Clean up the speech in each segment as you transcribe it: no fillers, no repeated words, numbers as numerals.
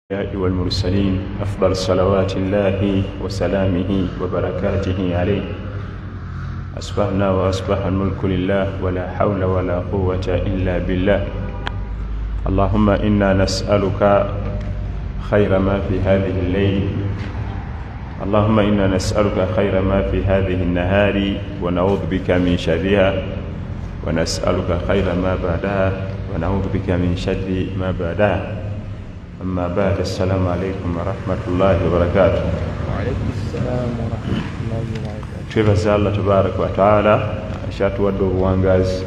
والمرسلين أفضل صلوات الله وسلامه وبركاته عليه. أصبحنا وأصبح الملك لله ولا حول ولا قوة إلا بالله. اللهم إنا نسألك خير ما في هذه الليل، اللهم إنا نسألك خير ما في هذه النهار ونعوذ بك من شرها، ونسألك خير ما بعدها ونعوذ بك من شر ما بعدها. أما بعد، السلام عليكم ورحمة الله وبركاته. وعليكم السلام ورحمة الله وبركاته. twebaza Allah tabaraka wa taala akyatuwadde obuwangazi.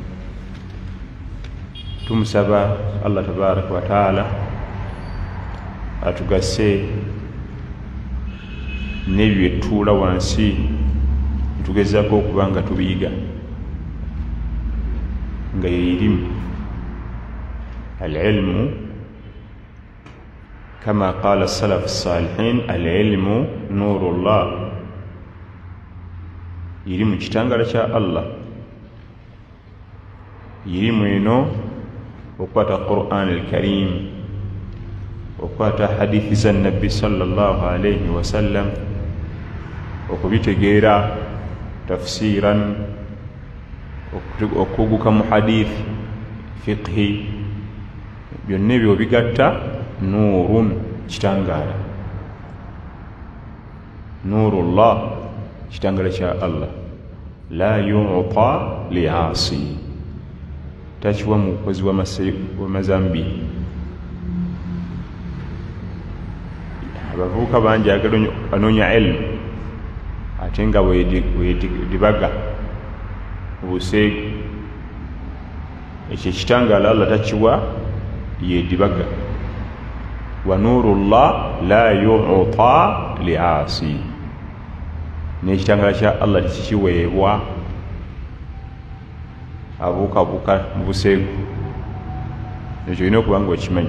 Tumusaba Allah tabaraka wa taala atugase n'ebyo byetutuula wansi tugezaako okuba nga tubiyiga, nga ye irimu al-ilmu كما قال السلف الصالحين العلم نور الله. irimu kitangala kya Allah, irimu eno okwata Qur'an al-Karim, okwata hadithi za Nabbi sallallahu alayhi wa sallam, okubitegeera tafsiran, okuguka mu hadith fiqhi, byonna ebyo bigatta nurun kitangala. Nurullah kitangala kya Allah, la yu'ta li'asi, takiwa mukozi w'amazambi. Abavubuka bangi agala anoonya ilmu ate nga wedibaga obuseegu, ekyo kitangala Allah takiwa yedibaga. Wa nurullah la yu'ta li'asi, n'ekitangala kya Allah tekiweebwa abuukabuuka mu buseegu. Ekyo olina okuba nga okimanyi.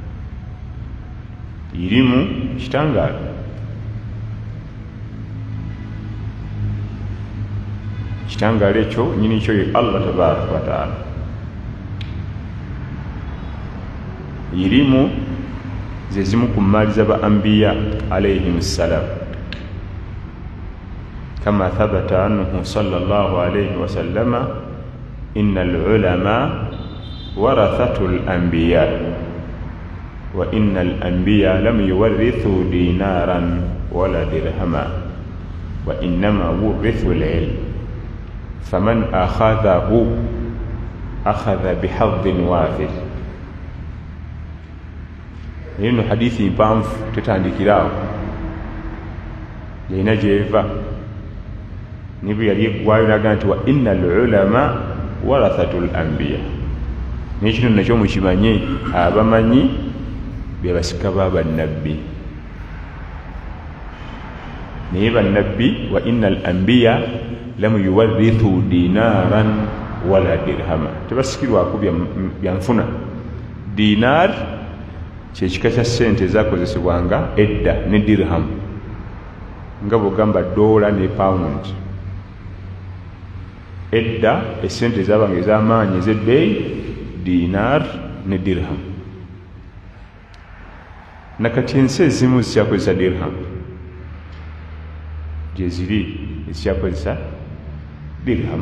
Irimu kitangala, kitangala ekyo nyini kyo ye Allah tabaraka wa taala. Irimu ze zimu ku mmaali z'aba anbiya alayhim ssalam, kama thabata anhu sallallahu alayhi wa sallama inna al-ulama warathatu al-anbiya wa inna al-anbiya lam yuwarrithu dinaran wala dirhama wa innama wurithu al-ilm faman akhadhahu akhadha bihadhin wafir. Eno hadithi mpanvu tetandikiraawo, yalina gyeva nibwe yali eggwayo naga nti wa inna al-ulama warathatu al-anbiya. N'ekino nakyo mukimanye, abamanyi be basika ba bannabbi. Naye bannabbi wa inna al-anbiya lam yuwarrithu dinaran wala dirhama, tebasikirwako byanfuna. Dinar kyekika kya ssente ezakozesebwanga edda, ne dirham nga bwogamba dola ne pound. Edda essente ezabanga ez'amaanyi ez'ebbeeyi dinar ne dirham. Nakati ensi ezimu zikyakozesa dirham, gye ziri ezikyakozesa dirham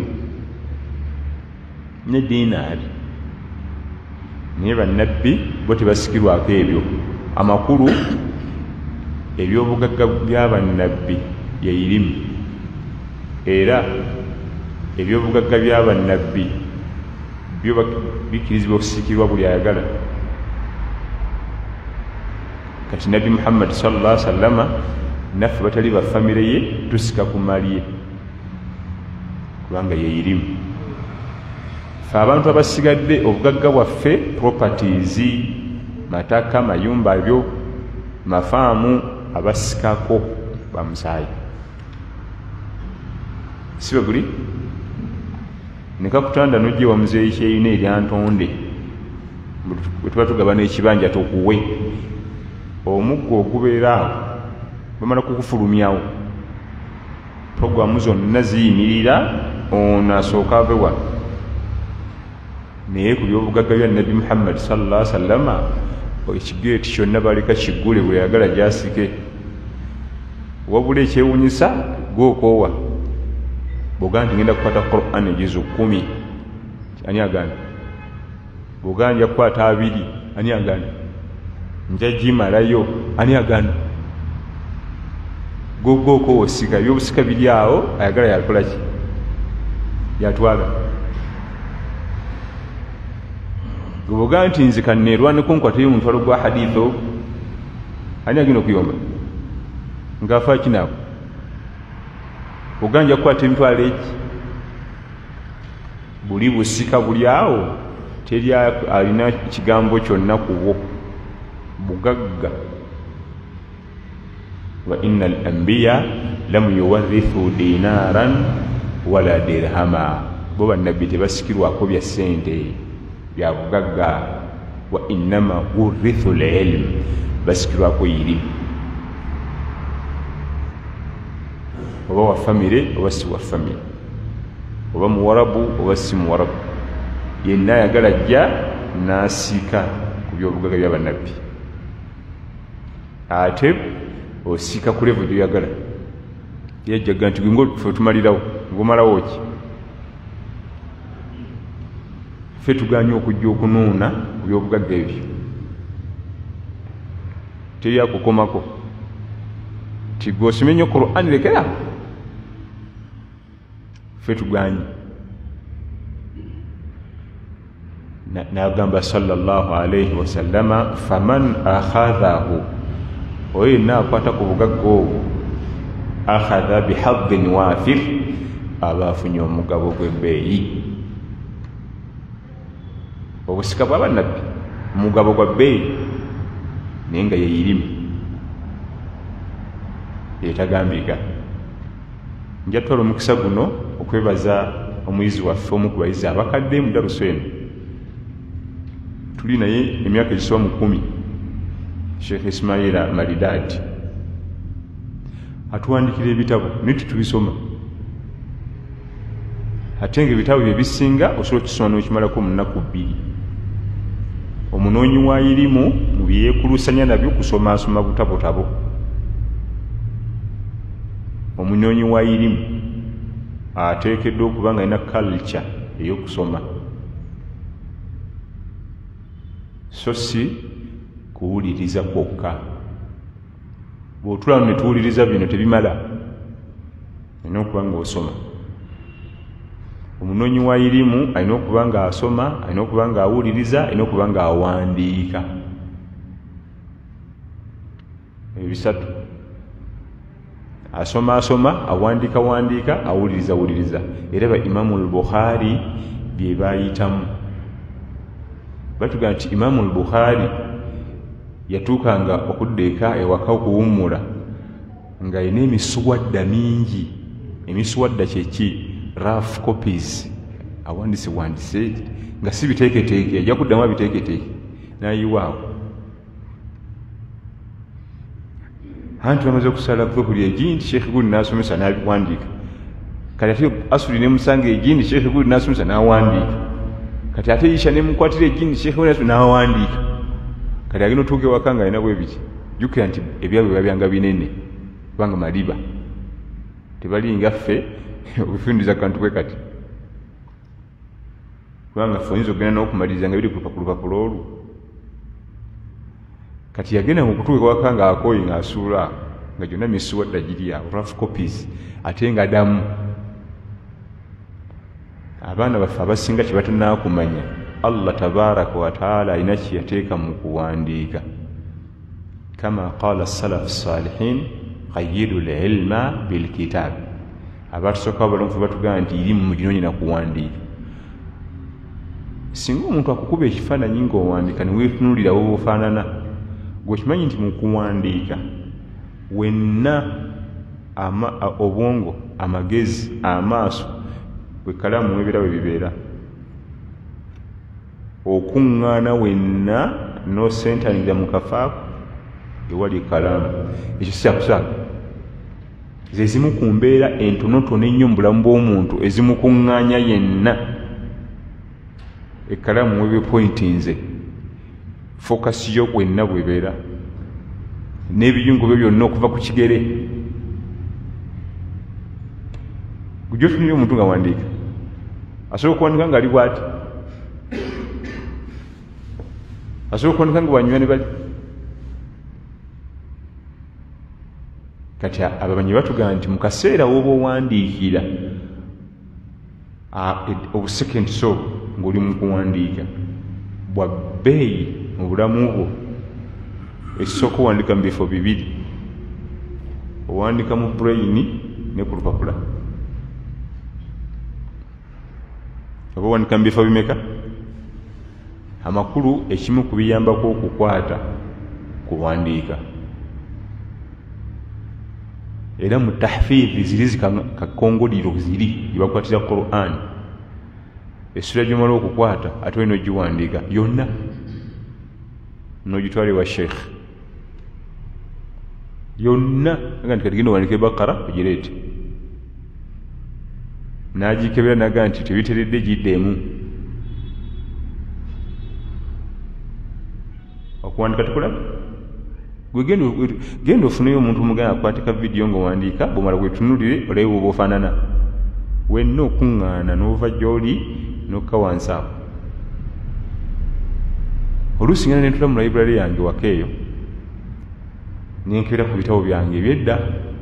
ne dinar. Naye bannabbi bo tebasikirwako ebyo. Amakulu ebyobugagga by'abannabbi ye irimu, era ebyobugagga by'abannabbi byo bikirizibwa okusikirwa buli ayagala. Kati Nabbi Muhammad sallallahu alaihi wasallama naffe batali ba famire ye tusika ku mali ye, kubanga ye irimu. Fe abantu abasigadde obugagga bwaffe properties, mataka, mayumba, byo mafaamu, abasikako bamusaayi, si bwe guli. Nekakutanda nojje wa muzeeyi kyeyina eryantonde, bwe tuba tugabana ekibanja tokuwe omuggo ogubeera awo, bamala kukufulumyawo, programu zonna ziyimirira, ono asooka ave wano. Naye ku byobugagga bya Nabbi Muhammad sallallahu alaihi wasallama ekigeeti kyonna baleka kiggule bwe yagala gyasike wabula ekyewunyisa gwokoowa bw'ogaa nti ngenda kukwata Qur'an egizo 10 ani agana bw'ogaa nja kukwata 2 ani agana nja gimalayo ani agana gwokoowa osika ebyobusika biri awo ayagala yakola ki yatwala bw'ogaa nti nze kanneerwaneko nkwatire mu mutwalo gwa haditho ani agenda okuyomba ng'afa kinaako oganja kukwata emitwalo eki buli busika buli awo teri alina kigambo kyonna ku bwo bugagga wa inna al-anbiya lam yuwarrithu dinaran wala dirhama bo bannabbi tebasikirwako bya ssente bya bugagga wa innama wurithu al-ilm basikirwako irimu oba wa famire oba si wa famire oba muwarabu oba si muwarabu yenna ayagala ajja n'asiika ku byobugagga bya bannabbi ate osiika ku levo gyoyagala yajjaga nti gwinga ffe tumalirawo ng'omalawo ki ffe tuganye okujja okunuuna ku byobugagga ebyo teri akukomako ti gwe osomye nnyo Qur'an lekera ffe tuganye n'agamba sallallahu alayhi wasallama faman akhadhahu oyo yenna akwata ku bugagga obwo akhadha bihadin wafir aba afunye omugabo gw'ebbeeyi obusika bwa bannabbi omugabo gwa bbeeyi naye nga yeeyirimu yetagambika nja tutwala omukisa guno okwebaza omuyizi waffe omu ku bayizi abakadde mu daruso eno tuli naye emyaka egisoba mu 10 Sheikh Ismaila Maridadi atuwandikira ebitabo naye tetubisoma ate nga ebitabo bye bisinga osobola okisoma n'okimalako mu nnaku 2 omunoonyi wa irimu mu byeyeekulusanya nabyo kusomaasoma butabotabo omunoonyi wa irimu ateekeddwa okuba nga alina culture ey'okusoma so si kuwuliriza kwokka bw'otulano ne tuwuliriza bino tebimala alina okuba nga osoma omunoonyi wa irimu alina okuba nga asoma alina okuba nga awuliriza alina okuba nga awandiika ebyo bisatu asoma awandika awuliriza era ba Imamu al-Bukhari bye bayitamu batugamba nti Imamu al-Bukhari yatuukanga okuddeeka ewaka okuwummula nga alina emiswadda mingi emiswadda kyeki rough copies awandise nga si biteeketeeke ajja kuddamu abiteeketeeke n'ayiwaawo anti bamaze okusala kuve buli egindi Sheikh guli n'asomesa n'abiwandiika kati ate asuli ne musanga egindi Sheikh guli n'asomesa n'awandiika kati ate isha ne mukwatira egindi Sheikh guli n'awandiika kati agenda otuuka ewaka nga alina bwe biti jjukira nti ebyabwe babyanga binene kubanga maliba tebalinga ffe okufundiza kantu kwe kati kubanga ffe oyinza okugenda n'okumaliriza nga biri ku lupapula olwo kati yagenda mu kutuuka ewaka ng'akooye ng'asuula nga gyonna misuwadda giri awo rough copies ate nga damu abaana baffe abasinga kye batanaakumanya Allah tabaraka wa taala alina kye yateeka mu kuwandiika kama qala salafu salihin qayyidu lilma bilkitab abatusooka abalonfu batugamba nti irimu muginoonye na kuwandiika singa omuntu akukuba ekifaananyi ng'owandiika ne weetunuulirawo bwofaanana gwekimanyi nti mu kuwandiika wenna obwongo amagezi amaaso bwe kalamu webeera we bibeera okuŋŋaana wenna n'osentalingira mu kafaako ewali kalamu ekyo sikyakusaaga ze zimu ku mbeera entonotono ennyo mu bulamu bw'omuntu ezimukuŋŋaanya yenna ekkalamu webepointinze focus yo bwenna bwebeera n'ebiyungo byo byonna okuva ku kigere gujjo tunira omuntu nga wandiika asobola okuwandika nga ali bwati asobola okuwandika nga banywani bali kati abamanyi batugamba nti mu kaseera woba owandiikira obusekendi so ng'oli mu kuwandiika bwa bbeeyi mu bulamu bwo ekisooka owandika mu bifo bibiri owandika mu brain ne ku lupapula oba owandika mu bifo bimeka amakulu ekimu ku biyambako okukwata kuwandiika era mu tahfiidhi ziri zikakongoliro ziri gyebakwatira Quran essula gyomala okukwata ate olina ogiwandiika yonna n'ogitwala ewa sheekh yonna aga nti kati genda owandika Bakara ogireete n'agikebera naga nti tebiteredde giddeemu okuwandika tukulaba genda ofuneyo omuntu omuganda akwatika vidiyo ng'owandiika bwomala gwetunulire olabe bwoba ofaanana wenna okuŋŋaana n'ova gy'oli n'okka wansi awo oluusi ngana nentula mu library yange waka eyo nenkebera ku bitabo byange ebyedda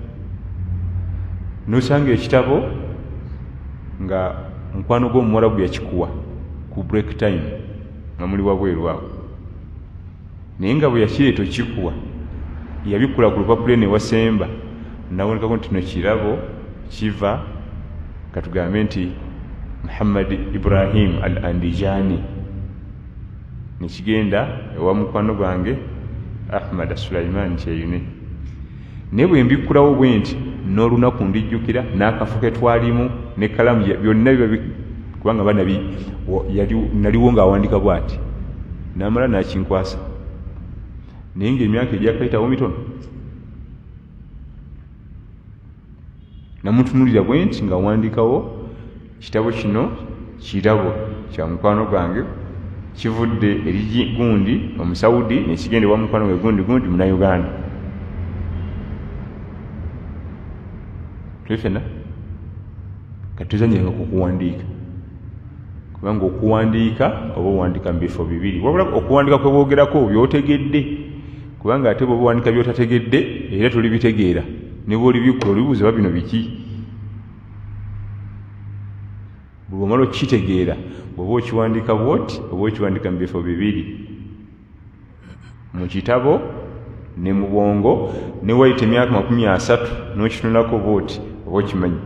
nosanga ekitabo nga mukwano gw'omuwarabu yakikuwa ku break time nga muli wabweru awo naye nga bwe yakireeta okikuwa yabikula ku lupapula ne wasemba nawonekako nti no kirabo kiva katugambe nti Muhammad Ibrahim al-Andijani nikigenda ewa mukwano gwange Ahmad Sulaiman Kyeyune naye bwe mbikulawo bwe nti n'olunaku ndijjukira n'akafu ke twalimu ne kalamu byonna biba kubanga banabi naliwo ng'awandika bw'ati n'amala n'akinkwasa naye ng'emyaka egyakayitawo mitono namutunulira bwe nti nga wandikawo kitabo kino kirabo kya mukwano gwange kivudde eri gundi omusawudi nekigenda ewa mukwano gwe gundi munauganda tulifena katuzanyirenga kukuwandiika kubanga okuwandiika oba owandika mu bifo bibiri wabula okuwandika kwe boogerako byotegedde kubanga ate bwoba owandika byotategedde era tolibitegeera ne bw'oli bikula olibuuza bino biki bwe omala okitegeera bw'oba okiwandika bwoti oba okiwandika mu bifo bibiri mu kitabo ne mu bwongo ne wayita emyaka 30 n'okitunulako bwoti oba okimanyi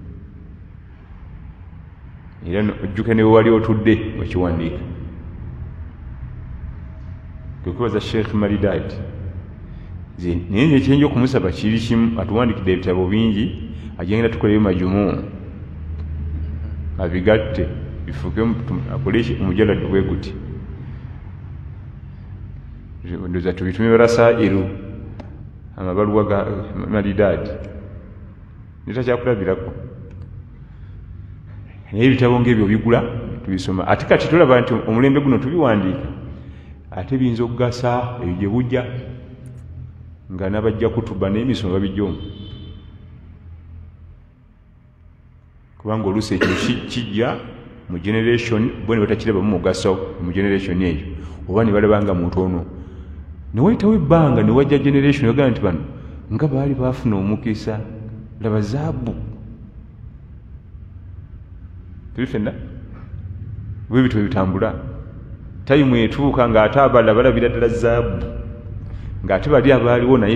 era ojjuke ne wewali otudde okiwandiika kwekwebaza Sheikh Maridad naye nekyenja okumusaba kiri kimu atuwandikidde ebitabo bingi agenda tukoleyo majumu abigatte bifuke akole omujaladi bwe guti ndoza tubitume rasairu amabaluwa ga Maridad nitakyakulabirako naye ebitabo ng'ebyo bigula tubisoma ate kati tulaba nti omulembe guno tubiwandiika ate biyinza okugasa ebyo gye bujja nga nabajja kutuba n'emisomo babijjomu kubanga oluusi ekyo kijja mu generation bo ne batakirabamu mugaso mu generation eyo oba ne balabanga mutono ne wayitawo ebbanga ne wajja generation yagamba nti bano nga baali baafuna omukisa laba zaabu tulifenna bwe bitwe bitambula tayimu etuuka ng'ate abalala balabira ddala zaabu ng'ate bali abaaliwo naye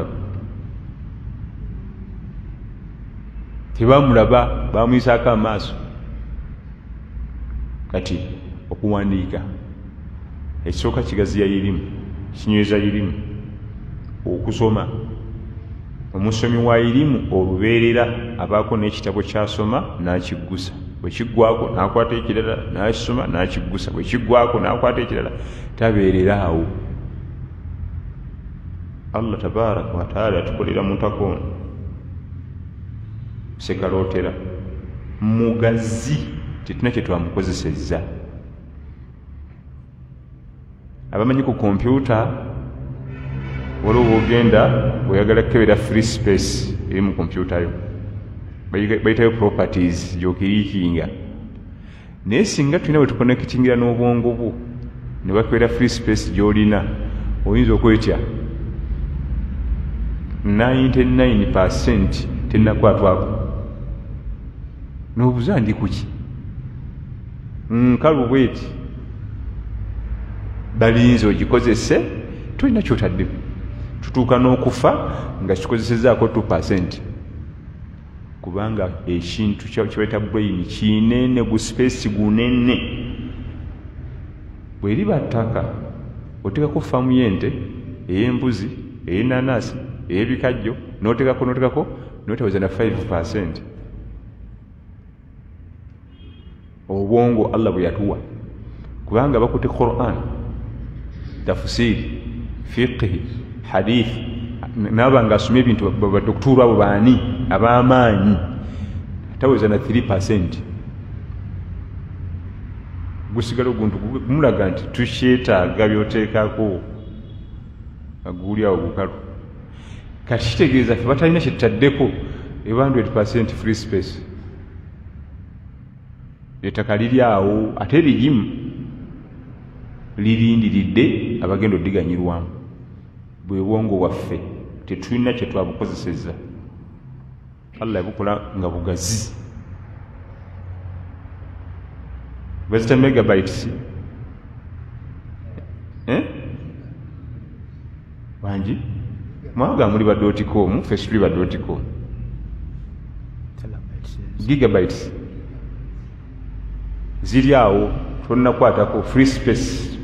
tebamulaba bamuyisaako amaaso kati okuwandiika ekisooka kigaziya irimu kinyweza irimu okusoma omusomi wa irimu olubeerera abaako n'ekitabo kyasoma n'akiggusa bwe kiggwako n'akwata ekirala n'akisoma n'akiggusa bwe kiggwako n'akwata ekirala tabeerera awo Allah tabaraka wa taala atukolera mutakono sekalootera mugazi tetuna kye twamukozesezza abamanyi ku kompyuta waliwo ogenda oyagala kukebera free space eri mu kompyuta yo bayitayo properties gyokiriikinga naye singa tulina bwe tukonekitingira n'obwongo bwo ne bakebera free space gy'olina oyinza okwetya 99% tenakwatwako n'obuuza ndi kuki nkalu bweti balinze ogikozese tolina kyotadde tutuuka n'okufa nga kikozesezaako 2%. kubanga ekintu kyebayita brain kinene gu space gunene bweriba ttaka oteekako faamu y'ente ey'embuzi ey'enanasi ey'ebikajjo n'oteekako n'oteweza na 5%. obwongo Allah bwe yatuwa kubanga bakutte Quran tafsiri fiqhi hadithi n'abanga asomye ebintu badokituru abo baani ab'amaanyi taweza na 3%. gusigala oguntu gumulaga nti tukyetaaga byoteekako aguli awo bukalu kati kitegeeza ffe batalina kyetutaddeko 100% free space. ettaka liri awo ate ligimu lirindiridde abagenda oddiganyirwamu. bwe bwongo waffe tetulina kye twabukozesezza. Allah yabukola nga bugazi bazita megabytes wangi mwaga muri ba .com ffe tuli ba .com gigabytes ziri awo tonnakwatako free space.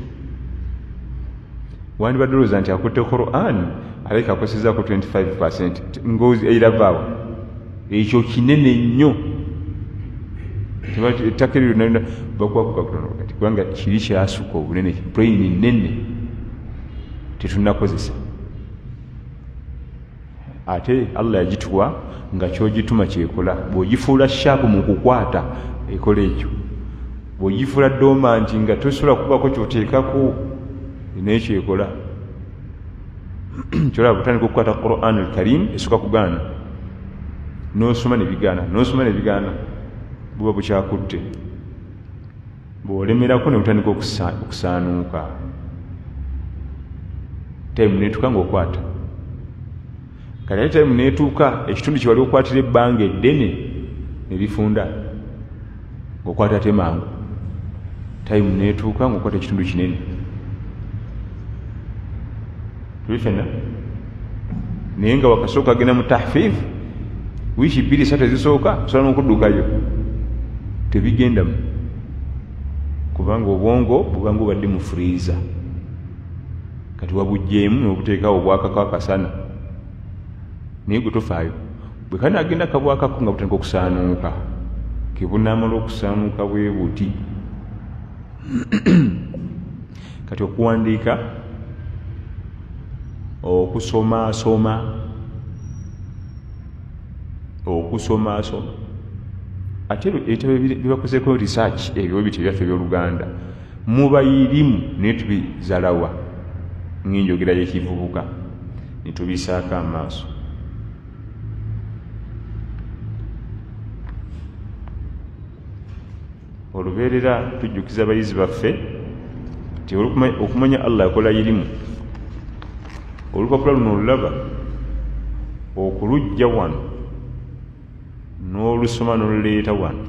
wandi badolooza nti akutte Quran aleka akosezaako 25% ngozi eiravaawo ekyo kinene nnyo ettaka eryo nalina bakwakukakutonakati kubanga kiri kyasuka obunene brain nene tetunnakozesa. ate Allah yagituwa nga kyogituma kyekola. bw'ogifuula shaapu mu kukwata ekola ekyo. bw'ogifuula dormant nga tosobola kubako kyoteekako nekyo ekola. kyolaba butandika okukwata Quran al-Karim esooka kugaana n'osoma ne bigaana n'osoma ne bigaana buba bukyakutte. bw'olemerako ne butandika okusaanuuka time neetuuka ng'okwata. kati ate time neetuuka ekitundu kye wali okwatira ebbanga eddene ne lifunda ng'okwata ate mangu. time neetuuka ng'okwata ekitundu kinene. tulifena naye nga wakasooka agenda mu tahfiz wiiki 2-3 ezisooka osobola n'okuddukayo tebigendamu kubanga obwongo bubanga obadde mu freezer. kati wabugjeemu n'obuteekawo obwakako akasana naye gwe tofaayo. bwe kana agenda kabwakako nga butandika okusaanuuka kebunaamala okusaanuuka bwe buti. kati okuwandiika okusomaasoma ate ebitabo byebakozeeko research ebyo biti byaffe ebyoluganda mubayirimu naye tubizalawa ng'enjogera y'ekivubuka ne tubisaako amaaso. olubeerera tujjukiza abayizi baffe nti okumanya Allah yakola irimu. olupapula luno olulaba okulujja wano n'olusoma n'oluleeta wano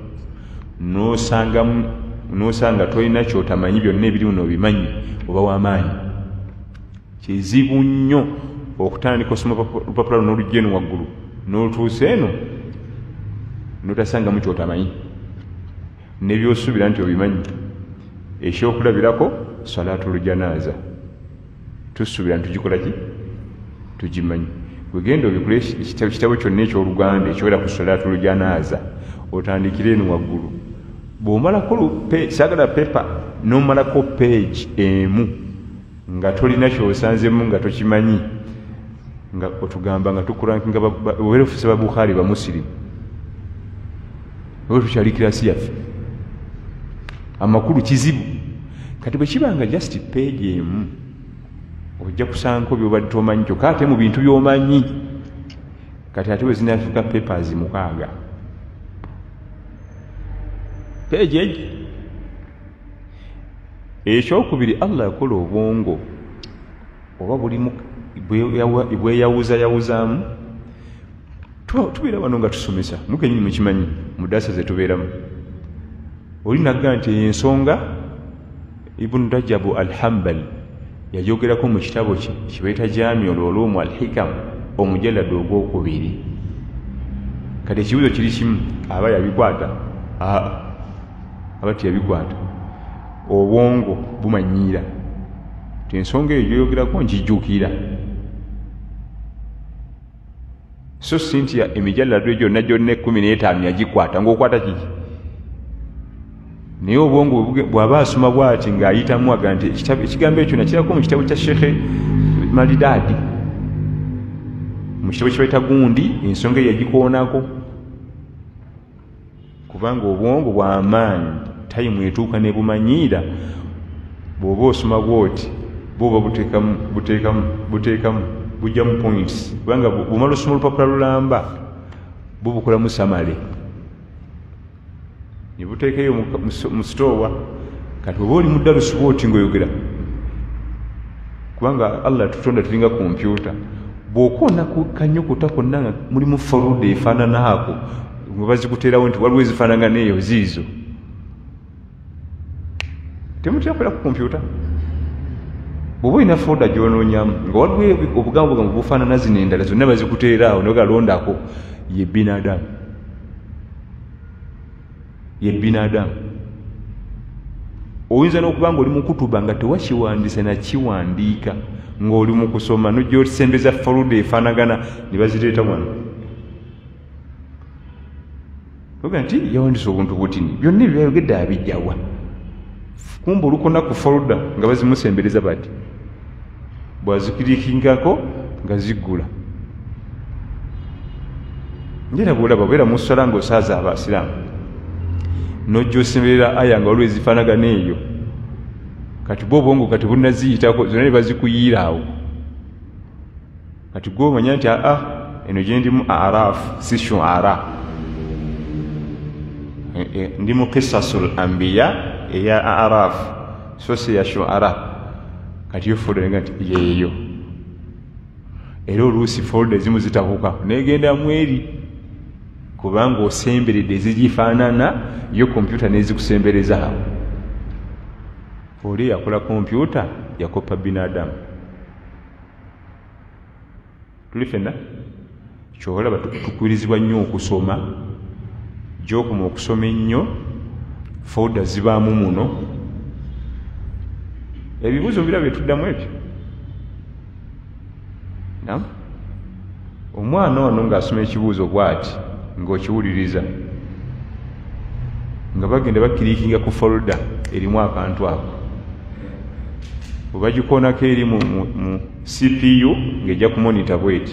n'osanga tolina kyotamanyi byonna ebirimu n'obimanyi oba w'amaanyi. kizibu nnyo okutandika osoma olupapula luno olujja eno waggulu n'olutuusa eno n'otasangamu kyotamanyi ne by'osuubira nti obimanyi. ekyokulabirako salaatul janaaza tusuubira nti tugikola ki tugimanyi. wegenda obikule ekitabo kyonna ekyoluganda ekyowera ku salaatul janaaza otandikire eno waggulu. bw'omalako saagala pepa n'omalako page emu nga tolina kyosanzemu nga tokimanyi nga otugamba nga tukurankinga weerefuse ba Bukhari ba Muslim oba tukyali kirasi yaffe. amakulu kizibu kati bwe kibanga just page emu ojja kusanko byobadde tomanyi kyokka ate mu bintu by'omanyi kati ate bwe zinafika papers 6 page egi. Ekyokubiri, Allah yakola obwongo oba bulimu bweyawuzayawuzaamu. Tubeera wano nga tusomesa mukenyini mukimanyi mu daasa ze tubeeramu. Oli nagamba nti ensonga Ibn Rajab al-Hanbali yajogerako mu kitabo kye kibayita Jami'ul Ulum wal-Hikam omujallada ogwokubiri. Kati ekibuzo kiri kimu, aba yabikwata aba teyabikwata. Obwongo bumanyiira ti ensonga eyo gyoyogerako nkijjukira. So Cynthia emijallado gyonna gyonna 15 yagikwata ng'okwata kiki. Naye obwongo bw'aba asoma bw'ati ng'ayitamu aga nti ekigambo ekyo nakirako mu kitabo kya Sheikh Malidadi mu kitabo kibayita Gundi, ensonga eyo yagikoonako. Kubanga obwongo bw'amaanyi tayimu etuuka ne bumanyiira bw'oba osoma bw'oti bw'oba buteekamu bujja mu points. Kubanga bw'omala osoma olupapula lulamba bubukolamu samale ne buteekayo mu sitoowa. Kati oba oli mu ddalusi bw'oti ng'oyogera, kubanga Allah tutonda tulinga kompyuta, bw'okoona ku kanyukuta konna nga mulimu folder efaananaako nga bazikuteerawo nti waliwo ezifaananga n'eyo ziizo, temutera kukola ku kompyuta. Bw'oba olina folder gy'onoonyamu nga waliwo obugambo bwamu bufaanana zino endala zonna bazikuteeraawo nogalondako, ye binadamu. Ye binadamu. Oyinza n'okuba nga oli mu kutuba nga tewakiwandiisa na kiwandiika ng'oli mu kusoma n'ojja osembeza folder efaanagana ne bazireeta wano. Oga nti yawandiisa obuntu butini byonna ebyo byayogedde abijjawa. Kumba olukona ku folder nga bazimusembereza bati bwazikirikingako nga ziggula. Njera bwolaba beera mu ssala ng'osaaza abasiraamu n'ojja osemberera aya nga waliwo ezifaanagana eyo. Kati bwe obwongo kati bunnaziyitako zonna ne bazikuyiiraawo. Kati gwe omanya nti eno gye ndimu Araf si Shuara, ndi mu Qisasul Anbiya eya Araf so si ya Shuara. Kati yo folder nga nti yeeyo. Era oluusi folder ezimu zitabuka negenda mweri kubanga osemberedde ezigifaanana yo kompyuta n'ezikusembereza awo. Oli yakola kompyuta yakopa binadamu. Tuli ffenna kyolaba tukubirizibwa nnyo okusoma, gy'okoma okusoma ennyo, folder zibaamu muno. Ebibuuzo biraba tuddamu ebyo. Naam, omwana ono ng'asoma ekibuuzo bw'ati ng'okiwuliriza nga bagenda bakiriikinga ku folder erimu akantu ako, oba gikoonako eri mu CPU ng'ejja ku monitor bw'eti,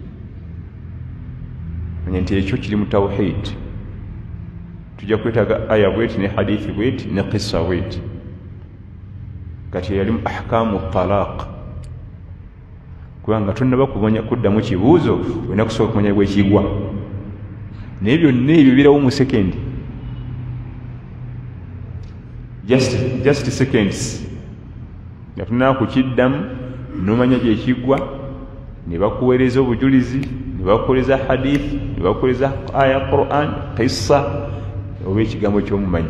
manya nti ekyo kiri mu tawhid. Tujja kwetaaga aya bw'eti ne hadithi bw'eti ne qissa bw'eti. Kati yali mu ahkamu talaq, kubanga tonnaba kuddamu kibuuzo olina kusooka kumanya bwekigwa. Naye byonna ebyo birawo mu sekendi, just seconds nga tunaa kukiddamu n'omanya gyekigwa, ne bakuweereza obujulizi, ne bakuweereza hadithi, ne bakuweereza aya Quran, qissa oba ekigambo ky'omumanyi.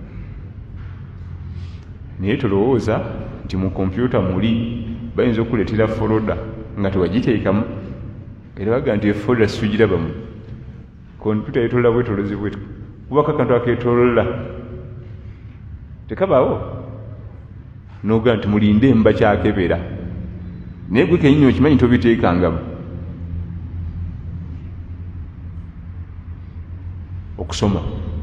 Naye tolowooza nti mu kompyuta muli bayinza okuleetera folder nga tewagiteekamu, era baga nti efolder situgirabamu. Kompyuta yetolola bwetolozi bwetu, kubako akantu akeetolola tekabaawo, n'ogaa nti mulinde emba kyakebera, naye gwe kennyini okimanyi tobiteekangamu. Okusoma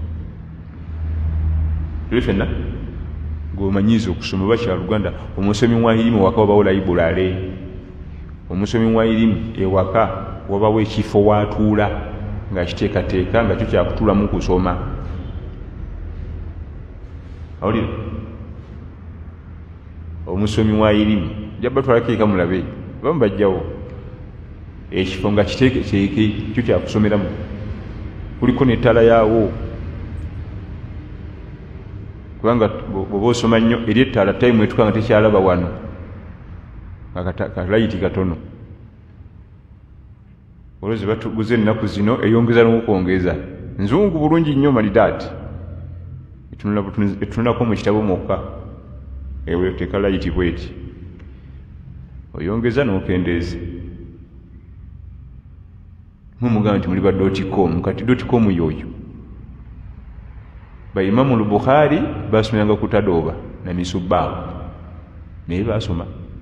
tuli ffenna ng'omanyiiza okusoma oba kyaluganda. Omusomi wa irimu ewaka wabawo layibulaale, omusomi wa irimu ewaka wabawo ekifo waatuula ng'akiteekateeka nga kyo kyakutuulamu kusoma. Awulira omusomi wa irimi jabba twalakeka mulabe bamu bajjawo ekifo nga kiteeke kyo kyakusomeramu kuliko n'ettaala yaawo kubanga bw'oba osoma nnyo eri ettaala tayimu etuka nga tekyalaba wano kalayiti katono olwozi batuguze ennaku zino eyongeza n'okwongeza nzungu bulungi nnyo malidaati etunulako mu kitabo mwokka eweteeka layiti bweti oyongeza n'okendeeza mumugamba nti muli ba .com kati .com yoyo ba Imamu al-Bukhari basomeranga ku Tadoba na Misubaawo naye basoma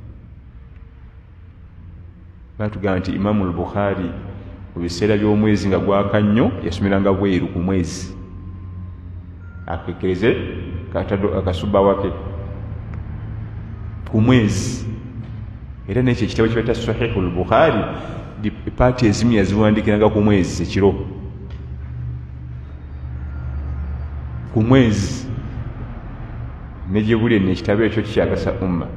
batugamba nti Imamu al-Bukhari mu biseera by'omwezi nga gwaka nnyo yasomeranga bweru ku mwezi akekereze akasubaawo ake ku mwezi era n'ekyo ekitabo kibaita Sahihu al-Bukhari paati ezimu yaziwandikiranga ku mwezi ekiro ku mwezi negye ekitabo ekyo kikyagasa umma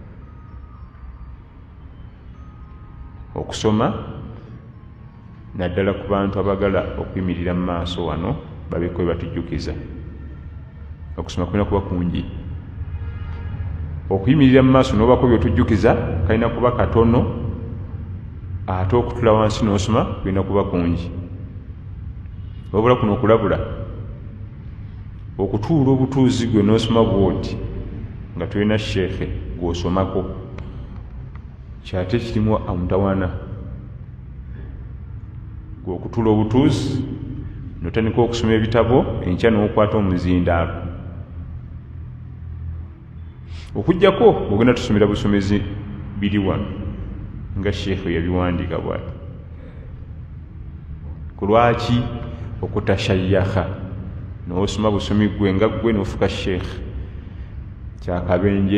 okusoma naddala ku bantu abagala okuyimirira mu maaso wano babeko bwe batujjukiza okusoma kulina kuba kungi okuyimirira mu maaso n'obako byotujjukiza kalina kuba katono ate okutula wansi n'osoma kulina kuba kungi wabula kuno okulabula okutuula obutuuzi gwe n'osoma bwoti nga tulina sheekhe gw'osomako kyate kirimu amutawana gwe okutuula obutuuzi notandika okusoma ebitabo enkya n'okwata omuzindaalo okujjako bw'ogenda tusomera busomezi biri wano nga sheekhe yabiwandiika bwati ku lwaki okutashayyaha n'osoma busomi gwe nga gwe n'ofuka sheekhe kyakabenje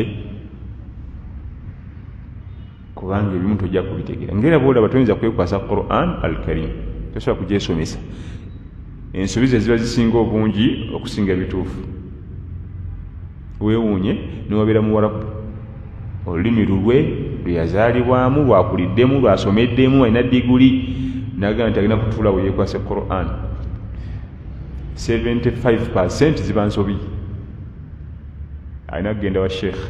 kubanga ebimu tojja kubitegeera ngera bwolaba toyinza kwekwasa Quran al-Karim tosobola kugyesomesa ensobi ze ziba zisinga obungi okusinga ebituufu weewuunye niwabeera mu Warabu olulimi lulwe lweyazaalibwamu lwakuliddemu lwasomeddemu alina diguli nagamba nti alina kutuula we yeekwase Quran 75% ziba nsobi alina kugenda wa sheekh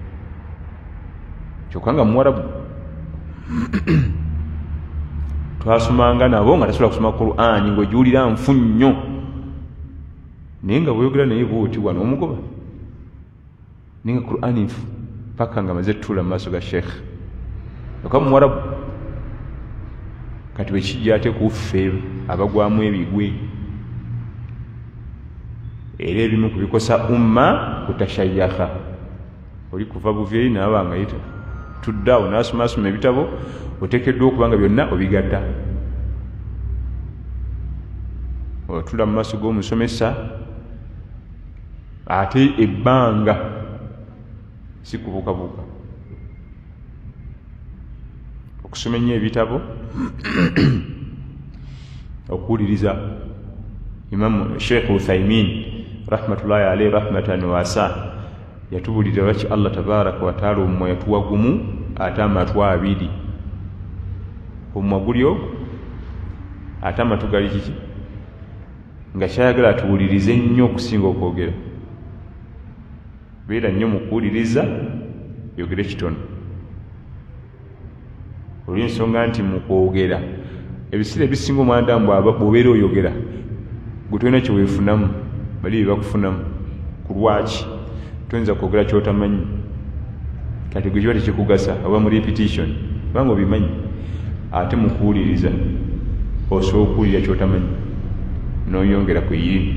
kyokka nga muwarabu twasomanga nabo nga tasobola kusoma Quran ng'ogiwulira nfu nnyo naye nga bweyogera naye bwoti wano omugoba naye nga Quran nfu paka nga maze tutuula mu maaso ga sheekh kyokka muwarabu kati bwe kijja ate kuffe abagwamu ebigwe era ebimu kubikosa umma kutashayyaha oli kuva buvyeri naaba nga yita tuddaawo n'asomasoma ebitabo oteekeddwa okuba nga byonna obigatta otula mu maaso g'omusomesa ate ebbanga si kubuukabuuka okusoma ennyo ebitabo okuwuliriza Imamu Sheikh Uthaymin rahmatullahi alayhi rahmatan wasa yatubulira lwaki Allah tabaraka wa taala omwo yatuwa gumu ate amatu abiri omwo guli ogwo ate amatu gali kiki nga kyayagala atuwulirize nnyo okusinga okwogera beera nnyo mu kuwuliriza yogere kitono olw'ensonga nti mu kwogera ebiseera ebisinga omwandamu bw'obeera oyogera gwe tolina kyeweefunamu bali bebakufunamu ku lwaki toyinza kwogera kyotamanyi kati gwe kiba tekikugasa oba mu repetition kubanga obimanyi ate mu kuwuliriza osobola okuwulira kyotamanyi n'oyongera ku irimi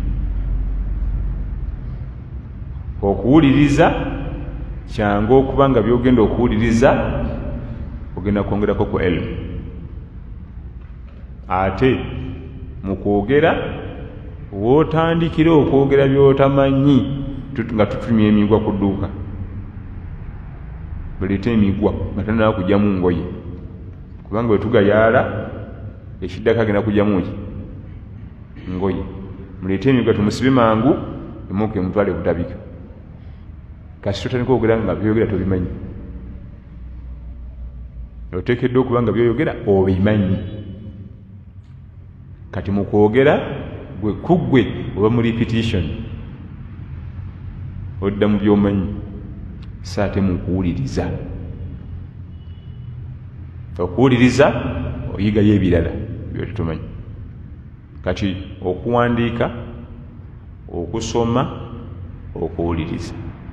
okuwuliriza kyangu okuba nga byogenda okuwuliriza ogenda kwongerako ku elimu ate mu kwogera wootandikira okwogera by'otamanyi nga tutumya emigwa ku dduuka baleeta emigwa nga tanaba kugyamu ngoye kubanga bwe tugayaala ekiddako agenda kugyamu ki ngoye muleete emigwa tumusibe mangu emuuka emutwale butabika kati totandika okwogera nga byoyogera tobimanyi. Oteekeddwa okuba nga byoyogera obimanyi. Kati mu kwogera gwe kuggwe oba mu repetition odda mu byomanyi saate mu kuwuliriza. Okuwuliriza oyigayo ebirala byotumanyi. Kati okuwandiika, okusoma, okuwuliriza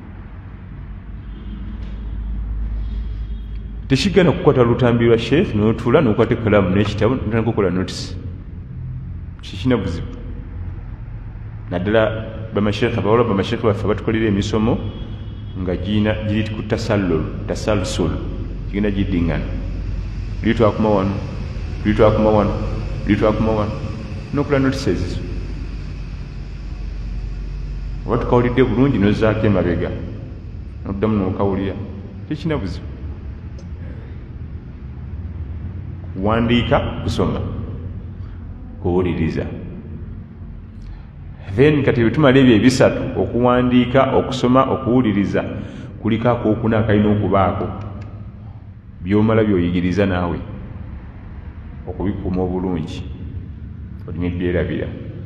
tekigana kukwata lutambi lwa sheekh n'otuula n'okwata ekkalaamu n'ekitabo n'otandika okukola notice. Kikina buzibu. Naddala bamasheekh abawala bamasheekh baffe batukolera emisomo nga giri ku tasalsul kigenda giddingana. Luli twakoma wano, luli twakoma wano, luli twakoma wano n'okola notices ezo. Oba tukawulidde bulungi n'ozzaako emabega n'oddamu n'okawulira. Tekina buzibu. Kuwandiika, kusoma, kuwuliriza. Then kati bitumala ebyo ebisatu, okuwandiika, okusoma, okuwuliriza, kuliko akookuna akalina okubaako byomala byoyigiriza naawe okubikuuma obulungi olina ebyerabira.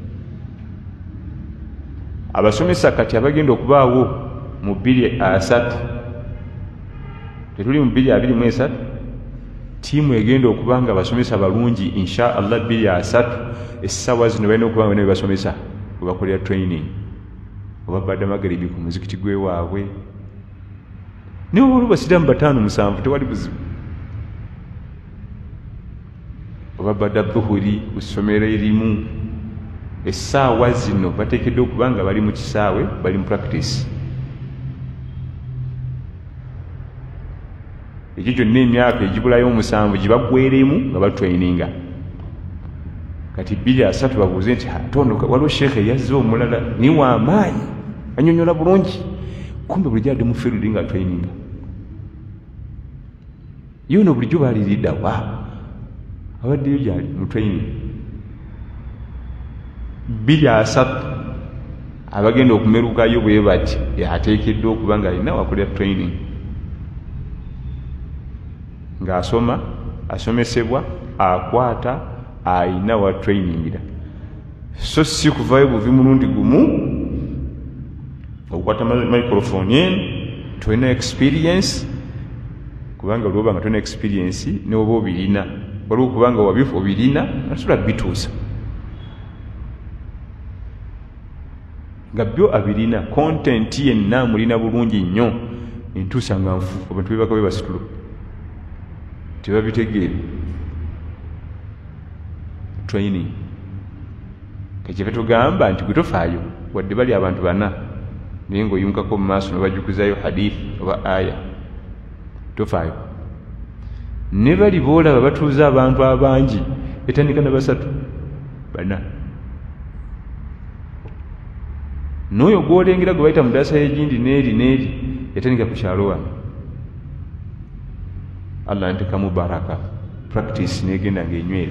Abasomesa kati abagenda okubaawo mu 2023 tetuli mu 2023 tiimu egenda okuba nga abasomesa balungi insha Allah 2023 essaawa zino balina okuba nga bana bebasomesa we bakolera training oba badda magaribi ku muzikiti gwe waabwe nibo bali basiramu 5-7 tewali buzibu. Oba badda dhuhuri ku ssomero erimu essaawa zino bateekeddwa okuba nga bali mu kisaawe bali mu practice. Ekyo kyonna emyaka egibulayo 7 gye baggweremu nga batraininga. Kati 2023 babuuze nti tondoka waliwo sheekhe yazze omulala ni w'amaanyi annyonnyola bulungi kumbe bulijjo adde mu field nga traininga. Yo no bulijjo baaliridda wa abaddeyo gyali mu training. 2023 abagenda okumerukayo bwe bati yateekeddwa okuba nga alina wakolera training ng'asoma, asomesebwa, akwata, ayina wa trainingira. So si kuvaayo buvi mulundi gumu okukwata microphone eno tolina experience kubanga olwoba nga tolina experience n'oba obirina waliwo kubanga wabifu obirina nasobola bituusa nga byo abirina content yenna mulina bulungi nnyo entuusa nga nfu abantu bebaka be basitulo tebabitegeere. Training kakyeva tugamba nti gwe tofaayo wadde bali abantu bana naye ng'oyinkako mu maaso n'obajjukizayo hadithi oba aya tofaayo. Ne bali boolaba batuuza abantu abangi etandika na 3 4 n'oyo gw'olengera gwe bayita mu ddaasa y'egindi n'eri yatandika ku kyalo wano. Allah ntekamu baraka practice n'egenda ng'enywera.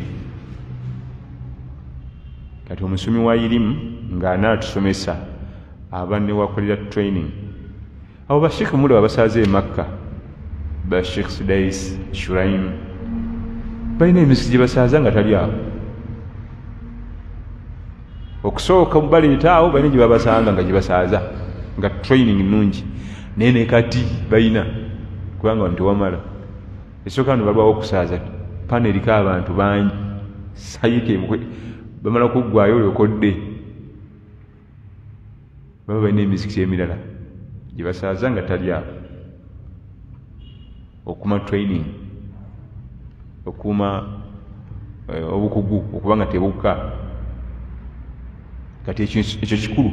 Kati omusomi wa irimu ng'anaatusomesa aba ne wakolera training. Abo bashekhe mulaba basaaze e Makka ba Sheikh Sudais Shuraim balina emiziki gye basaaza nga tali awo. Okusooka baleeta awo balina gye babasanga nga gye basaaza nga training nnungi naye ne kati balina kubanga wano tewamala. Esooka wano balwawo okusaaza panel ka abantu bangi sayike bamala kuggwayo olyokodde baba balina emizikiti emirala gye basaaza nga tali awo. Okuma training okuma obukugu okuba nga tebukka kati ekyo kikulu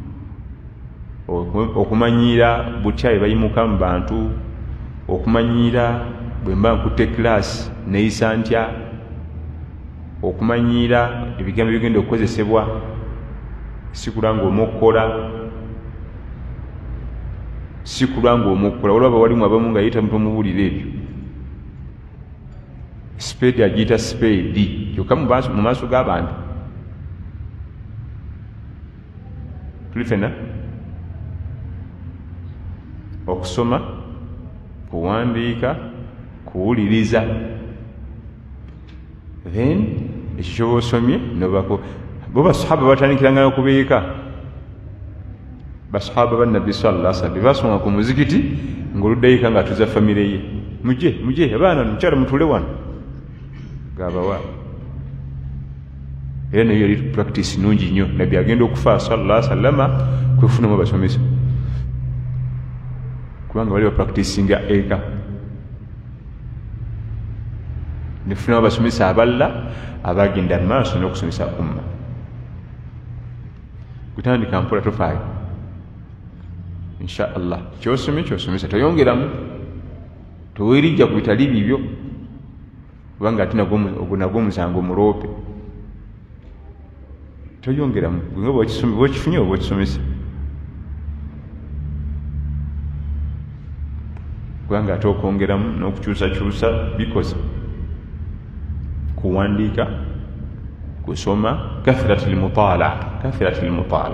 okumanyiira butya bayimuka mu bantu okumanyiira bwe mba nkutte class neyisa ntya okumanyiira ebigambo bigenda okukozesebwa sikulanga omukkola olwaba walimu abamu nga yita muto mubuulira ebyo spade agiyita spade kyokka mu maaso g'abantu tuli fena okusoma, kuwandiika, kuwuliriza. Then ekyo kyoba osomye nobako bo basahaba batandikiranga n'okubeeka. Basahaba ba Nabbi sallallahu alaihi wasallam basoma ku muzikiti ng'oluddaayika ng'atuza famire ye, muje abaana mukyala mutule wano gabawa. Era nayo yali practice nungi nnyo. Nabbi agenda okufa sallallahu alaihi wasallam kwefunamu abasomesa, kubanga bali bapracticinga eka. Nefunamu abasomesa aballa abagenda maaso n'okusomesa umma. Kutandika mpola tofaayo, insha Allah kyosomye kyosomesa toyongeramu, towerijja ku bitali bibyo, kubanga ate nagwo omusango muloope. Toyongeramu nga bwokifunye oba okisomesa, kubanga ate okwongeramu n'okukyusakyusa bikoze. Kuwandiika, kusoma, kathratul mutala,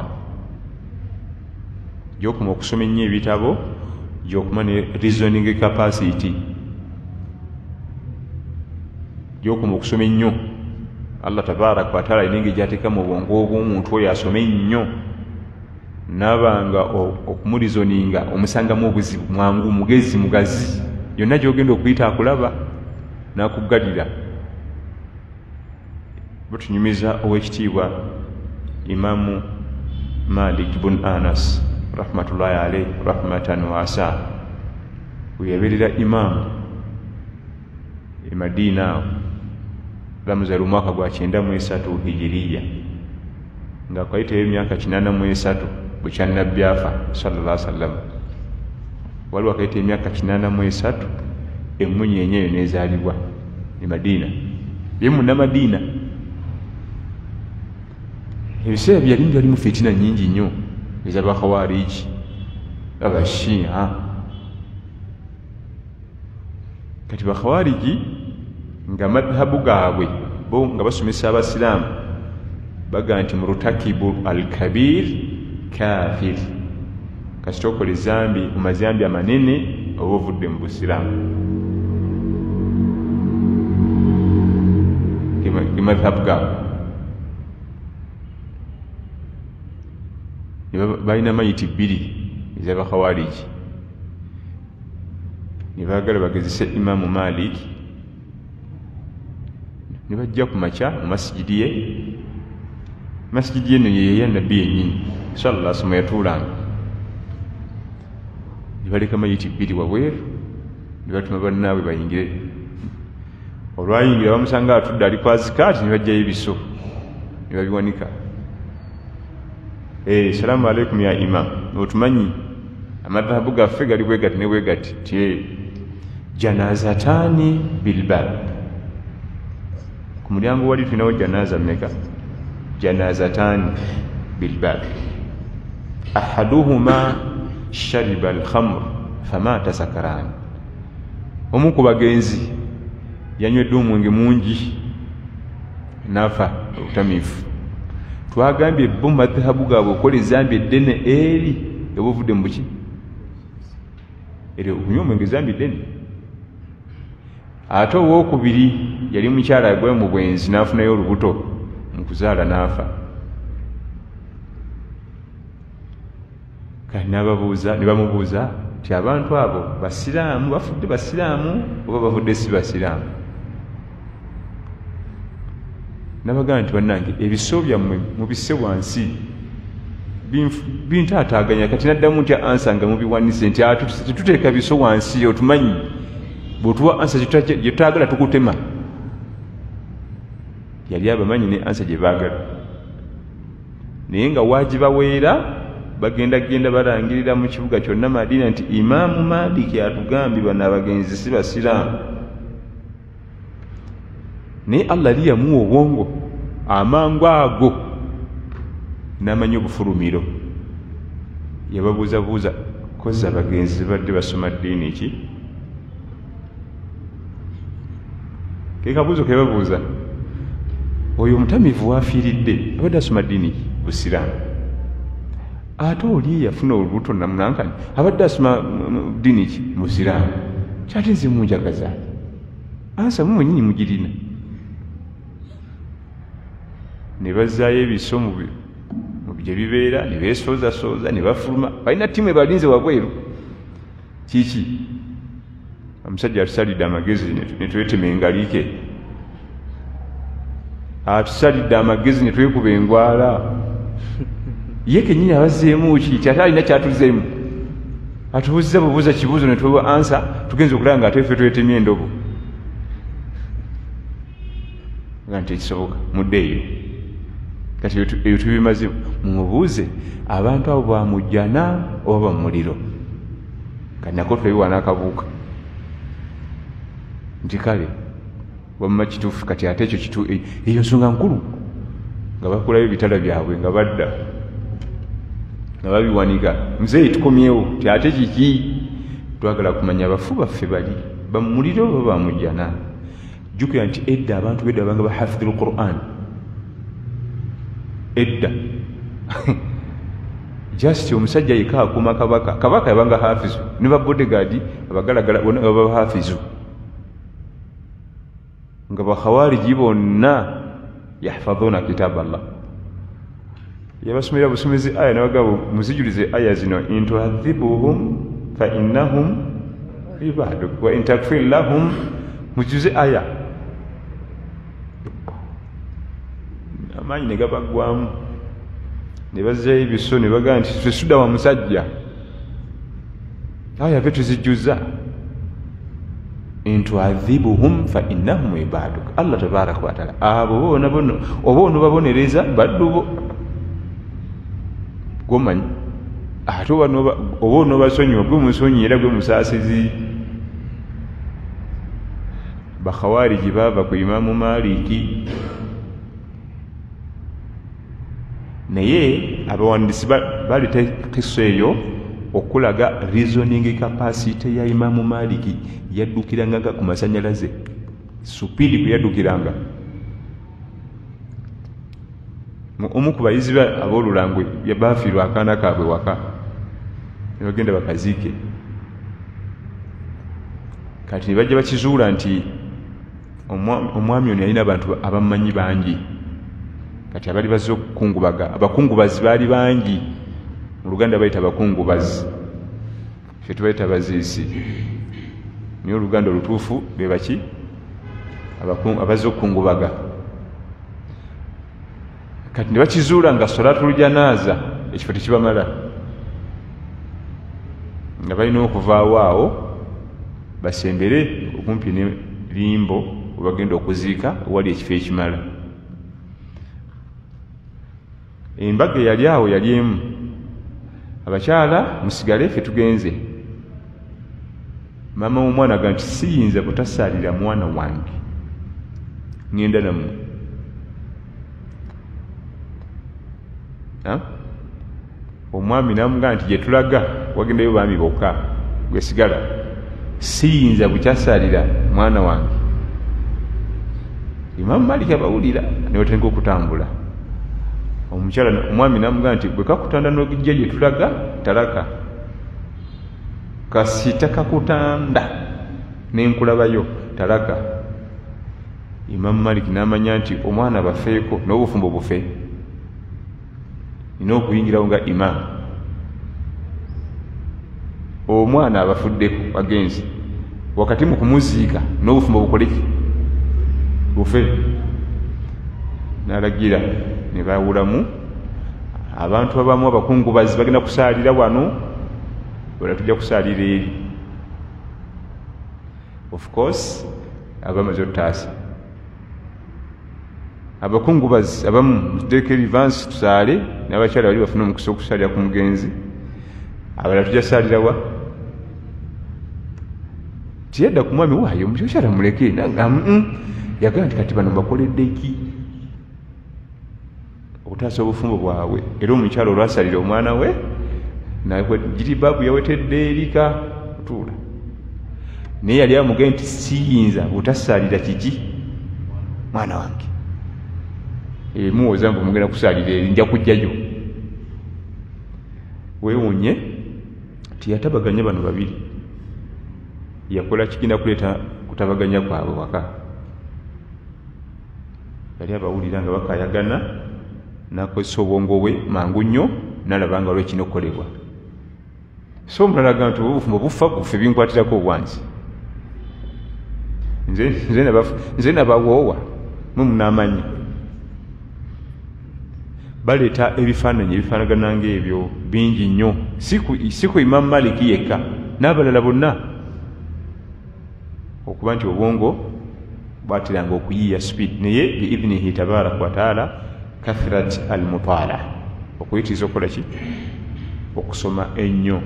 gyokuma okusoma ennyo ebitabo, gyokuma ne reasoning capacity, gyokuma okusoma ennyo. Allah tabaraka wa taala alina engeri gy'ateeka mu bwongo bw'omuntu oyo asome ennyo, nabanga okumulizoninga omusangamu obuzibu mwangu, mugezi mugazi, yonna gy'ogenda okuyita akulaba n'akuggalira. Butunyumiza ow'ekitiibwa Imaamu Malik ibn Anas rahmatullahi alayhi rahmatan wasa, weyabeerera imaamu e Madiina awo, bamuzaala omwaka gwa 93 hijiriya, nga kwayitayo emyaka 83 bukya Nabbi afa sallallahu alaihi wasallam. Waliwo akayita emyaka 83 emmunyenye eyo n'ezaalibwa e Madiina, ye munnamadiina. Ebiseera byali mu fitina nnyingi nnyo ez'Abakhawariji, Abashia. Kati Bakhawariji nga madhabu gaabwe bo nga basomesa abasiraamu baga nti murtakibu al-kabir kafir, kasita okola ezambi mu mazambi amanene oba ovudde mu busiraamu. Ge madhabu gaabwe balina mayiti bbiri ez'Abakhawariji, ne baagala bagezese Imaamu Malik, ne bajja ku makya mu masigidi ye. Masigidi eno yeya Nabbi yennyini sallallahu alaihi wasallam yatuulanga, ne baleka mayiti bbiri wabweru, ne batuma bannaabwe bayingire. Olwayingira bamusanga atudde ali ku azikaati, ne bajjayo ebiso ne babiwanika. Salaamu alaikum ya imam, otumanyi amadhabu gaffe gali bwe gati ne bwe gati ti janazatani bilbab. Ku mulyango wali tulinawo janaza mmeka? Janazatani bilbab. Ahaduhuma shariba alkhamr famata sakarani. Omu ku bagenzi yanywedde omwenge mungi nafa obutamiifu. Twagambye bo madhabu gaabwe okola ezambi eddene eri oba ovudde mu buki? Era okunywa omwenge ezambi eddene. Ate owookubiri yali mukyala agwe mu bwenzi n'afunayo olubuto mu kuzaala n'afa. Kati n'ababuuza, ne bamubuuza nti abantu abo basiraamu, bafudde basiraamu oba bavudde si basiraamu? Nabagamba nti bannange ebiso byammwe mubisse wansi, bintaataaganya. Kati naddamu nti ansa nga mubiwanise nti tetuteeka biso wansi, otumanyi bw'otuwa ansa gye tutaagala tukutema. Yali abamanyi ne ansa gye baagala, naye nga waagibaweera bagenda balangirira mu kibuga kyonna Madiina nti Imaamu Malik atugambye bano abagenzi si basiraamu. Naye Allah yali yamuwa obwongo, amangu ago n'amanya obufulumiro. Yababuuzabuuza, koza abagenzi badde basoma ddiini ki? Ke kabuuzo ke babuuza, oyo omutamiivu waafiiridde abadde asoma ddiini ki? Busiraamu. ate oli yafuna olubuto namunankani abadde asoma dini ki musiraamu kyate nze munjagaza ansa mumwenyini mugirina ne bazzaayo ebiso mu gye bibeera ne beesooza ne bafuluma balina ttiimu ebalinze wabweru kiki omusajja atusalidde amagezi ne twetema engaliike atusalidde amagezi ne twekuba engwala ye kenyini abazzeemu ki kyate alina kyatuzeemu atubuuziza bubuuza kibuuzo ne tuwa ansa tugenza okulaba nga ate ffe twetemye endobo nga nti ekisoboka muddeeyo kati eyo tubimaze mumubuuze abantu abo bamujjana oba bamuliro kati nako twebiwana akabuuka nti kale wamma kituufu kati ate ekyo eyo nsonga nkulu nga bakulayo ebitala byabwe nga badda nga babiwanika muzeeyi tukomyewo ti ate kiki twagala kumanya abafu baffe bali bamuliro oba bamujjana jjukira nti edda abantu bedda banga bahafidhu lquran edda just omusajja yeka akuma kabaka yabanga hafizu ne babodegaadi abagalagala bonna baba hafizu nga bakhawariji bonna yahfadhuna kitab Allah yabasomera busomezi aya nabagabo muzijulize aya zino intuadhibuhum fa innahum ibaduk wa intakfir lahum mujuze aya amanyi ne gabagwamu ne bazzayo ebiso ne bagaa nti twesuda wa musajja aya ve tuzijjuza intuadhibuhum fa innahum ibaduk Allah tabaraka wa taala abo bona oba onobabonereza baddubo gomanyi ate oba onobasonyiwa gwe musonyi era gwe musaasizi bakhawariji baava ku imamu maliki naye abawandiisi baleta kiso eyo okulaga reasoning capacity ya imamu maliki yaddukiranga ku masanyalaze supidi kwe yaddukiranga omu ku bayizi ab'olulangwe yabafiirwa akaana kaabwe waka ne bagenda bakaziike kati ne bajja bakizuula nti omwami ono yalina abantu abamumanyi bangi kati abali bazze okukungubaga abakungubazi baali bangi mu Luganda bayita abakungubazi ffe tubayita baziisi naye Oluganda olutuufu be baki abazze okukungubaga kati ne bakizuula nga salatul janaaza ekifo tekibamala nga balina okuvaawo awo basembere okumpi ne limbo webagenda okuziika wali ekifo ekimala embaga yali awo yali emu abakyala musigale ffe tugenze maama w'omwana aga nti siyinza butasaalira mwana wange ngenda nammwe omwami namugaa nti gye tulaga wagendayo baami bokka gwesigala siyinza bukyasaalira mwana wange Imamu Maliki abawulira ne batandika okutambula omukyala omwami namugaa nti bwe kakutanda n'ogijja gye tulaga talaka kasita kakutanda nenkulabayo talaka Imamu Maliki n'amanya nti omwana bafeeko n'obufumbo bufe nina okuyingirawo nga imamu omwana abafuddeko bagenzi wakati mu kumuziika n'obufumbo bukoleki bufe n'alagira ne bawulamu abantu abamu abakungubazi bagenda kusaalira wano wala tujja kusaalira eri of course abamaze otaasa abakungubazi abamu muteeka erivansi tusaale n'abakyala bali bafuna omukisa okusaalira ku mugenzi abalala tujja saalira wa tiyadda ku mwami waayo omukyala muleke yagamba nti kati bano bakoledde ki okutaasa obufumbo bwabwe era omukyala olwasalira omwana we jiribaabu yawetedde erika tuula naye yali amugee nti siyinza butasaalira kiki mwana wange muwoza mbu mugenda kusaalira eri nja kujjayo weewunye tiyatabaganya bano babiri yakola kigenda kuleeta kutabaganya kwabwe waka yali abawulira nga bakayagana nakozesa obwongo bwe mangu nnyo nalaba nga lwekino okukolebwa so omulala agamba nti obufumbo bufa bufe binkwatirako obwanzi nze nabawoowa mwe munaamanyi baleeta ebifaananyi ebifaanagana ngaebyo bingi nnyo si ku Imam Maliki yekka n'abalala bonna okuba nti obwongo bwatiranga okuyiiya speed naye biidhnihi tabaraka wataala kathirat almutaala okuyitiriza okukola ki okusoma ennyo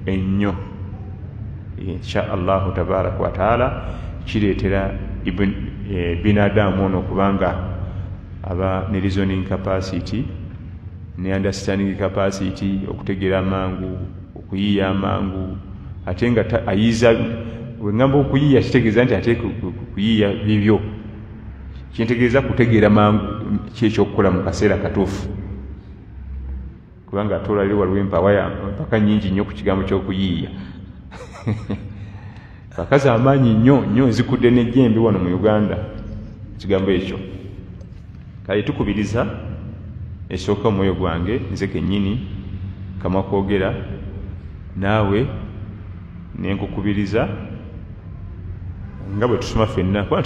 insha allahu tabaraka wataala kireetera binadamu ono okubanga aba ne reasoning capacity ne understanding capacity okutegeera amangu okuyiiya amangu ate nga ayiza wengamba okuyiiya kitegeeza nti ate kuyiiya bibyo kintegeeza kutegeera mangu kyekyokukola mu kaseera katuufu kubanga ate olwaliro waliwo empaka nyingi nnyo ku kigambo ky'okuyiiya bakazi amaanyi nnyo zikudde n'ejjembe wano mu Uganda ekigambo ekyo kale tukubiriza esooka omwoyo gwange nze kennyini kamwa kwogera naawe nenkukubiriza nga bwe tusoma ffenna kuba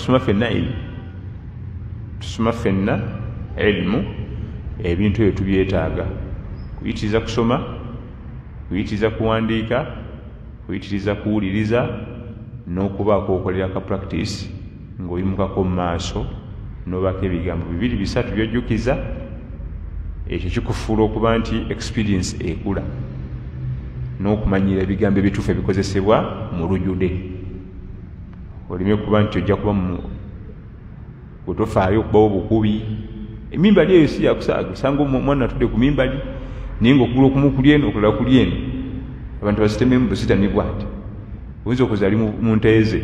tusoma ffenna ilmu ebintu ebyo tubyetaaga kuyitiriza kusoma kuyitiriza kuwandiika kuyitiriza kuwuliriza n'okubaako okolera ka practice ng'oyimukako mu maaso n'obaako ebigambo 2-3 byojjukiza ekyo kikufuula okuba nti experience ekula n'okumanyira ebigambo ebituufu ebikozesebwa mu lujjude olime kuba nti ojja kuba wetofaayo okubawo bukubi emimbali eyo si yakusaaga osanga omwana atudde ku mimbali naye ngaokugula okumu kuli eno okulala kuli eno abantu basitememu busitamibwa ati oyinza okuza ali mu nteeze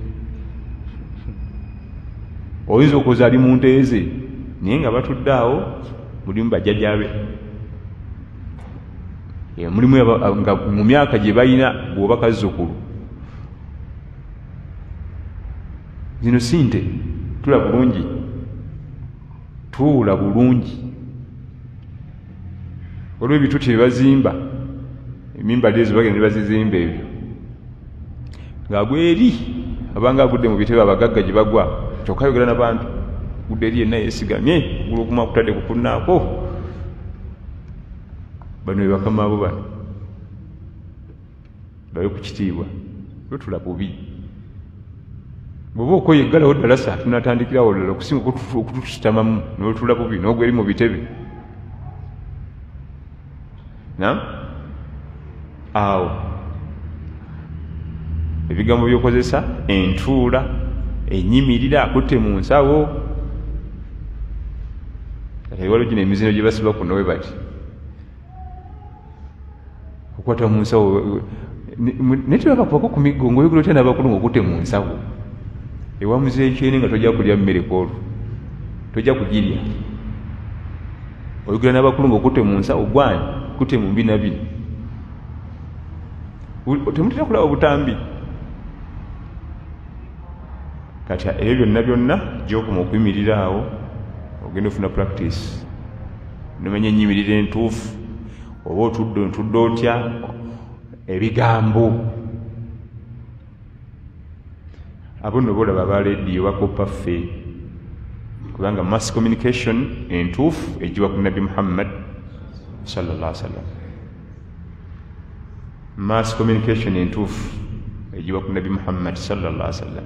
oyinza okuza ali mu nteeze naye nga batudde awo mulimu bajjajjabe mulimu nga mu myaka gye balina bw'oba kazzukulu zino sinte tuula bulungi olwo ebituti byebazimba emimbali ezo bagenda nebazizimba ebyo ng'agweri abanga agudde mu bitebe abagagga gye bagwa kyokayogera n'abantu gudde eri yenna yeesigamye kugula okumu akutadde kukunnaako bano bebakama abo bano babe ku kitiibwa lwetula bubi bw'oba okweyeggalawo ddala saa tunatandikirawo ddala okusinga okutusitamamu n'olutula bubi n'ogweri mu bitebe awo ebigambo byokozesa entuula enyimirira akutte mu nsawo waliwo gino emizino gye basiba kuno we bati kukwata mu nsawo naye tebabakubako ku migongo oyogera otya n'abakulu ng'okutte mu nsawo ewamuze ekyene nga tojja kulya mmere kwolwo tojja kugirya oyogera n'abakulu ng'okutte mu nsawo gwani kutte mu mbina bino temutera kulaba butambi kati ebyo byonna gyokoma okuyimirira awo ogenda ofuna practice nomanya enyimirira entuufu oba otudde otya ebigambo abo nno boolaba aba lediyo bakoppa ffe kubanga mass communication entuufu egiwa ku Nabi Muhammad sallallahu alaihi wasallam mass communication entuufu egiwa ku Nabi Muhammad sallallahu alaihi wasallam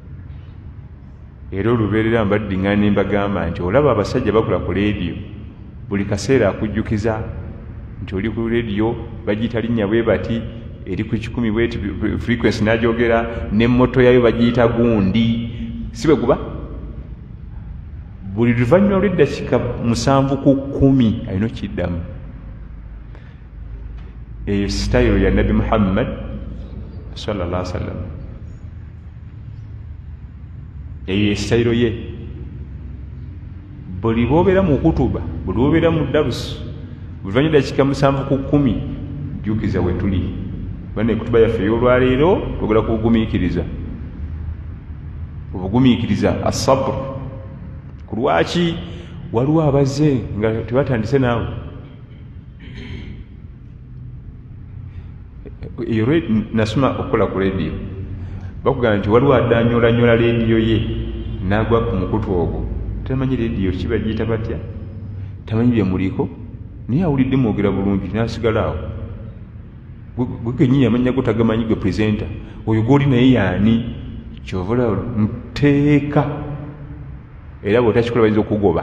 era olubeerera mbaddiŋŋana ne mbagamba nti olaba abasajja bakula ku leediyo buli kaseera akujjukiza nti oli ku leediyo bagiyita linnya bwe bati eri ku 10 bweti frequency n'agyogera n'emmoto yayo bagiyita gundi si bwe guba buli luvannyuma lw'eddakiika 7 ku 10 alina okiddamu eyo sitayiro ya Nabi Muhammad sallallahu alaihi wasallam eyo esitayiro ye buli bwobeera mu kutuba buli bwobeera mu darusi buli luvannyuma eddakiika 7 ku 10 jukiza wetuli bane kutuba yaffe y'olwaleero twogera ku bugumiikiriza asabr ku lwaki waliwo abazze nga tebatandise naawe eyo nasoma okukola ku leediyo bakugamba nti waliwo adanyolanyola leediyo ye n'agwa ku mukutu ogwo tamanyi leediyo kiba giyita batya tamanyi bye muliko naye awulidde mwogera bulungi n'asigala awo gwe kennyini amanya go tagamanyi gwe purezenta oyo gw'oli naye yaani kyova olaba muteeka era bw'otakikola bayinza okugoba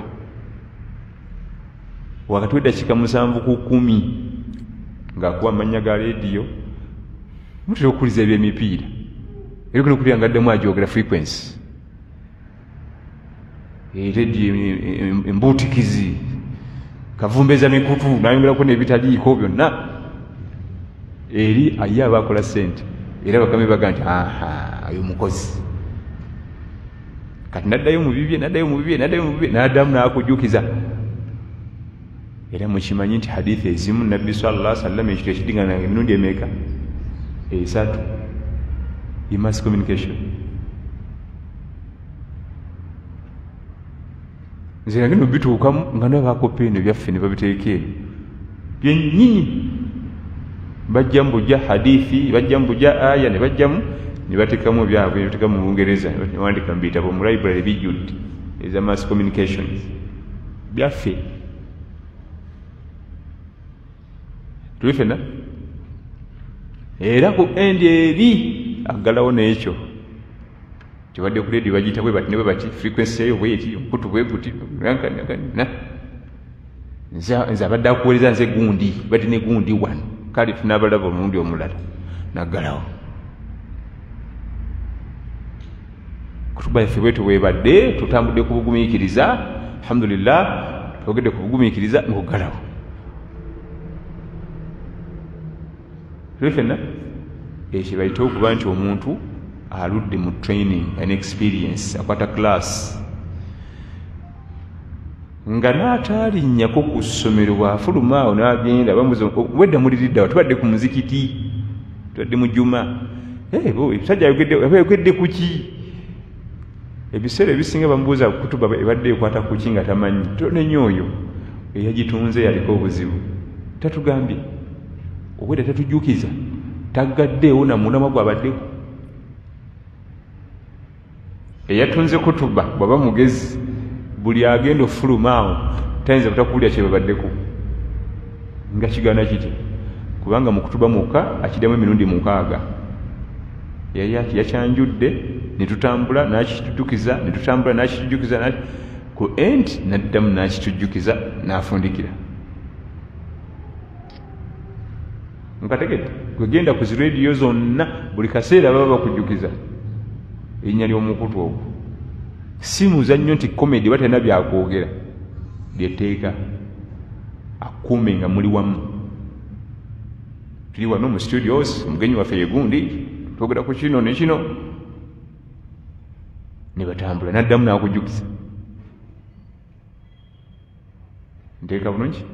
wakati w'eddakiika 7 ku 10 ng'akuwa amannya ga leediyo mutera okuwuliza eby'emipiira era kuna okuliya ngaddemu agyogera frequency leediyo embuutikizi kavumbeza mikutu nayongerako n'ebitaliiko byonna eri aye abakola ssente era bakame baga nti oyo mukozi kati naddayo mu bibye n'addamu n'akujukiza era mukimanyi nti hadithi ezimu nabbi sallallahu alaihi wasallam ekiro ekidingana emirundi emeka 3 mass communication nze nagenda bituukamu nga nabaako peeni byaffe ne babiteeka eno byennyini bajjamu bujja hadithi bajjamu bujja aya ne bajjamu ne bateekamu byabwe ne bateekamu mu Lungereza ne wandika mu bitabo mu library bijjudde eza mass communication byaffe tuli ffenna era ku endi eri aggalawo n'ekyo kibadde ku leediyo bagiyita bwe bati ne bwe bati frequency eyo bweti omukutu bwe guti nze abadde akuweereza nze gundi bati ne gundi wano kale tunaabalaba omulundi omulala naggalawo kutuba yaffe bwetu bwebadde tutambudde ku bugumiikiriza alhamdulillah twogedde ku bugumiikiriza ng'oggalawo tuli ffenna ekyo bayita okuba nti omuntu aludde mu training an experience akwata class nga n'ataalinnyako ku ssomero bw'afuluma awo n'agenda bamuza wedda muliriddawo tubadde ku muzikiti tubadde mu juma ebisajja ayogedde ku ki ebiseera ebisinga bamubuuza kutuba ebadde ekwata ku ki nga tamanyi tonenya oyo eyagitunze yaliko obuzibu tatugambye obwedda tatujukiza taggaddeewo namunamwa gwabaddeko eyatunze kutuba bwaba mugezi buli agenda ofuluma awo tayinza butakuwulira kye babaddeko nga kigaana kiti kubanga mu kutuba muka akiddamu emirundi 6 yakyanjudde ne tutambula n'akitujjukiza ne tutambula n'akitujjukiza ku endi n'addamu n'akitujjukiza n'afundikira nkategedde kwegenda ku zireediyo zonna buli kaseera baba bakujjukiza erinnya ly'omukutu ogwo si muzannyo nti komedi batalina byakwogera lyetteeka akuume nga muli wamu tuli wano mu studios omugenyi waffe yegundi twogera ku kino ne kino ne batambula n'addamu n'akujjukiza nteeka bulungi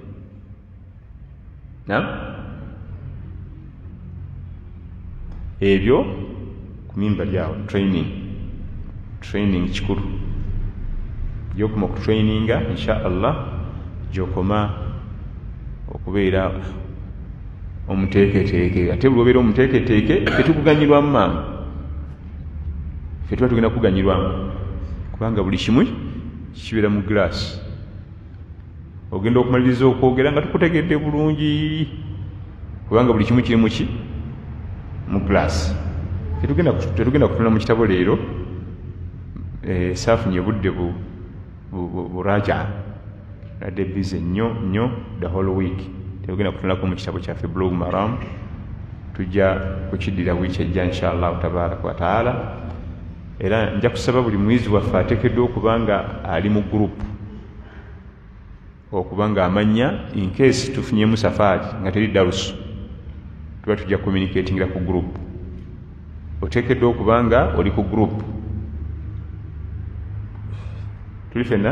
ebyo ku mimba lyawo training kikulu gyokoma okutraininga insha allah gyokoma okubeera omuteeketeeke ate buli obeera omuteeketeeke tetukuganyirwamu mangu ffe tuba tugenda kuganyirwamu kubanga buli kimu kibeera mu glass ogenda okumaliriza okwogera nga tukutegedde bulungi kubanga buli kimu kiri muki mu glass tetugenda kutunula mu kitabo leero saafunye budde buraja nadde bize nnyo the whole week tetugenda kutunulako mu kitabo kyaffe blog maram tujja kukiddira wiiki ejja inshallah tabaraka wa taala era nja kusaba buli muyizi waffe ateekeddwa okubanga ali mu gurupu okubanga amanya in case tufunyemu safaari nga teri darusu tuba tujja communicatingira ku gurupu oteekeddwa okubanga oli ku gurupu tuli ffenna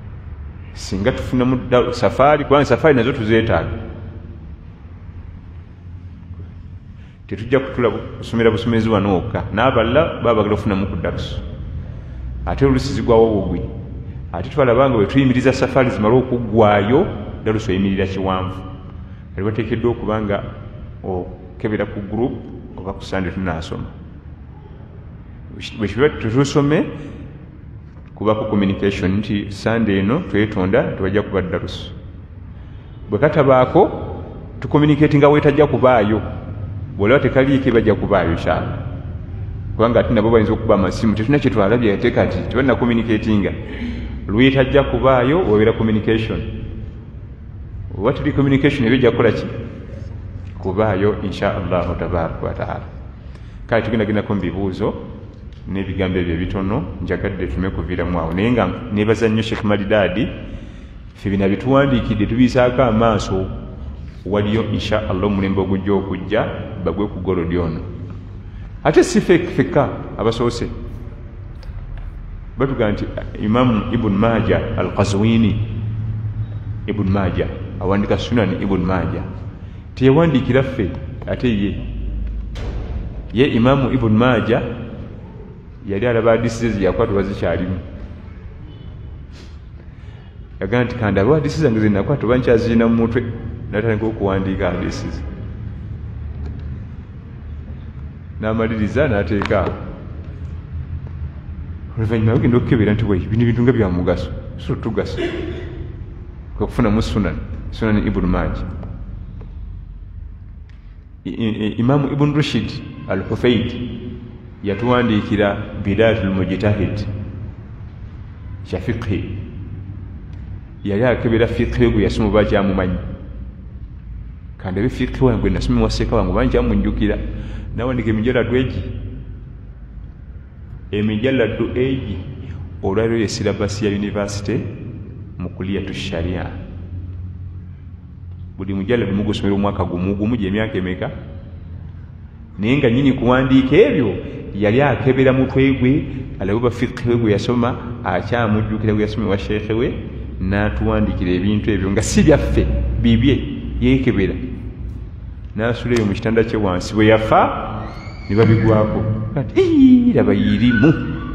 singa tufunamu safaari kubanga safaari nazo tuzeetaaga tetujja kutula kusomera busomezi wano wokka n'abalala baba bagala okufunamu ku darusu ate olusi zigwawo bugwi ate twalabanga bwe tuyimiriza safari zimala okuggwayo darusu eyimirira kiwanvu kali bateekeddwa okuba nga okebera ku group oba ku sande tunaasoma bwekiba tutusome kubako communication nti sande eno twetonda tewajja kuba darusu bwe katabaako tucommunicate nga weetajja kubaayo bwolaba tekaliike bajja kubaayo kyala kubanga ate nabo bayinza okuba amasimu tetulina kyetwalabye ate kati tebalina communicatinga lwetajja kubaayo obeera communication oba tuli communication ebyo ejja kukola ki kubaayo insha allahu tabaraka wataala kale tugendagendako mu bibuuzo n'ebigambo ebyo ebitono njagadde tume kuviiramu awo naye nga neebaza nnyo Sheikh Malidaadi ffe bina bituwandiikidde tubiisaako amaaso waliyo insha allah omulembe ogujja okujja bagwe ku golodi ono ate si fekka abasoose batugaa nti imamu ibn Maja al-Qazwini ibn Maja awandika sunani ibn Maja teyawandiikira ffe ate ye imamu ibn Maja yali alaba hadisi ze yakwatibwa zikyalimu yagamba nti kandaba hadisi zange zenakwatibwa nkyazirina mu mutwe natandika okuwandiika hadisi ze n'amaliriza n'ateeka awo oluvannyuma bagenda okukebera nti bino ebintu nga bya mugaso so tugasa kwekufunamu sunani ibn Maja imamu ibn Rushd al-Hufaydi yatuwandiikira bidayatul mujtahid kya fiqhi yali akebera fiqhi gwe yasoma oba kyamumanyi kandi ebe fiqhi wange nasomye waseeka wange oba nkyamunjukira nawandika emijalladu egi olwaliro ye silabasi ya yunivasite mu kuliyatu sharia buli mujalladu mugusomera omwaka gumu gy'emyaka emeka naye nga nyini kuwandiika ebyo yali akebera mutwe gwe alabe ba fiqhi we gwe yasoma akyamujjukira gwe yasomye wa sheekhe we n'atuwandiikira ebintu ebyo nga si byaffe bibye yeekebera n'asula eyo mu kitanda kye wansi bwe yafa ne babigwako kati laba yirimu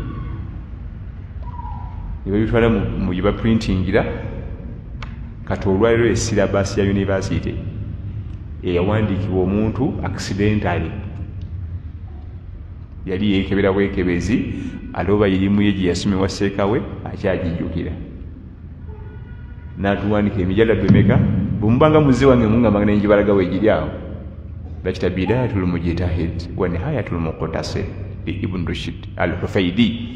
ne babitwala mu gye baprintingira kati olwaliro esirabasi ya yunivasite eyawandiikibwa omuntu accidentally yali yeekebera bwekebezi aloba irimu ye gye yasomye wa seeka we akyagijjukira n'atuwandika emijalladu emeka bwemubanga muze wange mungambanga nenjibalaga weegiri awo bakita bidayatul mujtahid wa nihayatul muqtasid ibn Rushd al-Hufaydi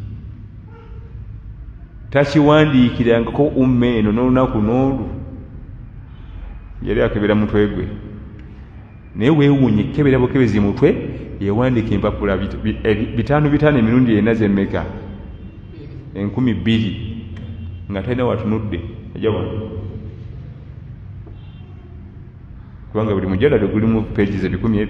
takiwandiikirangako umma eno n'olunaku n'olu yali akebera mutwe gwe naye weewuunye kebera bukebezi mutwe yewandiika empapula 5 emirundi ena zemmeka 2,000 nga talina watunudde ajawa kubanga buli mujalladu gulimu pages 10,000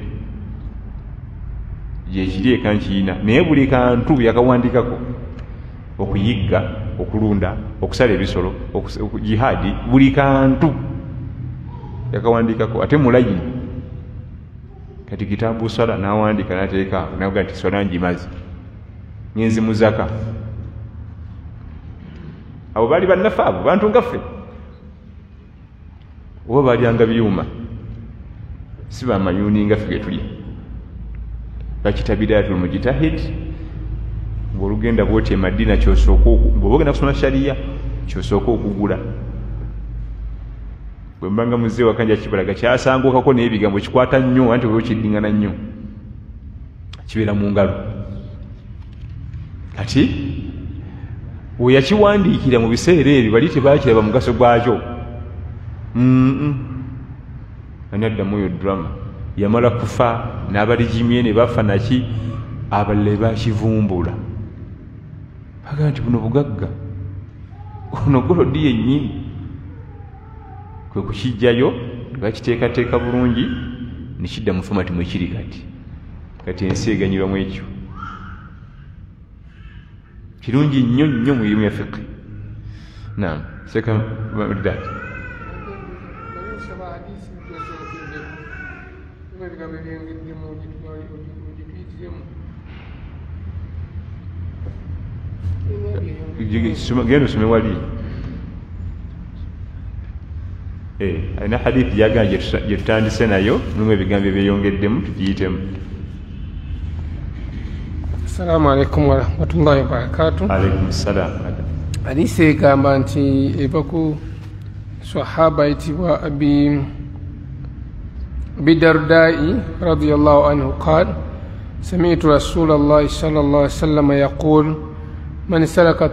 gyekiri eka nkiyina naye buli kantu yakawandikako okuyigga okulunda okusala ebisolo jihadi buli kantu yakawandikako ate mulayini kati kitabu swala n'awandika n'ateeka naga nti swala njimazi ngenzi muzaka abo baali bannaffe abo bantu ngaffe oba balyanga byuma si bamayuni ngaffe getuli bakita bidayatul mujtahid ng'olugenda bwoti emadina kyosooka bw'oba ogenda kusoma shariya kyosooka okugula bwe mbanga muzeeyi wakanja kibalaga kyasanguukako naye ebigambo kikwata nnyo anti bwe kiddingana nnyo kibeera mu ngalo kati we yakiwandiikira mu biseera ebyo bali tebaakiraba mugaso gwakyo ani addamu oyo drama yamala kufa n'abalijimye ne bafa naki abalala bakivumbula baga nti buno bugagga ono golodi yennyini kwe kukijjayo bakiteekateeka bulungi nekidda mu fomati mwekiri kati ensi eganyirwamu ekyo kirungi nnyo nnyo mu irimu ya fiqhi naam genda osome wali alina hadithi yagana gye tutandise nayo mulimu ebigambo ebyeyongeddemu tugiyitemu. Assalamu alaikum warahmatullahi wabarakatuh. Alaikum salam. Hadisi egamba nti eva ku sahaba ayitibwa abi dardai radiyallahu anhu qal sami'tu rasulallahi sallallahu alaihi wasallam yaqul man salaka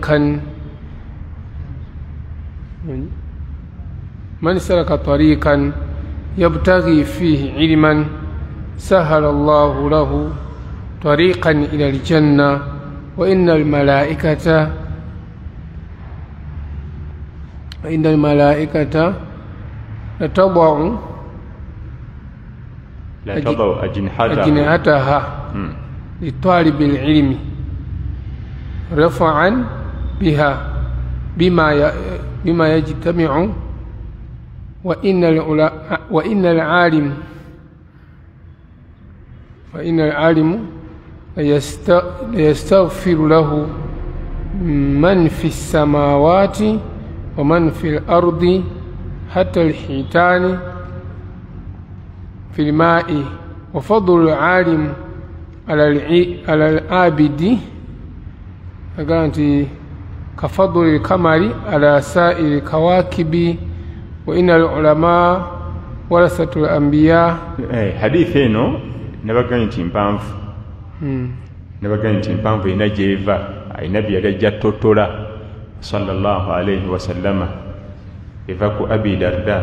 tariqan yabtaghi fihi ilman sahala Allahu lahu طريقا إلى الجنة وإن الملائكة لتضع أجنحتها لطالب العلم رفعا بها بما يجتمع وإن العالم يستغفر له من في السماوات ومن في الأرض حتى الحيتان في الماء وفضل العالم على العابد كفضل القمر على سائر الكواكب وإن العلماء ورثة الأنبياء. حديث هنا نبغى نتيمبانف nabagamba nti empanvu erina gyeva alina bye yali ajja totola sallallahu alaihi wasallama eva ku abi darda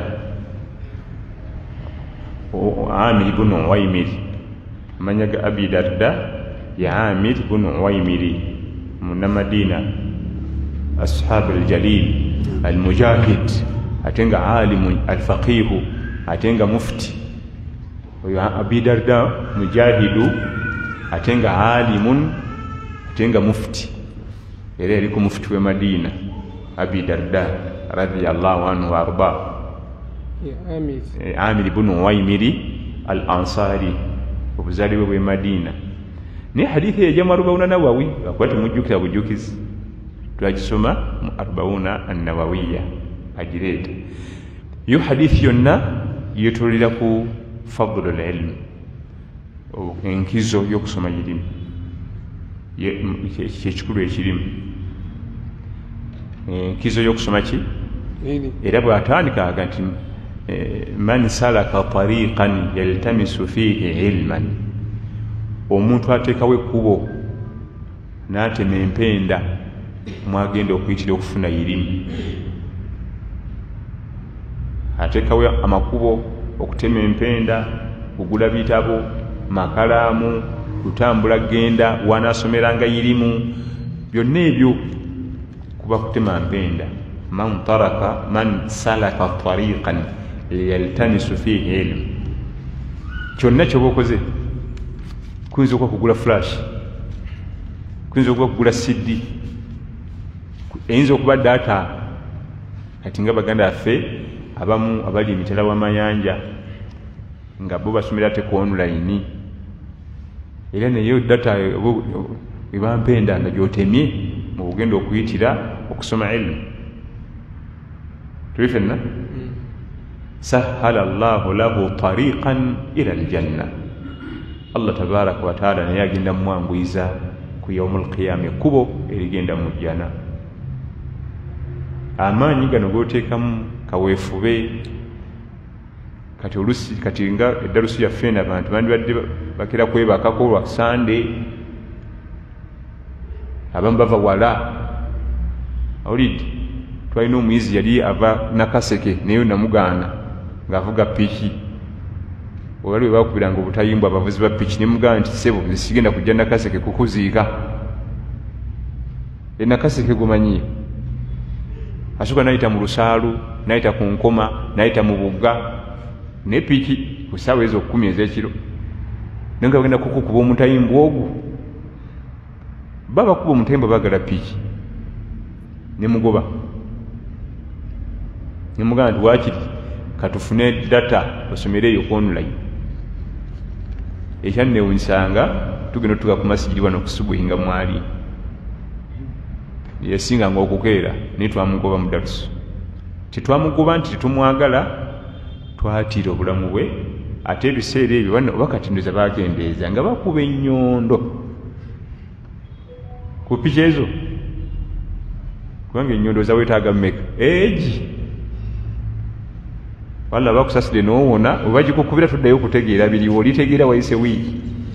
amir ibn uwaymir. amanya ga abi darda ya amir ibn uwaymir muna madina ashab aljalil almujahid atenga alimu alfaqihu atenga mufti. oyo abi darda mujahidu atenga alimun atenga mufti era yali ku mufti we Madina abi darda radiyallahu anhu warda amir ibn uwaymiri al ansari obuzaliwe bwe Madina. ni hadithi ya jamaa 40 nawawi akwati mujukira bujukizi twagisoma mu 40 an-nawawiyya ajireta yo hadithi yonna yetulira ku fadlul ilm enkizo y'okusoma yirimu kyekikulu ekirimu enkizo y'okusoma ki era bw'atandika aga nti man salaka tariqan yaltamisu fihi ilman omuntu ateekawo ekkubo n'atema empenda mwagenda okuyitira okufuna irimu. ateekawo amakubo okutema empenda kugula bitabo makalaamu kutambula genda wanaasomeranga irimu byonna ebyo kuba kutema mpenda. man salaka tariqan liyaltamisu fihi ilm kyonna kyoba okoze kuyinza okuba kugula flash kuyinza okuba kugula CD eyinza okuba data kati nga baganda affe abamu abali emitala w'amayanja nga bo basomera te ku online era nayo data ebampenda nga gyotemye mu bugenda okuyitira okusoma ilmu. tulifenna sahala Allahu lahu tariqan ila aljanna. Allah tabaraka wa taala naye agenda mumwanguyiza ku yaumul qiyama ekkubo erigenda mu jjana. amaanyi gano gooteekamu kaweefube kati olusi kati nga eddalusi yaffe n'abantu bandibadde bakera kwebakako lwa Sande abamu bava wala awulidde. twalina omuyizi yali ava Nakaseke naye namugaana ng'avuga piki wali bwe bakubiranga obutayimbwa abavuzi ba piki ne mugamba nti sebo sigenda kujja Nakaseke kukuziika. Nakaseke gumanyiye asuka nayita mu Lusaalu nayita ku Nkoma nayita mu Bugga ne piki ku ssaawa ezo 10 ez'ekiro naye nga bagenda kukukuba omutayimbwa ogwo baba kuba omutayimbwa bagala piki ne mugoba ne mugamba nti waakiri katufune data osomereeyo ku online ekyannewunyisanga tugenda tuga ku masijidi wano kusubuhinga mwali yesinganga okukeera naye twamugoba mu darusu tetwamugoba nti tetumwagala twatiira obulamu bwe ate ebiseera ebyo bano oba katindoza bakendeeza nga bakuba ennyondo ku piki ezo kubanga ennyondo zawetaaga mmeka egi walla bakusasire n'owona oba gikukubira tuddayo okutegeera biriwo olitegeera wayise wiiki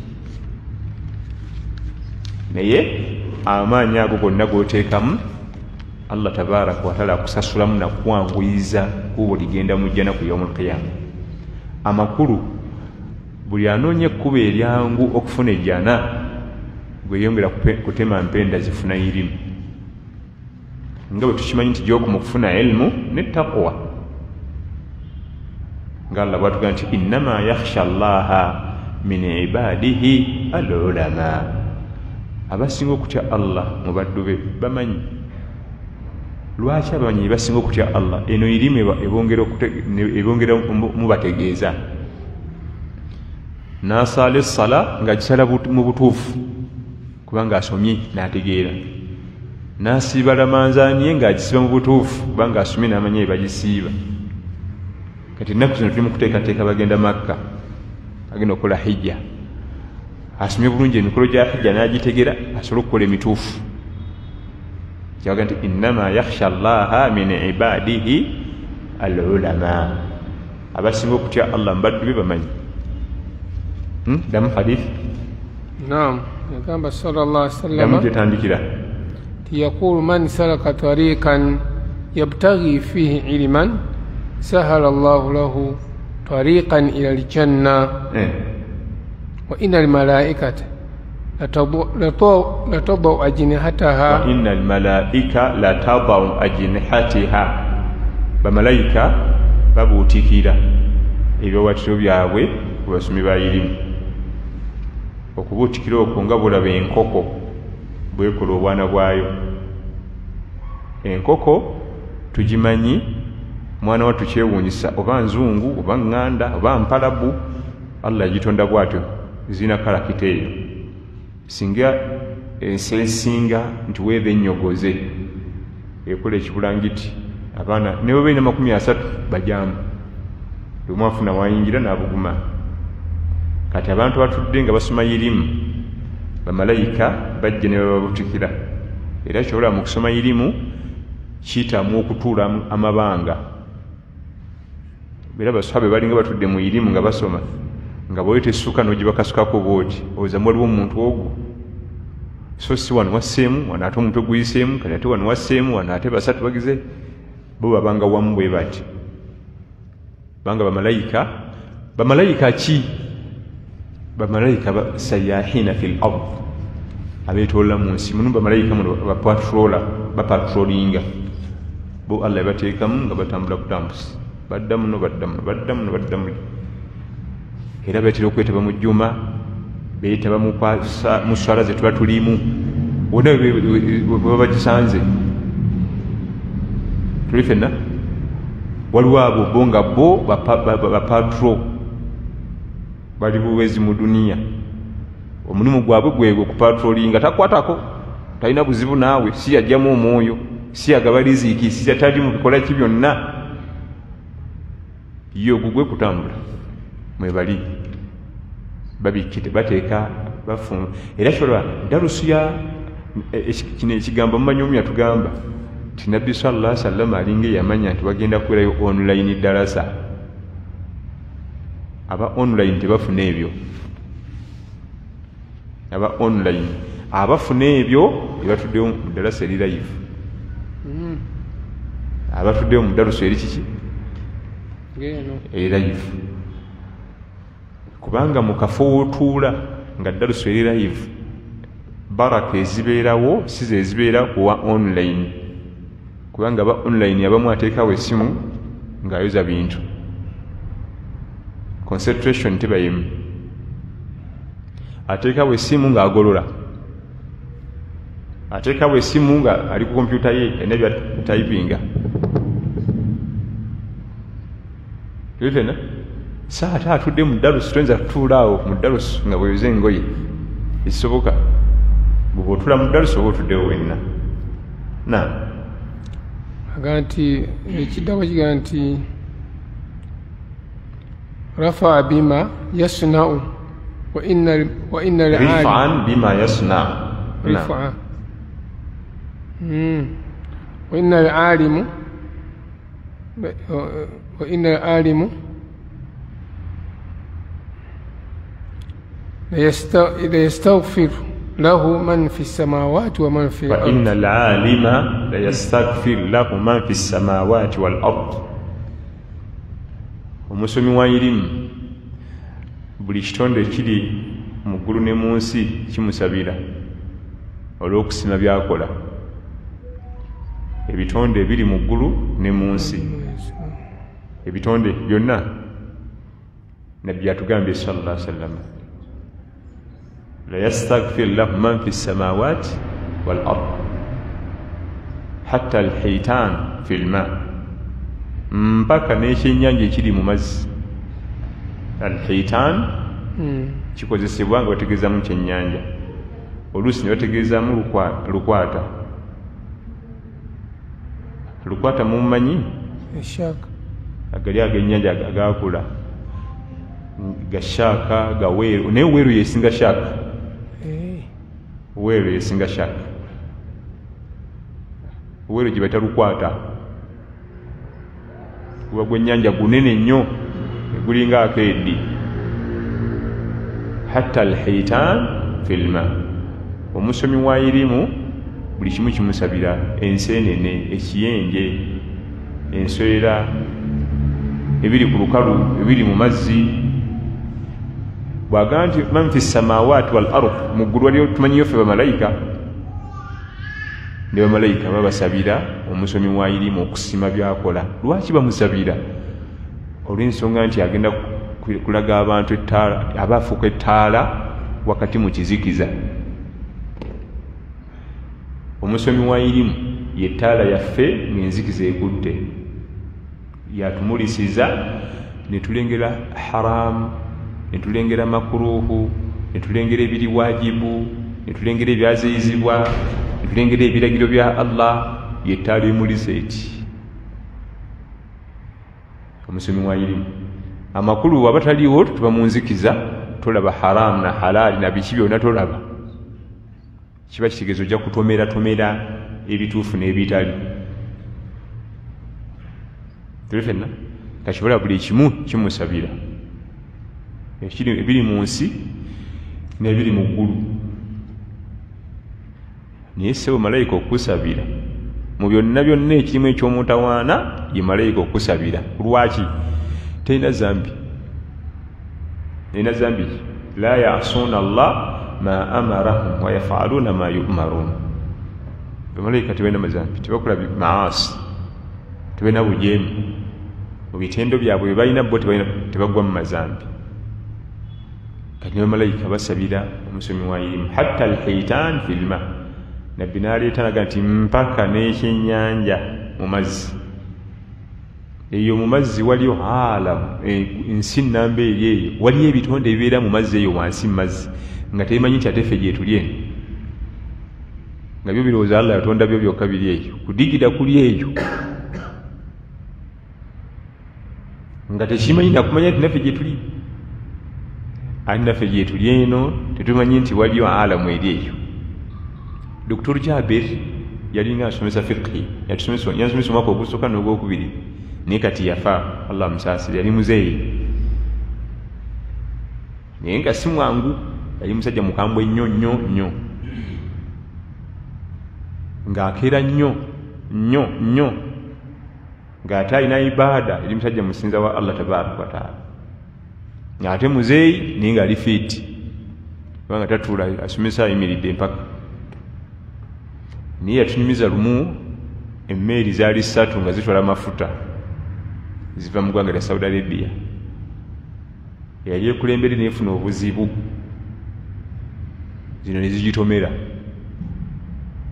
naye amaanyi ago gonna g'oteekamu Allah tabaraka wataala akusasulamu nakwanguyiza kubo ligenda mujjana ku yaumul qiyama amakulu buli anoonye ekkubo eryangu okufuna ejjana gweyongera kutema mpenda zifuna irimu nga bwe tukimanyi nti gy'okuma okufuna ilmu ne taqwa nga Allah bwatugamba nti innama yakhsha allaha min ibadihi al-ulama abasinga okutya Allah mu baddu be bamanyi lwaki abamanyi basinga okutya Allah eno irimu ebongera mubategeeza nasala essala nga gisala mu butuufu kubanga asomye n'ategeera nasiiba lamanzaaniye ng'agisiba mu butuufu kubanga asomye n'amanya ebagisiiba kati ennaku zino tuli mu kuteekateeka bagenda Makka agenda okukola hijja asomye bulungi emikolo gya hijja n'agitegeera asobole okukola emituufu kyaga nti innama yakhsha allaha min ibadihi al-ulama abasinga okutya Allah mbaddu be bamanyi damu hadith naam yagamba sallallahu alaihi wasallam damu gyetandikira يقول من سلك طريقا يبتغي فيه علما سهل الله له طريقا إلى الجنة وإن الملائكة لتضع أجنحتها وإن الملائكة لتضع أجنحتها بملائكة babuutikira ebiwatiro byabwe ku basomi ba irimu okubuutikira okwo nga bulaba enkoko bwekola obwana bwayo enkoko tugimanyi mwana wattu kyewuunyisa oba nzungu oba ŋŋanda oba mpalabu Allah yagitonda bwatyo zina kalakita eyo singa ensi esinga nti weeba ennyogoze ekola ekibulangiti abaana ne bwe balina 30 bajamu lumu afuna wayingira n'abuguma kati abantu batudde nga basoma irimu bamalayika bajja ne bababutikira era kyobola mu kusoma irimu kiyitamu okutuula amabanga era basabe balinga batudde mu irimu nga basoma nga bwe tessuka n'ogibakasukako bwoti oza waliwo omuntu ogwo so si wano wasseemu wano ate omutwe guyiseemu kati ate wano wasseemu wano ate basatu bagize bo babanga wamu bwe bati banga bamalayika ki bamalayika sayahina fil ard abetoola mu nsi muno bamalayika muno bapatrolinga bo Allah yabateekamu nga batambula butambusi badda muno era betera okwetaba mu jjuma beetaba mu swala ze tuba tulimu wonna bwe bagisanze tuli fenna waliwo abo bo nga bo bapatro bali buwezi mu duniya omulimu gwabwe gwegwe kupatrolinga takwatako talina buzibu naawe si yajjamu omwoyo si yagaba riziki si yatali mu bikola ki byonna yo gugwe kutambula mwebali babikite bateeka bafuna era kyola darusu ya kino ekigambo mumanyi omu yatugamba nti nabbi sallallahu alaihi wasallam alinga yamanya nti bagenda kuwerayo online darasa aba online tebafuna ebyo aba online abafuna ebyo ebatuddeyo mu darasa eri live abatuddeyo mu darusu eri kiki eri live kubanga mu kafo wootuula nga darusu eri live baraka ezibeerawo si ze ezibeera kuwa online kubanga ba online abamu ateekawo essimu ng'ayoza bintu concentration tebayemu ateekawo essimu ng'agolola ateekawo essimu nga ali ku kompyuta ye enabya typinga tubifena saate atudde mu dalusi toyinza kutuulaawo mu dalusi nga bweyoza engoye ekisoboka bw'oba otula mu dalusi oba otuddewo wenna aga nti ekiddako kigaa nti rafaa bima yasnau wa inna rifaan bima yasnau rifaa wa inna al-alimu ليستغفر له من في السماوات ومن في الأرض وإن العالم ليستغفر له من في السماوات والأرض omusomi wa irimu buli kitonde kiri mu ggulu ne mu nsi kimusabira olw'okusima byakola ebitonde biri mu ggulu ne mu nsi ebitonde byonna nabbi yatugambye sallallahu alaihi wasallam la yastaghfir lahu man fi samawati wal ard hatta al hitan fi al ma mpaka n'ekyennyanja ekiri mu mazzi al hitan kikozesebwa nga bategeezamu kyennyanja oluusi ne bategeezamu lukwata mumumanyi agali ag'ennyanja agakula gashaaka gaweeru naye weeru yesinga shaaka weeru yesinga shaaka weeru gye bayita lukwata kuba gwennyanja gunene nnyo gulinga akeedi hatta alhitan filma omusomi wa irimu buli kimu kimusabira enseenene ekiyenje enswera ebiri ku lukalu ebiri mu mazzi bw'agamba nti man fi samawati wal ard mu ggulu waliyo tumanyiyo ffe bamalayika ne bamalayika babasabira omusomi wa irimu okusima byakola lwaki bamusabira olw'ensonga nti agenda kulaga abantu ettaala abaafuuka ettaala wakati mu kizikiza omusomi wa irimu yettaala yaffe ng'enzikiza ekudde yatumulisiza netulengera haramu netulengera makuruhu netulengera ebiri wajibu netulengera ebyaziyizibwa netulengera ebiragiro bya Allah yettaala emulisa eti omusomi wa irimu amakulu aba taliwo tuba mu nzikiza tolaba haramu na halaali na biki byonna tolaba kiba kitegeeza ojja kutomera ebituufu n'ebitali tuli fenna kakibola buli kimu kimusabira ebiri mu nsi n'ebiri mu ggulu naye ssebo malayika okusabira mu byonna byonna ekirimu eky'omutawaana ye malayika okusabira lwaki terina zambi la ya'suuna Allah ma amarahum wa yaf'aluuna ma yu'maruun bamalayika tebalina mazambi tebakola maasi tebalina bujeemu mu bitendo byabwe bye balina bo tebagwa mu mazambi kati ne bamalayika basabira omusomi wa irimu hatta alhitan fi lma nabbi n'aleeta naga nti mpaka n'ekyennyanja mu mazzi eyo mu mazzi waliyo alamu ensi nnamba eri eyo waliyo ebitonde ebibeera mu mazzi eyo wansi mu mazzi nga tebimanyi nti ate ffe gyetuli eno nga byo birowooza Allah yatonda byo byokka biri eyo kudigida kuli eyo nga tekimanyi nakumanya nti naffe gyetuli ani naffe gyetuli eno tetumanyi nti waliyo alamu eri eyo Dr. Jabir yalinga asomesa fiqhi yansomesa omwaka ogusooka n'ogwokubiri naye kati yafa Allah musaasire yali muzeeyi naye nga si mwangu yali musajja mukambwe nnyo ng'akeera nnyo ng'ate alina ibaada eri musajja musinza wa Allah tabaraka wa taala ng'ate muzeeyi naye ng'ali fiiti kubanga tatuula asomesa ayimiridde empaka naye yatunyumiza lumu emmeeri zaali 3 nga zitwala amafuta ziva mu ggwanga lya Saudi Arabia yali ekulembere neefuna obuzibu zino ne zigitomera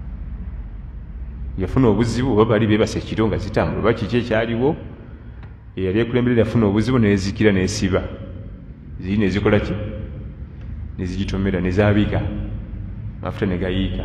yafuna obuzibu oba bali beebase ekiro nga zitambula oba kiki ekyaliwo eyali ekulembera yafuna obuzibu nezikira nesiba ziri nezikola ki nezigitomera nezabiika mafuta negayiika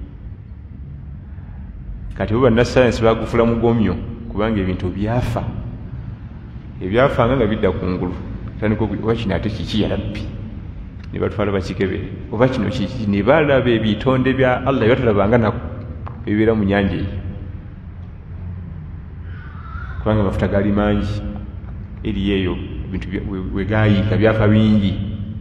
kati bo bannasayansi bagufula mugomyo kubanga ebintu byafa ebyafanga nga bidda kungulu tandika oba kino ate kiki yarabbi ne batwala bakikebere oba kino kiki ne balaba ebitonde bya Allah byatalabanga nako ebibeera mu nyanja eyo kubanga amafuta gali mangi eri eyo ebintu wegayiika byafa bingi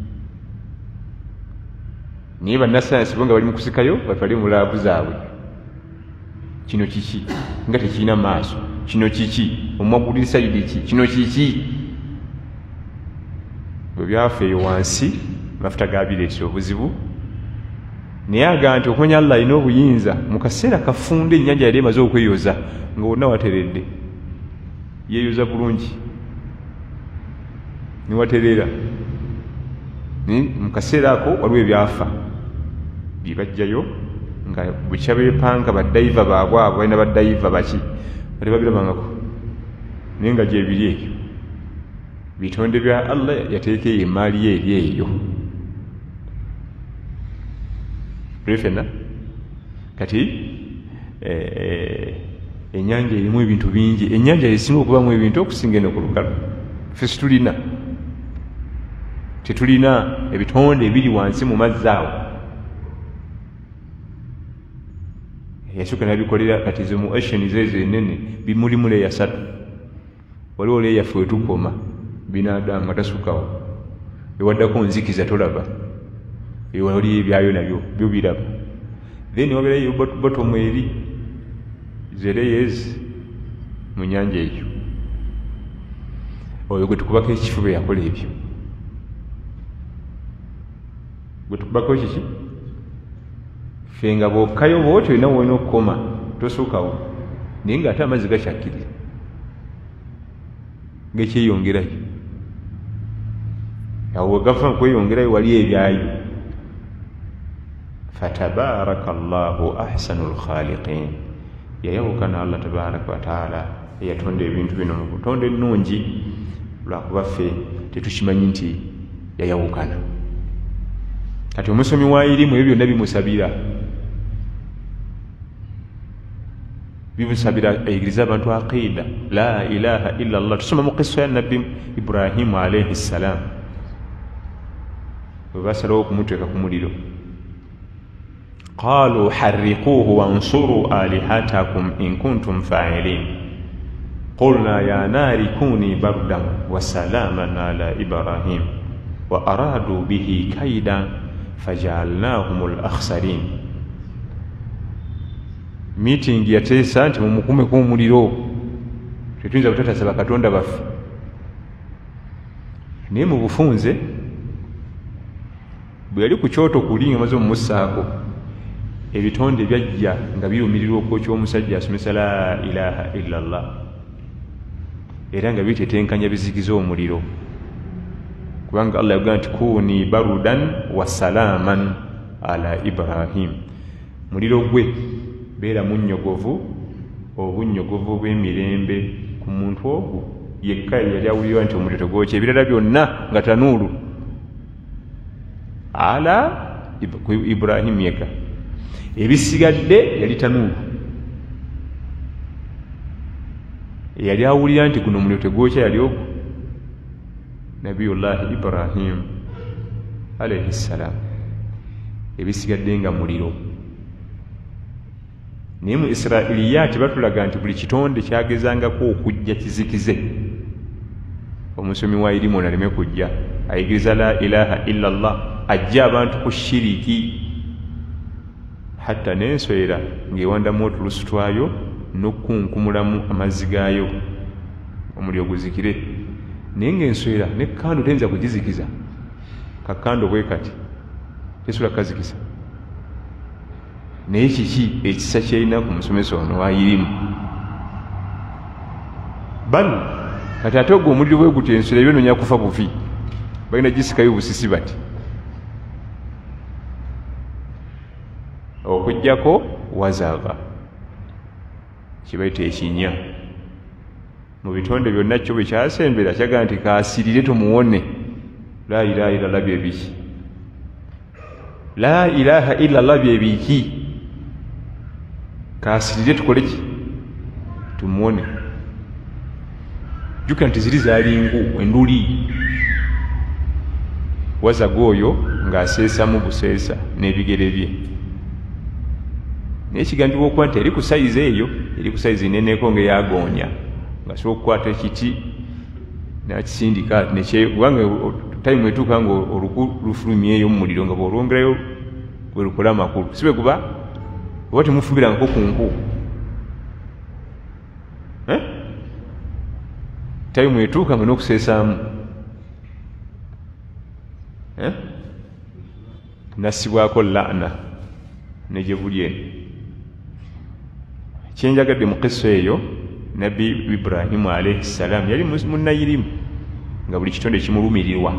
naye bannasayansi bo nga bali mu kusikayo batwale mu laabu zaabwe kino kiki nga tekirina maaso kino kiki omwaguliri sayidi ki kino kiki bwe byafa eyo wansi amafuta gabireetera obuzibu naye agaa nti okumanya Allah alina obuyinza mu kaseera kafunda ennyanja yali emaze okweyoza nga wonna wateredde yeeyoza bulungi niwaterera mu kaseera ako waliwo ebyafa byebajjayo nga bwekya beepanga badayiva baabwe abo balina badayiva baki bali babirabangako naye nga gyebiri eyo bitonde bya Allah yateeka eyo emaali ye eri eyo fena kati ennyanja erimu ebintu bingi ennyanja esinga okubamu ebintu okusinga eno ku lukalu ffe tetulina ebitonde ebiri wansi mu mazzi awo yasooka nabikolera kati ze mu ocean zezo enene bimulimu leeya 3 waliwo leeya ffe wetukoma binadamu nga tasukawo ewaddako nzikiza tolaba ewali ebyayo nabyo byo biraba then wabeerayo bottom eri ze layers mu nyanja eyo oyo gwe tukubako ekifuba yakola ebyo gwe tukubako kiki ffe nga bwokkayo bwotyo olina woolina okukoma tosuukawo naye ng'ate amazzi gakyakkiriza gekyeyongerayo awo wegava mukweyongerayo wali ebyayo fatabaraka llahu ahsanu lkhaliqin yayawukana Allah tabaraka wataala eyatonda ebintu bino mu butonde ennungi lwakuba ffe tetukimanyi nti yayawukana kati omusomi wa irimu ebyo byonna bimusabira ayigiriza abantu aqida la ilaha illa Allah tusoma mu qissa ya nabbi Ibrahimu alayhi ssalam bwe basalawo okumuteeka ku muliro qalu harriquhu wansuru alihatakum in kuntum fa'ilin qulna ya nari kuni bardan wa salaman ala Ibrahim wa aradu bihi kaidan fajalnahum al-akhsarin meeting yateesa nti mumukumeko omuliro tetuyinza kutatasaba katonda baffe naye mu bufunze bwe yali ku kyoto kuli nga maze omumussaako ebitonde byajja nga biyumirira okwokya omusajja asomesa la ilaha illa Allah era nga bitetenkanya bizikiza omuliro kubanga Allah yagamba nti kuni barudan wa salaman ala Ibrahim muliro gwe beera munnyogovu obunnyogovu bw'emirembe ku muntu ogwo yekka yali awulirwa nti omuliro tegwokya ebirala byonna nga tanuulu ala Ibrahim yekka ebisigadde yali tanuulu yali awulira nti guno omuliro tegwokya yali ogwo nabiyullahi Ibrahim alayhi ssalam ebisigadde nga muliro naye mu Israiliyati batulaga nti buli kitonde kyagezangako okujja kizikize omusomi wa irimu aleme kujja ayigiriza la ilaha illa Allah ajja abantu ku shiriki hatta n'enswera ng'ewandamu otulusu twayo n'okunkumulamu amazzi gaayo omuliro guzikire naye ng'enswera ne kando tayinza kugizikiza kakando bwe kati tesobola kukazikisa naye kiki ekisa kyerina ku musomesa ono wayirimu bal kati ate ogwo omuliro bwe gutyo enswera ebyononya kufa bufi balina gisikayo busisi bati okujjako wazava kibaita ekinya mu bitonde byonna kyo bwe kyasembera kyaga nti kaasirire tumuwone. La ilaha illallah bye biki? La ilaha illallah bye biki? Kaasirire tukole ki? Tumuwone. Jukira nti ziri zaali ngu enduli wazaga oyo ng'aseesamu buseesa n'ebigere bye. Naye kigambibwa okuba nti eri ku sayizi eyo, eri ku sayizi neneko ng'eyagoonya ng'asobola okukwata ekiti n'akisindika kubanga tayimu etuuka ng'oluku lufulumyeyo mu muliro nga bw'olwongerayo bwe lukola amakulu si bwe kuba oba temufumbirangako ku nku. Tayimu etuuka nga n'okuseesaamu nassibwako laana ne gye buli eno. Kyenjagadde mu kisa eyo, nabbi Ibrahimu alayhi salaam yali munnayirimu nga buli kitonde kimulumirirwa,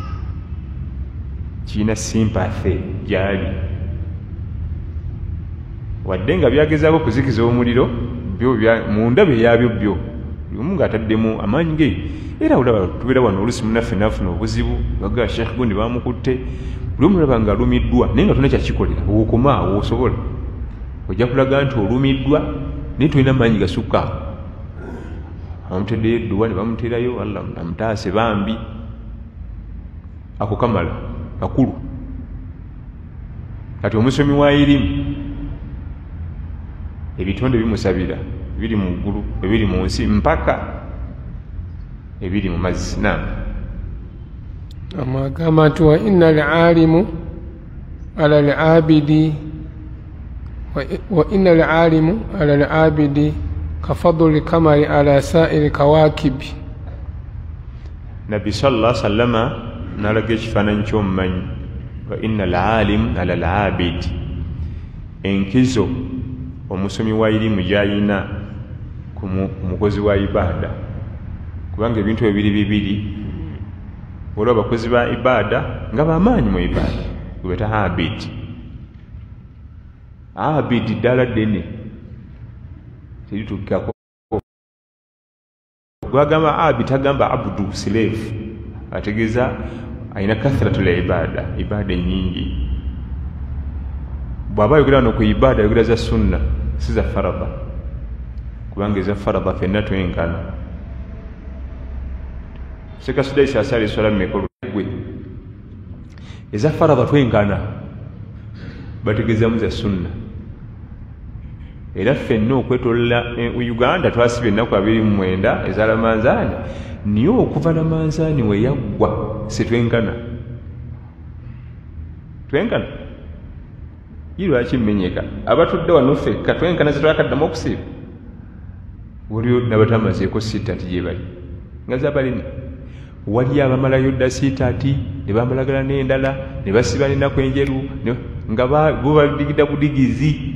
kirina sympathy gyali, wadde nga byagezaako kuzikiza omuliro munda bye yabyo byo buli omu ng'ataddemu amaanyi ge. Era olaba tubeera wano oluusi munnaffe n'afuna obuzibu baga Sheikh gundi baamukutte, buli omu olaba ng'alumiddwa naye nga tolina kyakikolera. Wookoma woosobola ojja kulaga nti olumiddwa naye tolina maanyi gasukka. Bamuteddeyo edduwa ne bamuteerayo, Allah amutaase bambi. Ako kamala kakulu. Kati omusomi wa irimu ebitonde bimusabira, ebiri mu ggulu, ebiri mu nsi, mpaka ebiri mu mazzi. Naam. Amagamba nti wa inna al-alimu ala al-abidi wa inna al-alimu ala al-abidi kafadhli kamari ala sa'iri kawakibi. Nabbi sallallahu alaihi wasallam nalaga ekifaananyi ky'omumanyi wa inna al-alimu ala al-abidi, enkizo omusomi wa irimu gy'ayina ku mukozi wa ibaada, kubanga ebintu ebiri bibiri. Olwo abakozi ba ibaada nga bamaanyi mu ibaada gwebeta abidi. Abidi ddala ddene terituukako. Gwagamba abidi tagamba abudu slave, ategeeza ayina kathratul ibaada, ibaada ennyingi. Bw'aba ayogera no ku ibaada ayogera za sunna si za faradha, kubanga eza faradha ffenna twenkana. Sekasudayi saasali swala mmeka gwe eza faradha twenkana, bategeezamu za sunna. Era ffenna okwetolola Uganda twasibye ennaku 29 eza Ramanzaani, niye okuva Ramanzaani we yaggwa situenkana. Twenkana lwaki mmenyeka abatudde wano ffekka twenkana zetwakaddamu okusiiba. Waliyo nabatamazeeko sitaati gye bali nga zabalina, waliyo abamalayo dda sitaati ne bamalagala n'endala ne basiba n'ennaku enjeru nga bo badigida budigizi.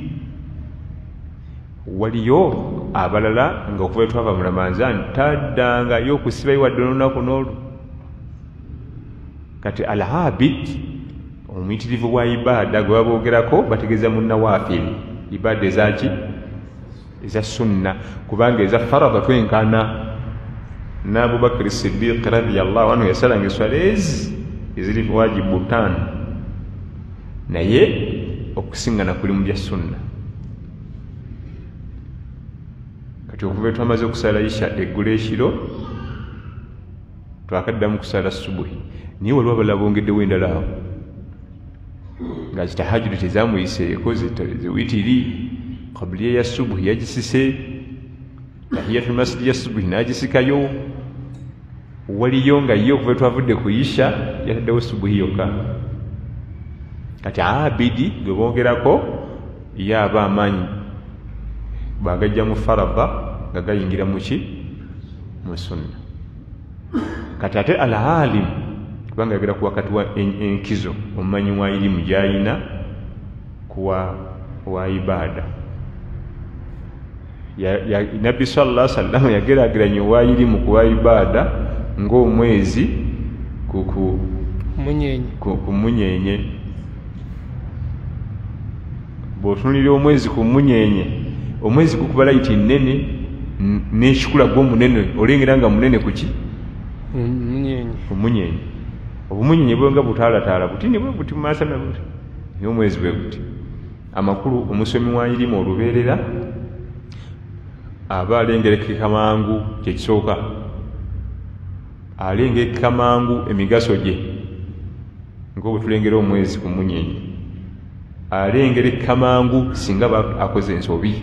Waliyo abalala nga okuva twava mu Ramanzaani taddangayo okusibayo wadde n'olunaku n'olwo. Kati al-abid omuyitirivu bwa ibaada gwe baboogerako bategeeza mu nawaafiri, ibaada ezaki eza sunna, kubanga eza faradha twenkana. n'Abubakar Siddiq radiyallahu anhu yasalanga eswala eziri wajibu 5, naye okusingana kuli mu bya sunna. Kati okuva twamaze okusala isha eggulu ekiro twakaddamu kusala subuhi, niye waliwo abalala bongeddewo endala awo nga zitahajjudi tezamuyiseeko ziwitiri, qabliya ya subuhi yagisise, tahiyatul masjidi ya subuhi n'agisikayo. Waliyo nga ye okuva twavudde ku isha yataddewo subuhi yokka. Kati abidi gwe bongerako ye aba amaanyi bwagajja mu faradha nga gayingira muki mu sunna. Kati ate al-alim kubanga yagera ku wakati wa enkizo omumanyi wa irimu gy'ayina kuwa wa ibaada. Nabbi sallallahu alaihi wasallam yageraageranya owa irimu kuwa ibaada ng'omwezi ku munyenye. Bw'otunulira omwezi ku munyenye, omwezi gukuba layiti nnene n'ekikula gw'omunene olengera nga munene kuki omunyenyi obumunyenyi bwenga butaalataala buti ne bwe buti mumaasana buti n'omwezi bwe buti amakulu omusomi wa irimu olubeerera aba alengerekeka mangu kyekisooka alengerekeka mangu emigaso gye ng'obwe tulengera omwezi ku munyenyi alengerekeka mangu singa akoze ensobi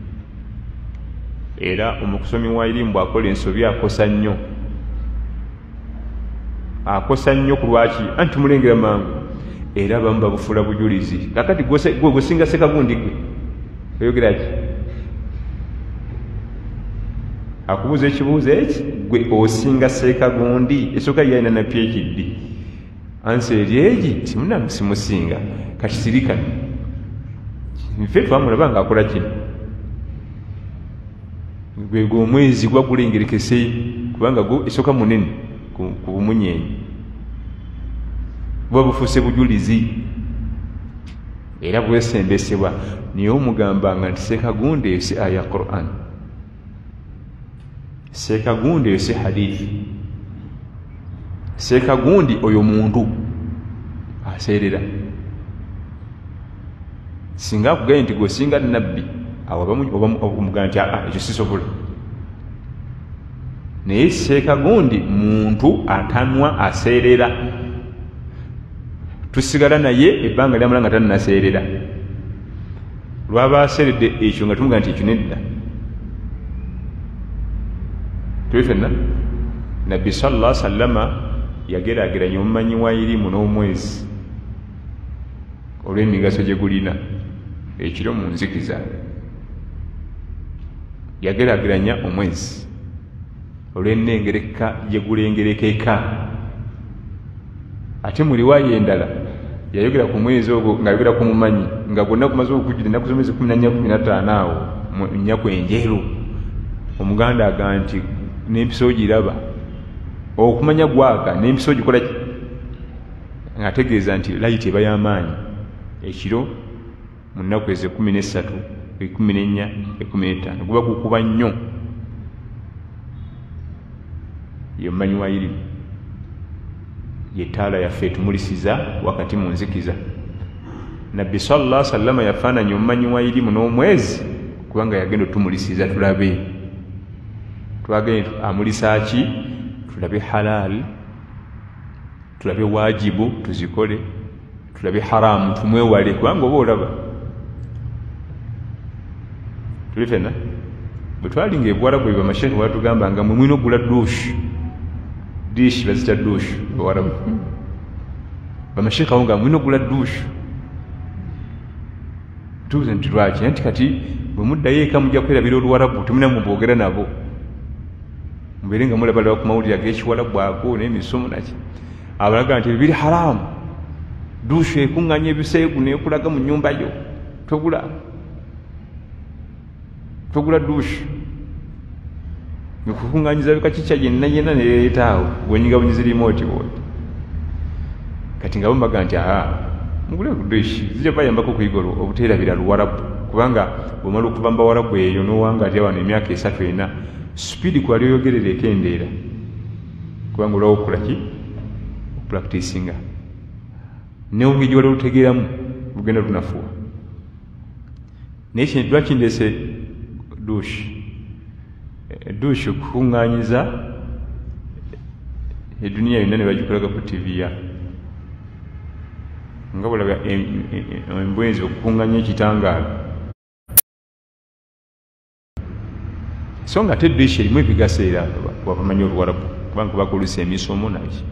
era omukusomi wa irimu bw'akola ensobi akosa nnyo ku lwaki anti mulengera mangu era abamu babufuula bujulizi kakati gwe gusinga Sekagundi gwe oyogera ki akubuuza ekibuuzo eki gwe osinga Sekagundi esooka yalina na PhD anseri egi simusinga kati sirikani nfe twamulaba ng'akola kino gwe omwezi gwa gulengerekese kubanga gwo esooka munene ku bumunyenyi buba bufuuse bujulizi era bwesembesebwa niye omugamba nga nti Sekagundi eyo si aya Quran Sekagundi eyo si hadithi Sekagundi oyo muntu aseerera singa akugaye nti gwesinga nabbi awo omugamba nti ekyo sisobola naye Sekagundi muntu atanwa aseerera tusigala naye ebbanga lyamala nga tannaseerera lwaba aseeredde ekyo nga tumuga nti ekyo nedda tuli fenna nabbi sallallahu alaihi wasallama yageraageranya omumanyi wa irimu n'omwezi olw'emigaso gye gulina ekiro mu nzikiza yageraageranya omwezi olw'ennengereka gye gulengerekeka ate mu riwaaya endala yayogera ku mwezi ogwo ng'ayogera ku mumanyi nga gwonna gumaze okujjira ennaku z'omwezi 14-15 awo mu nnaku enjeru omuganda agamba nti n'empisa ogiraba okumanya gwaka n'empisa ogikola ng'ategeeza nti layiti eba y'amaanyi ekiro mu nnaku ezo 13 14 15 guba gukuba nnyo ye mumanyi wa irimu ye ttaala yaffe etumulisiza wakati mu nzikiza nabbi sallallahu alaihi wasallam yafaananya omumanyi wa irimu n'omwezi kubanga yagenda otumulisiza tulabe twagenda amulisa ki tulabe halal tulabe wajibu tuzikole tulabe haramu tumwewale kubanga oba olaba tuli fena bwe twalinga ebuwarabu ebyo bamashekhe batugamba nga mwe mwina ogula dushu dishi bazita dushu bwarabu bamashekhe awo nga mwina ogula dushu tuuze nti lwaki anti kati bwe muddayo eka mujja kwerabira oluwarabu temuna mubwogera nabo mubeere nga mulabalaba ku mawulire ag'ekiwarabu ago n'emisomo naki abalaga nti biri haramu dushu ekuŋŋanya ebiseegu neekulaga mu nnyumba yo togula dushu nikukuŋŋanyiza bikakikya yenna nereetaawo bwenyigabunyiza rimooti wooti kati nga bambaga nti mugule ku dushu zijja bayambako okuyiga obuteerabira luwarabu kubanga bwomala okuva mbawarabu eyo n'owanga ati wano emyaka 3-4 sipiidi kwali oyogerera ekendeera kubanga olwawo okukolaki okulakitisinga neobugezi wali lutegeeramu lugenda lunafuwa naye kino lwakindeese dushu kukuŋŋanyiza eduniya yonna ne bagikolaga ku tv ya nga bulaga embwenzi okukuŋŋanya ekitangaala so nga ate dushu erimu ebigaso era wabamanyi oluwarabu kubanga bakolusa emisomo naki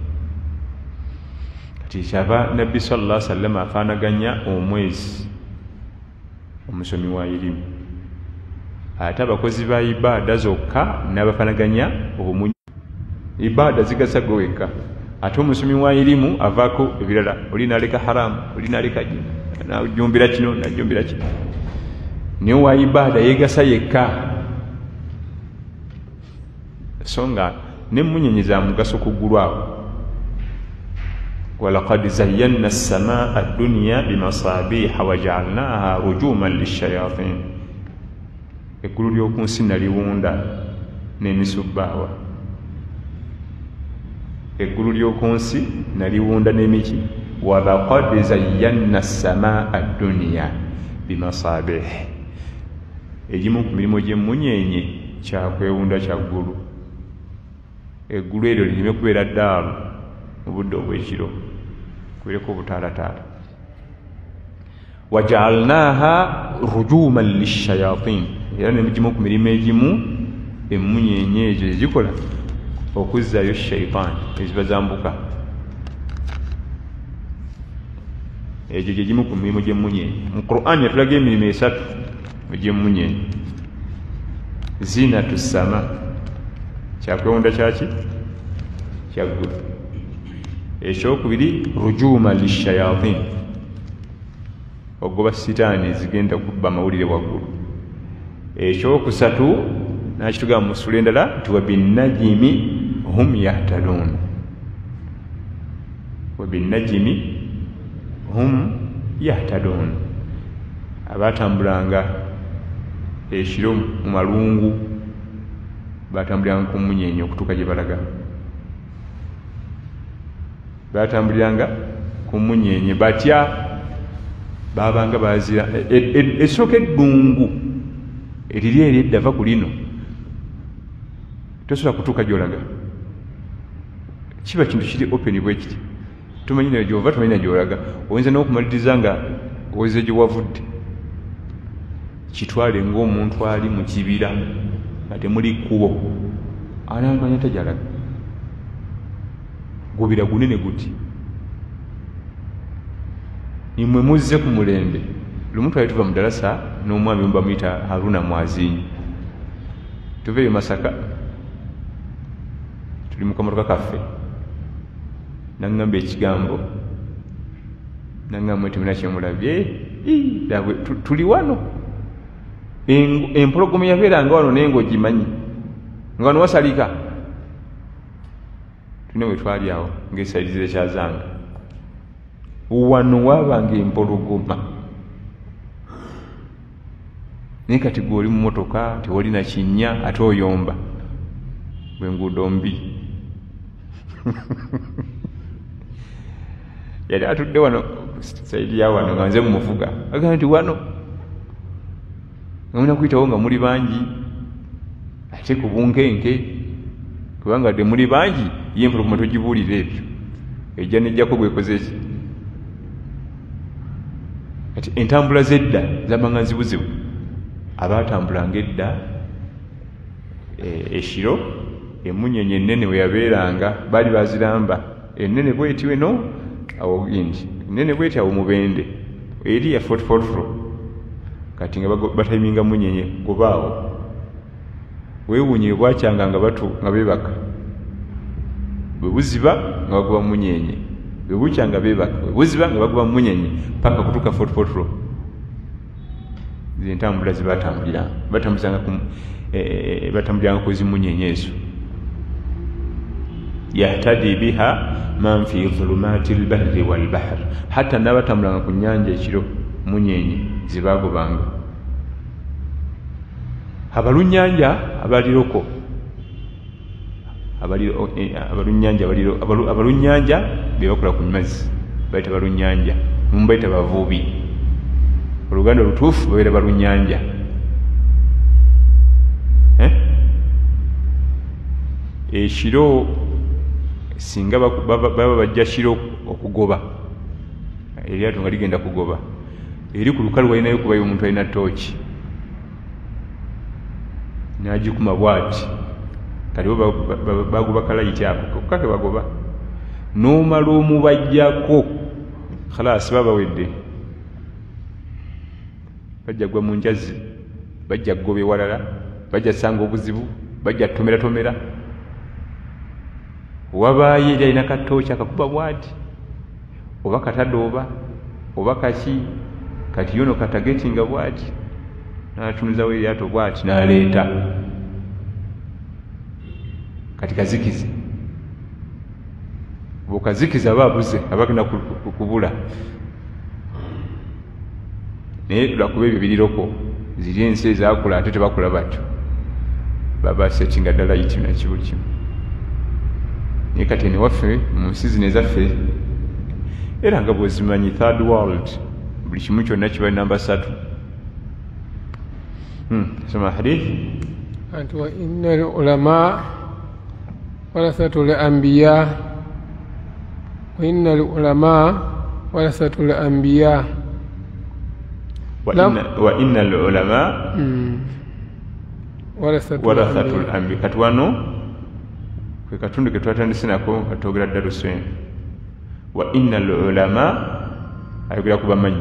kati kyava nabbi sallallahu alaihi wasallam afaanaganya omwezi omusomi wa irimu ate abakozi ba ibaada zokka n'abafaanaganya obumunyi ibaada zigasa gwewekka ate omusomi wa irimu avaako ebirala oli naleka haramu oli naleka najumbira kino najumbira kino naye wa ibaada yegasa yekka so nga n'emmunyenyi za mugaso ku ggulu awo walaqad zayyana as-samaa ad-dunya bimasabiha wa ja'alnaha rujuman lish-shayatin eggulu ly'oku nsi naliwunda n'emisubbaawa, eggulu ly'oku nsi naliwunda n'emiki. walaqad zayyanna as-samaa ad-dunya bimasabih, egimu ku mirimu gy'emmunyeenye kyakwewunda kya ggulu. eggulu eryo lireme kubeera ddaalu mu budde obw'ekiro, kubeereko obutaalataala. wajaalnaaha rujuman lishayatin, era negimu ku mirimu egimu emmunyeenye ezo ezikola okuzzaayo shaitan eziba zambuka. egyo gyegimu ku mirimu gy'emmunyeenye. mu Qur'an yatulaga emirimu esatu egy'emmunyeenye. zinatu sama, kyakwewunda kyaki? kyaggulu. ekyokubiri rujuma lishayatin, ogoba sitaani zigenda kubba amawulire waggulu. ekyokusatu nakitugamba mu ssula endala nti wabinnajimi hum yahtadun, wabinnajimi hum yahtadun, abatambulanga ekiro mu malungu batambuliranga ku munyenye okutuuka gye balaga, batambuliranga ku munyenye batya, babanga bazira essooka eddungu eriri eri eddava ku lino tosobola kutuuka gy'olaga. kiba kintu kiri open bwe kiti, tumanyi nayo gy'ova, tumanyi nayo gy'olaga. oyinza n'okumaliriza nga oweze gye wavudde, kitwale ng'omuntu ali mu kibira nga temuli kkubo, anamanya tagyalaga. gubira gunene guti, nimwe muzze ku mulembe. lumu twali tuva mu dalasa n'omwami omu bamuyita Haruna Mwazinyi, tuveeyo Masaka, tuli mu kamotoka kaffe, naŋŋamba ekigambo, naŋŋamba temuna kyemulabye, tuli wano, empologoma yabeeranga wano naye ng'ogimanyi nga wano wasalika. tulina bwe twali awo ng'esayiriza ekyazanga, wano waabanga empologoma, naye kati gw'oli mu motoka tewali na kinnya ate oyomba, bw'enguudo mbi. yali atudde wano sayidi ya wano nga nze mumuvuga, agamba nti wano nga mulina kuyitawo nga muli bangi, ate ku bunkenke, kubanga dde muli bangi ye empologoma togibuulira ebyo, ejja nejjako bwekoze eki. kati entambula z'edda zabanga nzibuzibu. abaatambulanga edda ekiro, emmunyenye ennene we yabeeranga baali baziramba, ennene bweti weno awo gindi, ennene bweti awo mubende eri ya 44. kati nga batayiminga munyenye gobaawo, weewuunye bwakyanga nga batu nga beebaka, bwe buziba nga bagoba munyenye, bwe bukya nga beebaka, bwe buziba nga bagoba munyenye paka kutuuka 44. zentambula zibatambuliranga, batambuliranga ku zimunyenye ezo. yahtadi biha man fi dhulumati lbarri walbahr, hatta n'abatambulanga ku nnyanja ekiro munyenye zibagobanga. abalunnyanja abaliroko, abalunnyanja bebakola ku mazzi bayita balunnyanja, mubayita bavubi, oluganda olutuufu babeera balunnyanja. ekiro singa baba bajja kiro okugoba, eryato nga ligenda kugoba, eri ku lukalu walinayo kubayo omuntu alina tooki n'agikuma bwati, kati bo bagoba kalayiti ako kokka ke bagoba, n'omala omubajjako khalaasi baba wedde, bajja gwa mu njazi, bajja kugoba ewalala, bajja sanga obuzibu, bajja tomera. wabaayo eri alina katooki akakuba bwati, oba katadooba oba kaki, kati yono katagetinga bwati, n'atumizawo eryato bwati n'aleeta, kati kazikize. bw'okazikiza aba abuze, aba agenda kubula. naye lwakuba ebyo biriroko, ziri ensi ezakula ate tebakula batyo baba setinga ddala yiti na kibuli kimu naye kati ene waffe mu nsi zino ezaffe era nga bwezimanyi third world buli kimu kyonna kiba namba 3 soma hadith anti wa inna al-ulama warasatul anbiya wa inna al-ulama warasatul anbiya wa inna al-ulama warasatul anbiya kati wano kwe katundu ke twatandise nako atogera ddala Hussein wa inna al-ulama ayogera ku bamanyi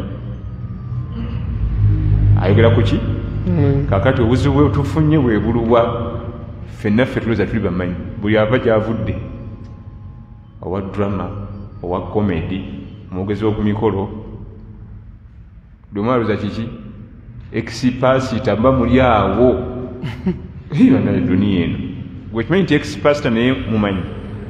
ayogera ku ki kakati obuzibu bwe tufunye bwe buluwa ffenna ffe tulowooza tuli bamanyi buli ava gy'avudde owa drama owa comedy omwogezi w'oku mikolo domaloza kiki expasita mba muli awo banaye duniya eno gwekimanyi nti expasita naye mumanyi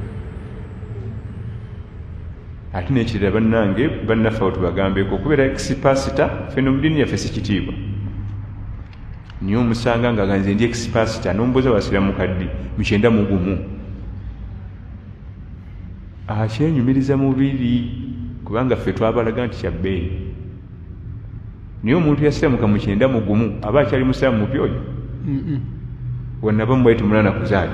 ate nekirira bannange bannaffe awo tubagambeko okubeera expasita ffenna mu ddiini yaffe si kitiibwa niye omusanga nga ganze ndi expasita nomboza wasira mukaddi mukyenda mugumu akyenyumiriza mubiri kubanga ffe twabalaga nti kyabbeeyi niye omuntu yasiramuka mukyenda mugumu aba akyali musiramu mupya oyo wannaba mubwaiti mulana kuzaali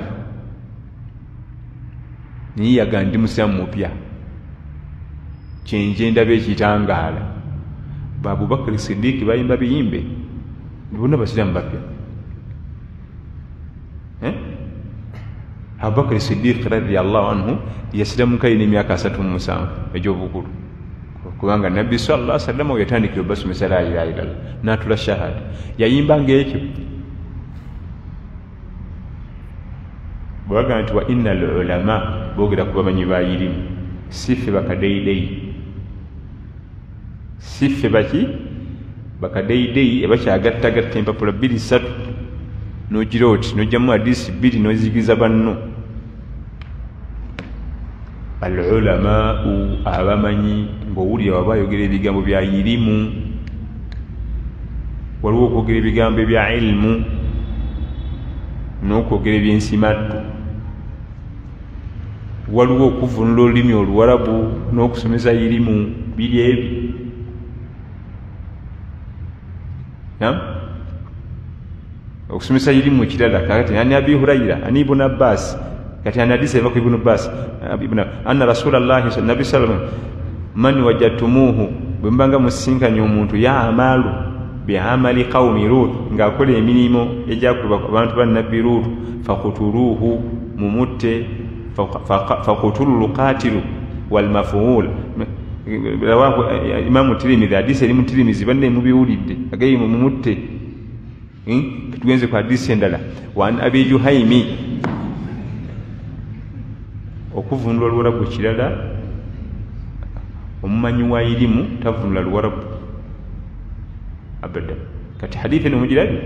niye yaga ndi musiramu mupya kyenje ndaba ekitangaala Abubakar Siddiq bayimba biyimbe bonna basiramu bapya Abubakar Siddiq radiyallahu anhu yasiramuka yina emyaka 37 egy'obukulu kubanga nabbi sallallahu alaihi wasallam yatandikira basomesa la ilaha illallah n'atula shahada yayimba ng'ekyo bwaga nti wa inna al-ulama boogera ku bamanyi ba irimu siffe bakadeideyi siffe baki bakadeideyi abakyagattagatta empapula 2-3 n'ogira oti n'ojjamu hadisi 2 n'ozigiriza banno al-ulamau abamanyi ng'owulira waba ayogera ebigambo bya irimu waliwo okwogera ebigambo ebya ilmu n'okwogera ebyensimaddu waliwo okuvunula olulimi oluwarabu n'okusomesa irimu biri ebi okusomesa irimu kirala kati ani Abi Hurayra ani Ibn Abbas kati ani hadisi eva ku Ibn Abbas anna Rasulullahi nabi sallam man wajatumuhu bwe mbanga musinkanye omuntu ya amalu bi'amali qaumi Lut ng'akola emirimu egyakolebwa ku bantu ba nabbi Lut fakutuluhu mumutte fakutulu qatilu wal maf'ul rawahu Imam Tirmidhi hadisi eri mu Tirmidhi banne mubiwulidde agayi mumutte tugenze ku hadisi endala wa Abi Juhaymi okuvunula Luwarabu kirala omumanyi wa irimu tavunula Luwarabu abada kati hadithi eno mujirabi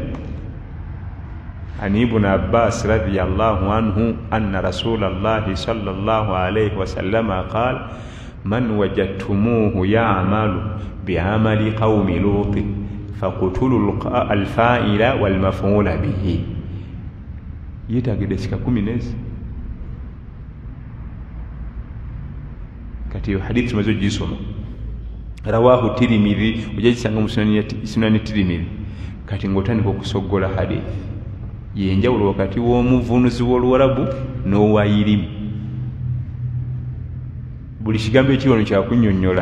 ani Ibn Abbas radiyallahu anhu anna Rasulallahi sallallahu alayhi wa sallama qala man wajadtumuhu ya'malu bi'amali qaumi Lut faqtulu al-fa'ila wal maf'ula bihi yitagide sika 10 kati hadithi mazo jisoma rawahu Tirmidhi ujajisanga mu sunani Tirmidhi kati ngotandika okusogola hadithi yenjawulo wakati w'omuvunuzi w'Oluwarabu n'owa irimu buli kigambo ekiwono kyakunnyonnyola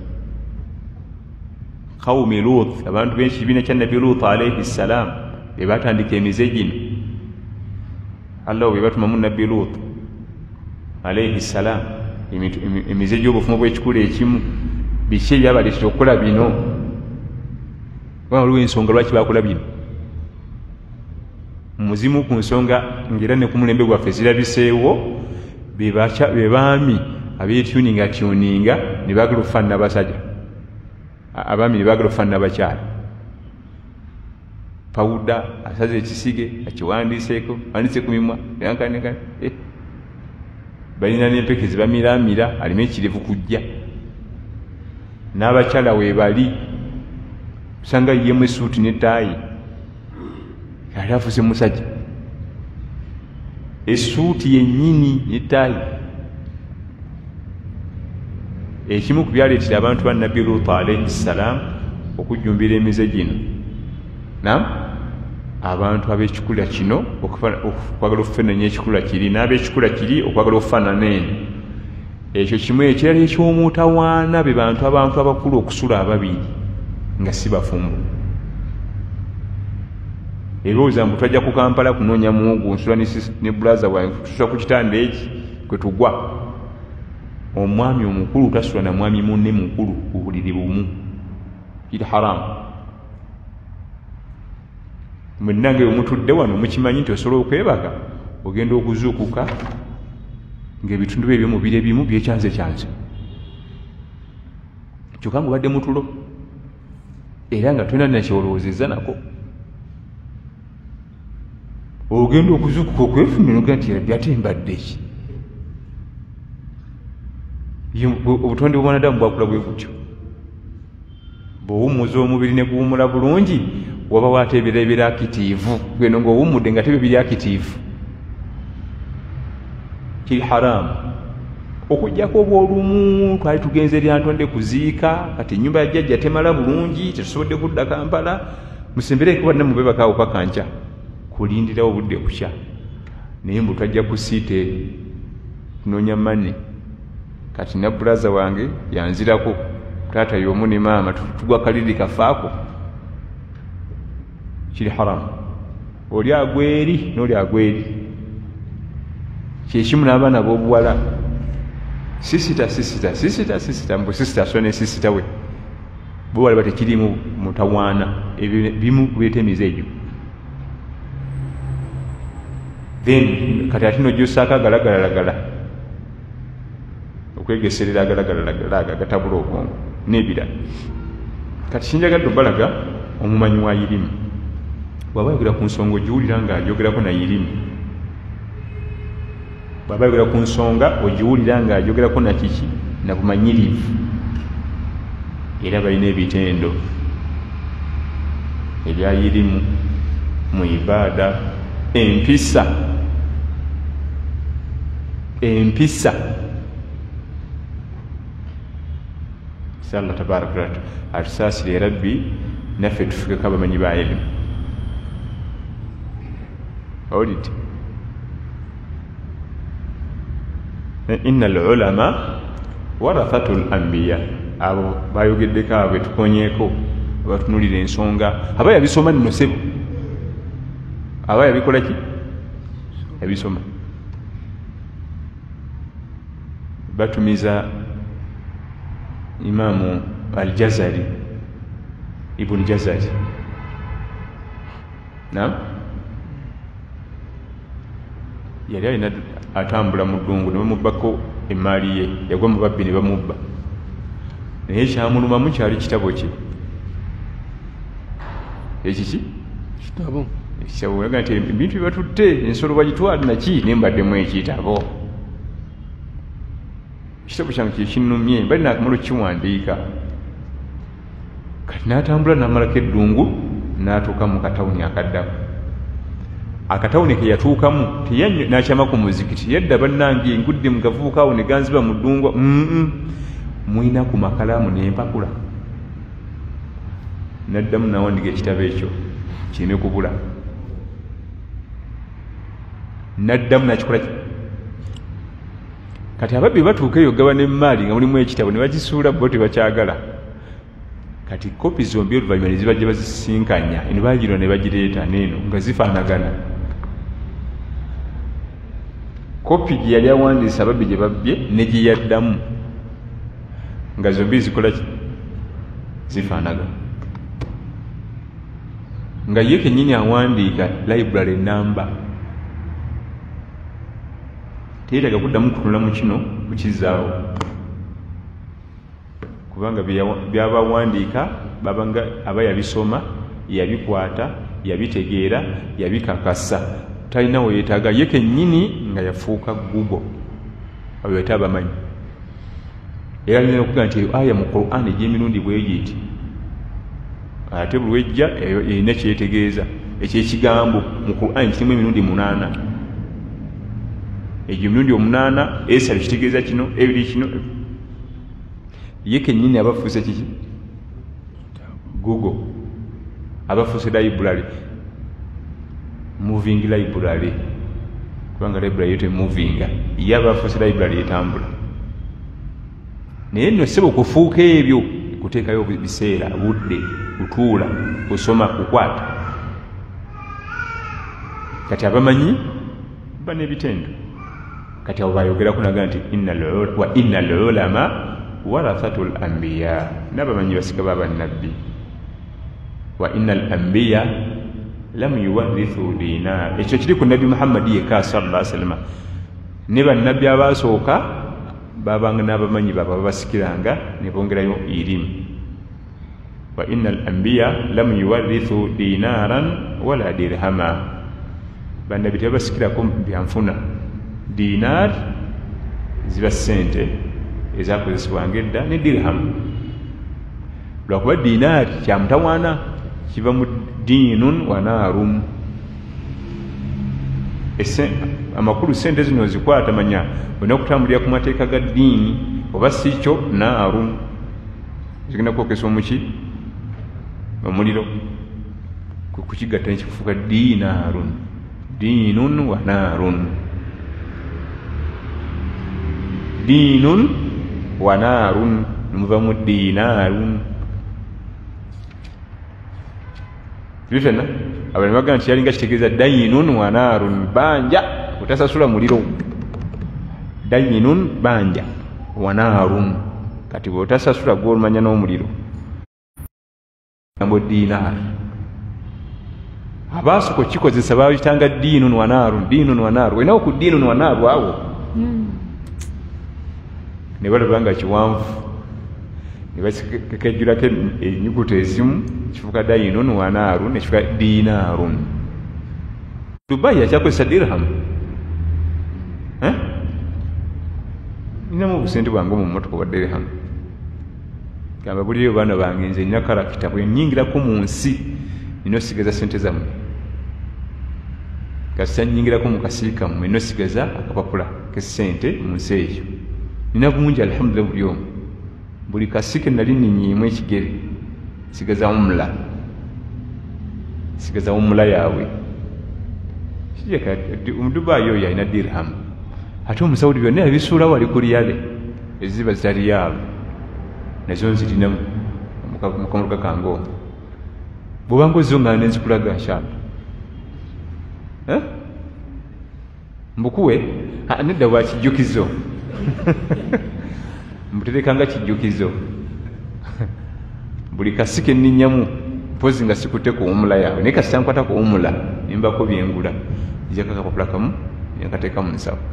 qaumi Lut abantu b'ekibiina kya nabbi Lut alayhi salam be batandika emize gino Allah bwe batumamu nabbi Lut alayhi salam emize gy'obufumo bw'ekikula ekimu biki ebyabaleetera okukola bino waliwo ensonga lwaki bakola bino muzimu ku nsonga ngera ne ku mulembe gwaffe zirabiseewo be baami abeetuninga ne baagala okufaanana basajja abaami ne baagala okufaanana bakyala pawuda asaze ekisige akiwandiiseeko wandise ku mimwa yankanekane balina n'empeke zibamiramira alimu ekirevu kujja n'abakyala weebali usanga yemu esuuti n'ettaayi ate afuuse musajja essuuti yennyini netaayi. Ekimu ku byaleetera abantu ba Nabbi Luutu alayhi salaam okujjumbira emize gino abantu ab'ekikula kino okwagala okufenanya ekikula kiri n'ab'ekikula kiri okwagala okufaanana eno. Ekyo kimu ekirala eky'omutawaana be abantu abakulu okusula ababiri nga si bafumbo. Ebirowooza mbu twajja ku Kampala kunoonya muwogo nsula ne bulaza wange tusula ku kitanda eki kwe tugwa. Omwami omukulu tasula na mwami munne mukulu ku buliri bumu, kiri haramu. Mwenange omutudde wano mukimanyi nti osobola okwebaka ogenda okuzuukuka ng'ebitundu bye eby'omubiri ebimu byekyanze kyokka ng'obadde mutulo era nga tolina nakyolowoozezza nako. Ogenda okuzuukuka okwefunira noga nti ate mbadde ki? Obutonde bw'omwanadamu bwakula bwe butyo. Bw'owummuza omubiri ne guwummula bulungi wabawo ate ebirala ebiri akitiivu, bweno ng'owummudde nga tebyo biri akitiivu. Kiri haramu. Okujjako obw'olumu twali tugenze eri Antonde kuziika, kati ennyumba ya jjajja temala bulungi, tetusobodde kudda Kampala, musembereko badde mubebakaawo paka nkya kulindirawo obudde kukya. Naye mbu twajja ku siite tunoonya mane, kati na bulaza wange yanzirako, taata y'omu ne maama tugwa kaliri kafaako. Kiri haramu. Oli agweri n'oli agweri. Kyekimu n'abaana b'obuwala. Sisita mbu sisita so ne sisita we bo wali batekirimu mutawaana bimu bireeta emize egyo. Then kati ate n'ojjusaako agalagalagala okwegeserera agalagalagala agatabula obwongo n'ebirala. Kati kinjagadde obalaga omumanyi wa yirimu bw'aba ayogera ku nsonga ogiwulira ng'ajogerako na yirimu. Bw'aba ayogera ku nsonga ogiwulira ng'ajogerako na kiki na bumanyirivu. Era balina ebitendo ebya yirimu mu ibaada. Empisa Allah tabaraka wa taala atusaasire rabbi naffe tufikeko abamanyi ba elimu. Owulidde? Inna al-ulama warathatul anbiya. Abo bayogeddeko abo tukonyeeko batunulira ensonga aba yabisoma nno sebo, aba yabikola ki? Yabisoma. Batumiza Imamu al-Jazari, Ibn Jazari. Yali alina atambula mu ddungu ne bamubbako emaali ye, yagwa mu babbi ne bamubba. Naye kyamulumamu kyali kitabo kye. Ekiki? Kitabo. Ekitabo yaga nti ebintu bye batutte ensolo bagitwala naki ne mbaddemu ekitabo. Ekitabo kyange kye kinnumye bali naakamala okukiwandiika. Kati n'atambula n'amalako eddungu n'atuuka mu katawuni akaddamu. Akatawuni ke yatuukamu n'akyama ku muzikiti. Yadda bannange ngudde mu gavubuka awo ne ganziba mu ddungu. Mwina ku makalaamu n'empapula. N'addamu n'awandiika ekitabo ekyo kireme kubula. N'addamu n'akikola kati ababbi batuuka eyo gaba n'emmaali nga mulimu ekitabo ne bagisuula bo tebakyagala. Kati kopi zombi oluvannyuma ne zibajja bazisinkanya eno baagirwa ne bagireeta n'eno nga zifaanagana. Kopi gye yali awandiisa ababbi gye babbye ne gye yaddamu nga zombi zikola ki? Zifaanagana. Nga ye kennyini awandiika library namba. Teyeetaaga kuddamu kutunula mu kino kukizaawo. Kubanga byaba wandiika babanga aba yabisoma, yabikwata, yabitegeera, yabikakasa. Talina we yeetaaga ye kennyini nga yafuuka Google. Abo yete abamanyi. Era alina okuga nti aya mu Qur'an egy'emirundi bwe giti. Ate buli wejja erina kyetegeeza. ekyo ekigambo mu Qur'an kirimu emirundi 8 egyo emirundi 8 esala kitegeeza kino ebiri kino ye kennyini abafuuse kiki Google abafuuse library moving library kubanga library yote movinga ye abafuuse library etambula naye nno sebo kufuuka ebyo kuteekayo biseera budde kutuula kusoma kukwata kati abamanyi bane bitendo kati abo bayogera kunaga nti innal ulama warathatul anbiya nabamanyi basika baba nabbi wa innal anbiya lam yuwarithu dinar ekyo kiri ku nabi Muhammad yeka sallallahu alaihi wasallam ne bannabbi abasooka babanga n'abamanyi baba basikiranga ne bongerayo irimu wa innal anbiya lam yuwarithu dinaran wala dirhama bannabbi tebasikirako byanfuna dinar ziba sente ezakozesebwanga edda ne dirham lwakuba dinar kyamutawaana kiva mu dinun wa narum amakulu sente zino zikwata manya olina kutambulira ku mateeka ga ddiini oba si kyo naaru zigenda kwokesa omuki omuliro kukigatta nekikufuuka diinaarun diinun wa naarun diinun wa naarun muva mu diinaarun bifena abantu bagamba nti yalinga kitegeeza dayinun wa naarun banja otasasula muliro dayinun banja wa naarun kati bwotasasula gwolumanya n'omuliro gambo dinar abaasoko kikozesa baayitanga diinun wa naarun diinun wa naaru olinawo ku diinun wa naaru awo ne balabanga kiwanvu ne bakekejjulako ennyukuta ezimu kifuuka dayinun wa naarun nekifuuka diinaarun Dubai yakyakozesa dirham ninamu obusente bwange mu mmotoka bwa dirham gamba buliyo baana bange nze nina karakita bwe nnyingirako mu nsi nina osigaza sente zammwe kasita nnyingirako mu kasiika mmwe nina osigaza akapapula k'essente mu nsi eyo nina bungi alhamdulillah buli omu buli kasiike nali ninyiimu ekigere sigaza omula yaabwe omudubayi oyo alina dirham ate omusawudi byonna yabisuula wali ku lyale eziba zitali yaabo nazo nzirinamu mukamuruka kange ono bwobanga ozizo nga nenzikulaga nshamba mbukuwe nedda bwa kijjukizo mbuterekanga kijjukizo buli kasike nninyamu mpozi nga sikutte kuwumula yaabwe naye kasita nkwata kuwumula nimbako byengula njaka kapapula kamu nkateeka mu nsawo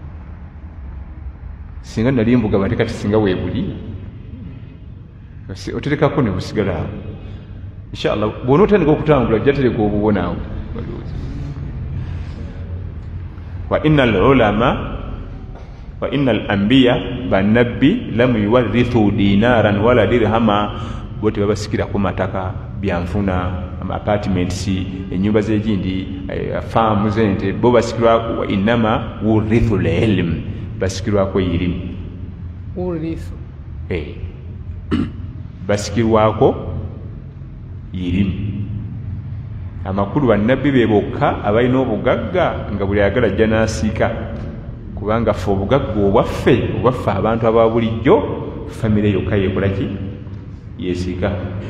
singa nali mbugaba nti kati singa weebuli oterekako ne busigala awo inshallah bw'ona otandika okutambula ojja tereka obubona awo wa innal anbiya bannabbi lam yuwarithu dinaran wala dirhama bo tebabasikirako mataka byanfuna apartments enyumba z'egindi faamu zente bo basikirwako wa innama wurithu lilm basikirwako irimu basikirwako irimu amakulu bannabbi be bokka abalina obugagga nga buli ayagala ajja n'asiika kubanga ffe obugagga obwaffe abantu aba bulijjo famire yokka yekolaki yeesiika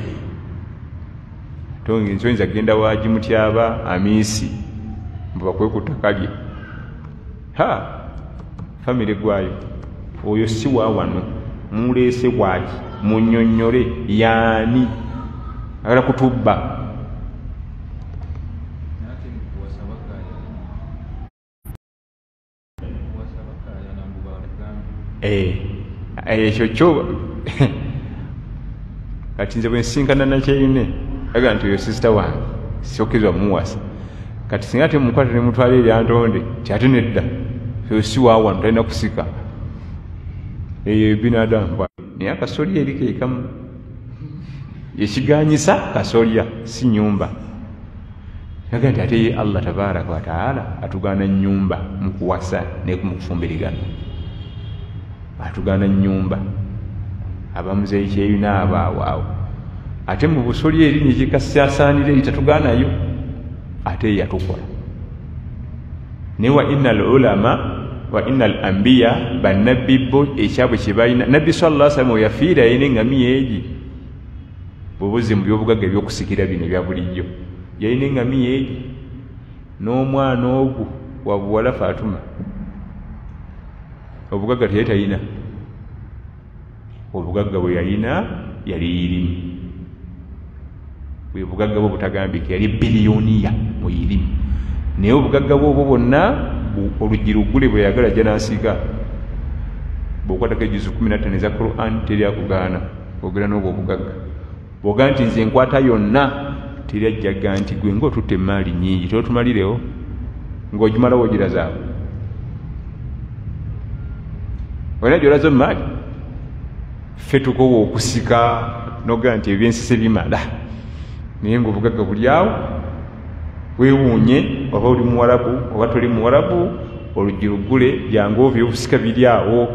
nsoyinza kugenda waji mutyaba amiisi mbubakwekuttaka lye famire gwayo oyo si wa wano muleese bwaki munnyonnyole yaani agala kutubba ekyo kyo kati nze bwe nsinkana nakyeyine aga nti oyo sisita wange siokizwa muwasa kati singa temukwata nemutwala eryantonde kyate nedda si waawano talina kusika eyo binadamu naye akasolya eriko ekamu ekiganyisa kasolya si nyumba naga nti ate ye Allah tabaraka wa taala atugana nyumba mukuwasa ne kumufumbirigana, atugana nyumba abamuzeyi kyeyuna abawaawo, ate mu busoli eri nekikasyasaanira eritatuganayo, ate yatukola ne wa innal ulama wa innal anbiya bannabbi bo ekyabwe kyebalina. Nabbi sallallahu alaihi wasallam yafiira yine engamiya egi bubuzi mu byobugagga ebyokusikira bino ebya bulijjo, yalina engamiya egi n'omwana ogwo wa buwala Fatuma, obugagga teyali talina, obugagga bwe yalina yali irimu, bwe bugagga bwe butagambika, yali biliyoniya mu irimu, naye obugagga bwe obwo bwonna oluggi luggule bwe yagala janasiga bw'okwatako ejuzu 15 eza Quran teri akugaana ogera n'obwo obugagga. Bw'ogaa nti nze nkwata yonna teri ajjaga nti gwe ng'otutte emaali nnyingi totumalirewo ng'ogimalawo ogirazaako, olina gy'olaza emaali ffe tukowa okusika nogaa nti ebyensise bimala, naye ng'obugagga buli awo weewuunye oba oli muwarabu oba toli muwarabu, oluggi luggule byangu byobusika biri awo.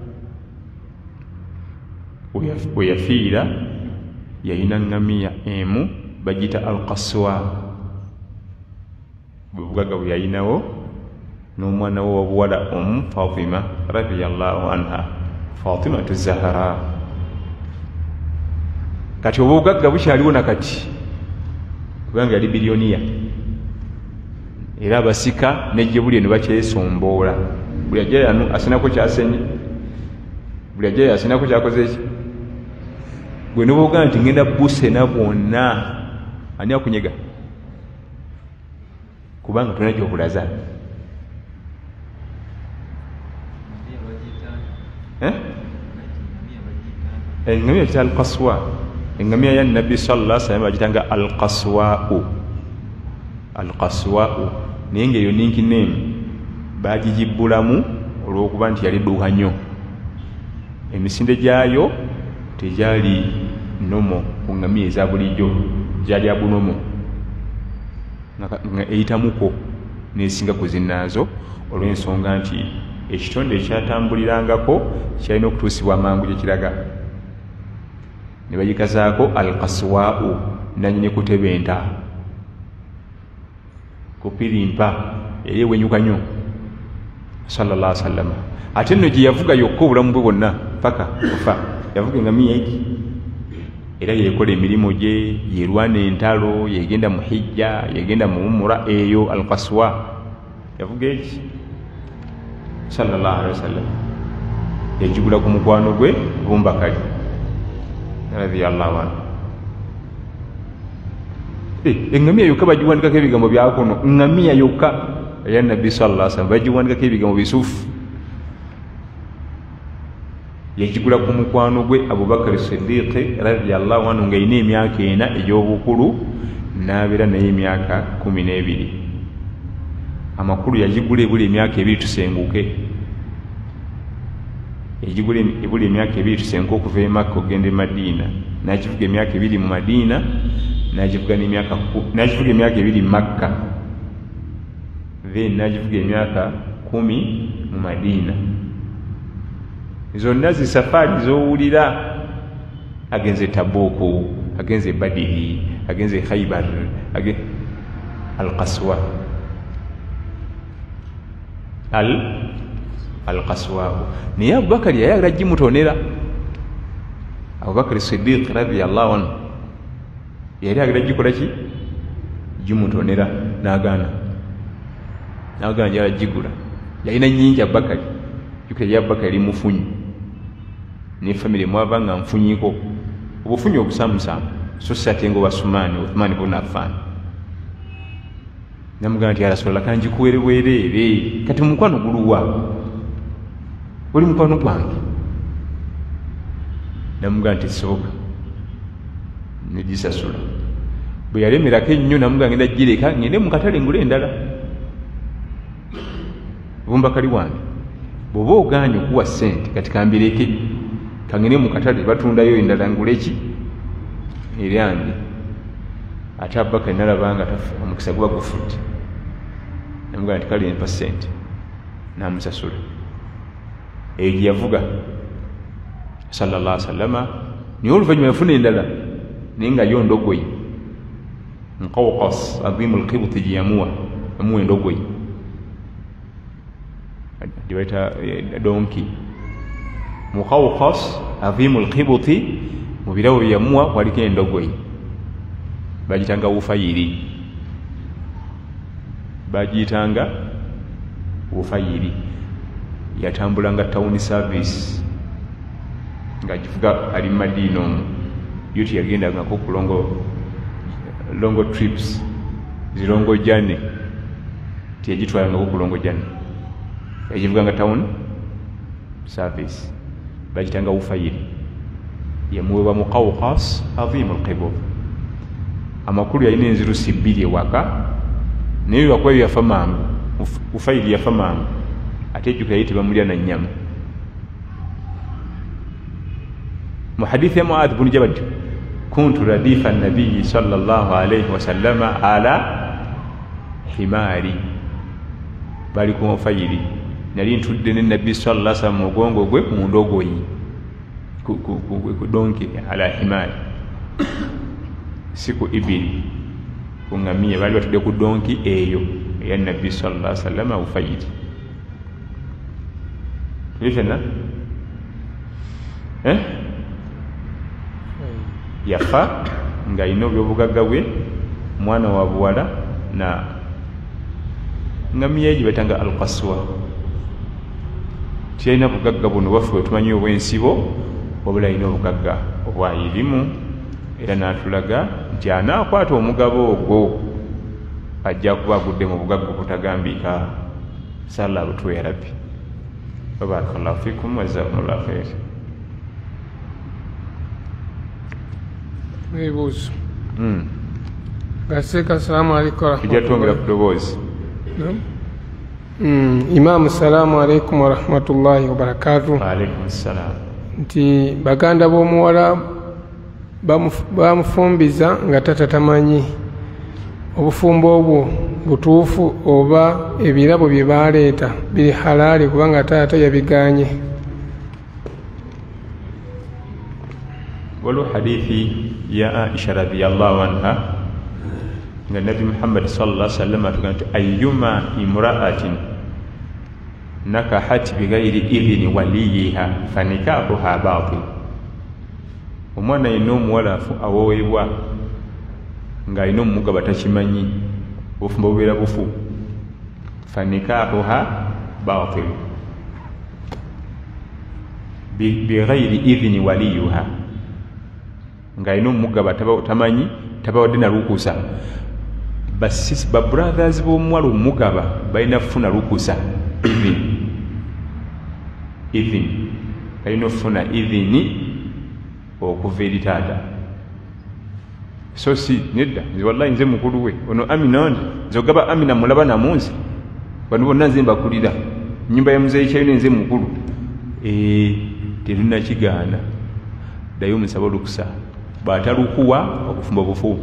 We yafiira yalina ngamiya emu bagita Al-Qaswa, bugagga bwe yalinawo n'omwana we wabuwala Fatima radiyallahu anha, Fatimatu Zahra. Kati obugagga bukyaliwo nakati kubanga yali biliyoniya, era abasika nejje buli ne bakyesomboola, buli ajja yanu asinako kyasenye, buli ajja yasinako kyakoze eki. Gwe ne bwogaa nti ngenda busena bwonna ani akunyega, kubanga tulina gy'okulaza. Engamiya kita Al-Qaswa, engamiya ya Nabbi sallallahu alaihi wasallam bagitanga Al-Qaswa'u, Al-Qaswa'u, naye ng'eyo ninkneemu bagigibbulamu olw'okuba nti yali dduuka nnyo, emisinde gyayo tegyali nomo ku ngamiya eza bulijjo, gyali abunomo nga eyitamuko n'esinga ku zinnaazo, olw'ensonga nti ekitonde ekyatambulirangako kyalina okutuusibwa amangu gye kiraga. Ne bagikazaako Al-Qaswa'u, nanyini kutebenta kupirimpa, yali ewenyuka nnyo sallallahu alaihi wasallam. Ate nno gye yavuga yokka obulamu bwe bwonna paka kufa, yavuga engamiya egi, era yekola emirimu gye, yerwana entalo, yegenda mu hijja, yegenda mu umura, eyo Al-Qaswa yavuga egi sallallahu alaihi wasallam. Yagigula ku mukwano gwe Bumbakali radiyallahu anhu. Engamiya yokka bagiwandikako ebigambo byakono, engamiya yokka eya Nabbi sallallahu alaihi wasallam bagiwandikako ebigambo bisuufu. Yagigula ku mukwano gwe Abubakar Siddiq radiyallahu anhu ng'alina emyaka 4 egy'obukulu, n'abeera naye emyaka 12. Amakulu yagigula ebuli emyaka 2 tusenguke, yagigula ebuli emyaka 2 tusenguke okuva e Makka okugenda e Madiina, n'agivuga emyaka 2 mu Madiina, n'agivuga emyaka 2 mu Makka, then n'agivuga emyaka 10 mu Madiina. Zonna zi safari z'owulira, agenze Tabuuku, agenze Badiri, agenze Khaybar, Al-Qaswa, Al-Qaswa. Naye Abubakar yayagala gimutonera, Abubakar Siddiq radiyallahu anhu yali agala gikola ki, gimutonera, n'agaana njala gigula. Yalina nnyingi Abubakar, jukira ya Abubakar yali mufunyi, ne family mwava nga nfunyiko obufunyi obusamusamu, so sate ngo Basumani Uthman ibn Affan. Namugamba nti ya Rasulullah kanjikuwerewereere, kati mukwano guluwa, oli mukwano gwange. Namugamba nti soboka, negisasula. Bwe yalemerako ennyo namugamba ngenda gireka ngende mu katale ngule endala. Bumbakali wange bw'oba ogaanye okuwa ssente kati kambireke kangene mu katale batundayo endala nguleki eryange. ate Abubakar nalaba nga omukisa guba gufudde, namugamba nti kale mpa ssente, namusasula. Eyo gye yavuga sallallahu alaihi wasallama. Naye oluvannyuma yafuna endala naye nga yo ndogoyi, Muqawqas Azimul Qibti gye yamuwa endogoyi gye bayita donki. Muqawqas Azimul Qibti mu birabo bye yamuwa waliko endogoyi, bagiyitanga Ufayiri, bagiyitanga Ufayiri. Yatambulanga town service nga givuga ali Madina omwo, yo teyagendangako ku longo trips, zirongo jane tiyagitwalangako ku longo jane, yagivuganga town service, bagitanga Ufayiri. Yamuweebwa Muqawqas Azimul Qibti. Amakulu yalina enzirusi bbiri ewaka, naye lwakuba yafa mangu, Ufayiri yafa mangu, ate ejjukira ye tebamulya na nnyama. Mu hadithi ya Muadh bin Jabal, kuntu radifa nabiyyi sallallahu alayhi wasallama ala himari, bali ku Ufayiri, nali ntudde ne Nabbi sallallahu alayhi wasallam mugongo gwe mu ndogoyi, ku donki ala himari, siku ibiri ku ngamia, bali batudde ku donki eyo eya Nabbi sallallahu alayhi wasallam Ufayiri. Tulifena yafa nga alina ebyobugagga bwe, mwana wa buwala na ngamia ye gye bayitanga Al-Qaswa. Tiyalina bugagga buno bwaffe bwe tumanyi obw'ensibo, wabula alina obugagga obwa irimu, era n'atulaga nti anaakwata omugabo ogwo ajja kuba agudde mu bugagga obutagambika. Salla butwe ya Rabbi. Barakallahu fikum wa jazakumullahu khair. Ebibuuzo. Gaseka assalamu alaikum. Tujja twongera ku ddoboozi. Imaamu assalamu alaikum wa rahmatullahi wa barakatuh. Wa alaikum assalam. Nti baganda b'omuwala bamufumbiza nga tata tamanyi obufumbo obwo butuufu oba ebirabo bye baleeta biri halaali kubanga taata yabiganye. Waliwo hadithi ya Aisha radhiyallahu anha nga Nabi Muhammad sallallahu alaihi wasallam atugamba nti ayyuma imra'atin nakahat bighairi idhni waliyiha fanikahuha batil. Omwana alina omuwala awoweebwa ng'alina omugabo takimanyi, obufumbo bubeera bufu, fanikahuha batil bighairi idhni waliyuha, ng'alina omugabo tamanyi, tabawadde na lukusa. Ba brothers b'omuwala omugaba balina kufuna lukusa, idhini balina okufuna idhini okuva eri taata. So si nedda nze wallahi nze mukulu we ono Amina onde nze ogaba Amina mulaba namunzi bano bonna nze mbakulira nnyumba ya muzeeyi kyayina nze mukulu terina kigaana ddayo musaba olukusa bw'atalukuwa okufumba obufu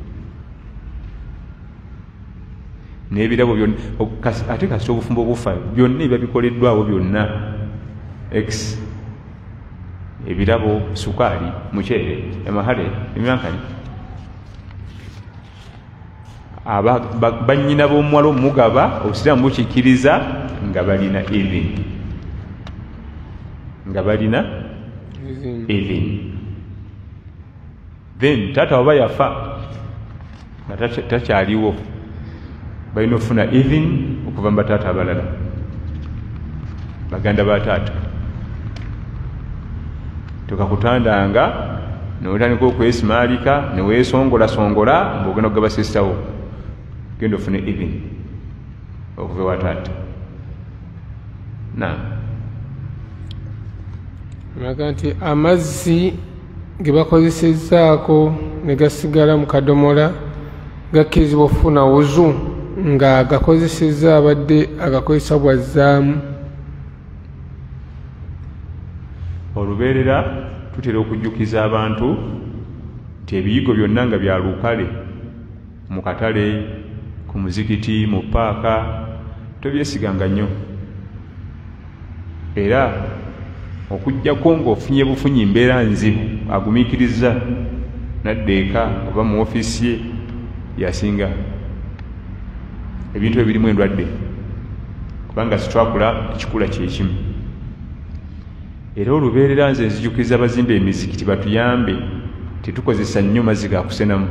n'ebirabo byonna ate kasita obufumbo obufa byonna ebya bikoleddwawo byonna x ebirabo sukaali muceere emahale emyankani bannyina b'omuwala omugaba obusiraamu bukikkiriza nga balina idhini, nga balina idhini. Then taata waba yafa nga takyaliwo balina okufuna idhini okuva mu bataata abalala, baganda ba taata. Tukakutandanga n'otandika okwesimalika neweesongolasongola ng'ogenda okugaba sisitawo, genda ofune idhini okuva ewa taata. Alaga nti amazzi ge bakozesezzaako ne gasigala mu kadomola gakkirizibwa okufuna wuzu nga gakozesezza abadde agakozesa bwazzaamu. Olubeerera tutera okujjukiza abantu nti ebiyigo byonna nga bya lukale mu katale, ku muzikiti, mu paaka, tobyesiganga nnyo. Era okujjako ng'ofunye bufunyi mbeera nzibu agumiikiriza naddeeka oba mu ofiisi ye yasinga ebintu ebirimu endwadde, kubanga sitwakula ekikula kyekimu. Era olubeerera nze nzijukiriza abazimba emizikiti batuyambe tetukozesa nnyo mazzi ga kusenamu.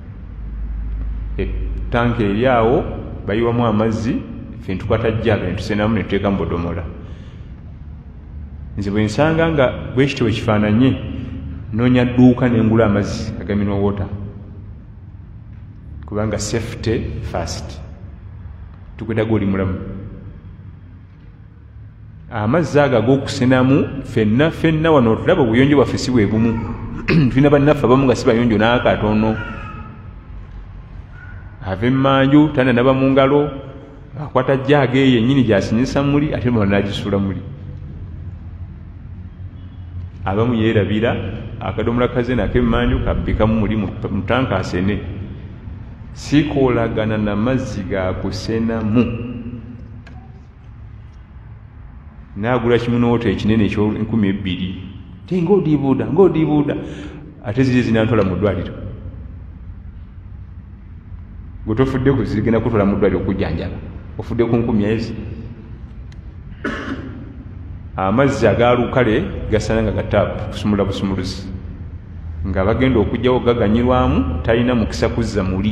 Ettanka eri awo bayiwamu amazzi, ffe ntukwata jjaaga ne tusenamu ne tuteeka mu bodomola. Nze bwe nsanga nga bwe kityo bwe kifaananye, noonya dduuka ne ngula amazzi aga mineral water, kubanga safety first, tukwetaaga oli mulamu. Amazzi ago ag'okusenamu ffenna wano tulaba obuyonjo bwaffe si bwe bumu. Tulina bannaffe abamu nga si bayonjo n'akatono, ava emmanju tananaba mu ngalo, akwata jjaaga eyo yennyini gy'asinyisa muli ate mala n'agisuula muli. Abamu yeerabira akadomola kazena ak'emmanju kabbikamu muli mu tanka asene, sikoolagana na mazzi ga kusenamu. Naagula kimunooto ekinene ekyo2,000 te ng'odiibuuda ate ziri zinantwala mu ddwaliro. Gwe tofudde ku zigenda kutwala mu ddwaliro okujjanjaba, ofudde ku 10,000 ezi. Amazzi agaalukale gasana nga gataapu kusumula busumuluzi, nga bagenda okujjawo gaganyirwamu, talina mukisa kuzza muli.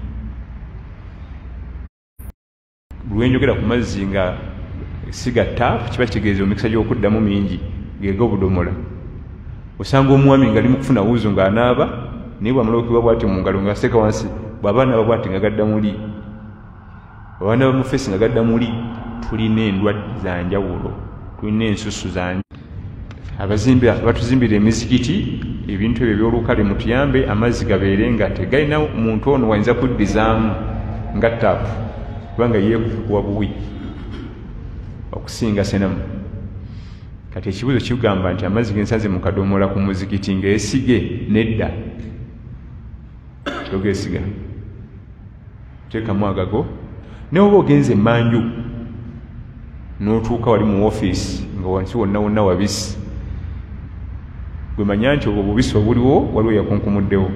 Buli njogera ku mazzi nga si ga taapu kiba kitegeeza emikisa gy'okuddamu mingi geega obudomola. Osanga omwami nga ali mu kufuna wuuzo ng'anaaba, naye bw'amala okubwa bw'ati mu ngalo ng'aseeka wansi, bw'aba anaaba bw'ati nga gadda muli, bw'aba anaaba mu feesi nga gadda muli. Tulina endwadde za njawulo, tulina ensusu za abatuzimbira emizikiti, ebintu ebyo eby'olukale mutuyambe, amazzi gabeere nga tegalina muntu ono wayinza kuddizaamu nga taapu, kubanga yeekuwa buwi okusinga senamu. Kati ekibuzo kigamba nti amazzi gensanze mu kadomola ku muzikiti ng'esige nedda. Togeesiga, teekamu agago. Naye oba ogenze emmanju n'otuuka wali mu ofiisi nga wansi wonna wabisi, gwe manya nti obwo bubisi obuliwo waliwo yakunkumuddewo.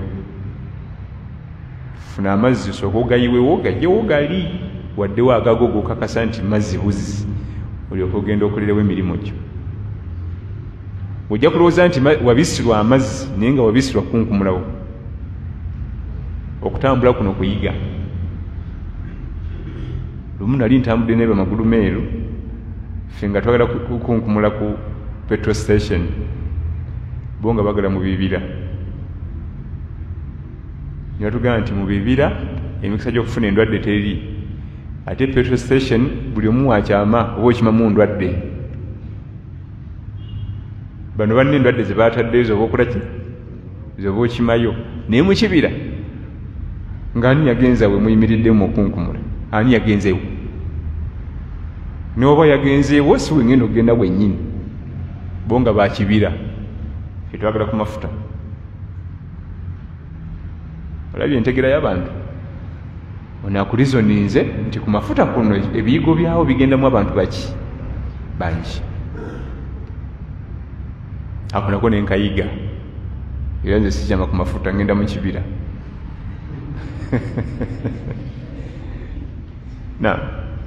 Funa amazzi osooka ogayiwewo gajjewo gali, waddewo agago g'okakasa nti mazzi buzzi, olyoka ogenda okolerewo emirimu gyo. Ojja kulowooza nti wabisirwa amazzi naye nga wabisirwa kukunkumulawo. Okutambula kuno kuyiga. Lumu nali ntambudde naye bamagulu meeru, ffe nga twagala kukunkumula ku petrol station, bo nga bagala mu bibira. Ne batugamba nti mu bibira emikisa gy'okufuna endwadde teri, ate petrol station buli omu wakyama oba okimamu ndwadde. Bano balina endwadde ze baataddeyo zoba okulaki zoba okimayo, naye mu kibira ng'ani yagenza we muyimiriddemu okunkumula, ani yagenzeewo? N'oba yagenzeewo si wengenda okugenda bwennyini, bo nga bakibira. Ffe twagala ku mafuta. Olabye entegera y'abantu, onaakulizoninze nti ku mafuta kuno ebiyigo byawo bigendamu abantu baki bangi. Ako nako nenkayiga, era nze sijama ku mafuta, ngenda mu kibira. Na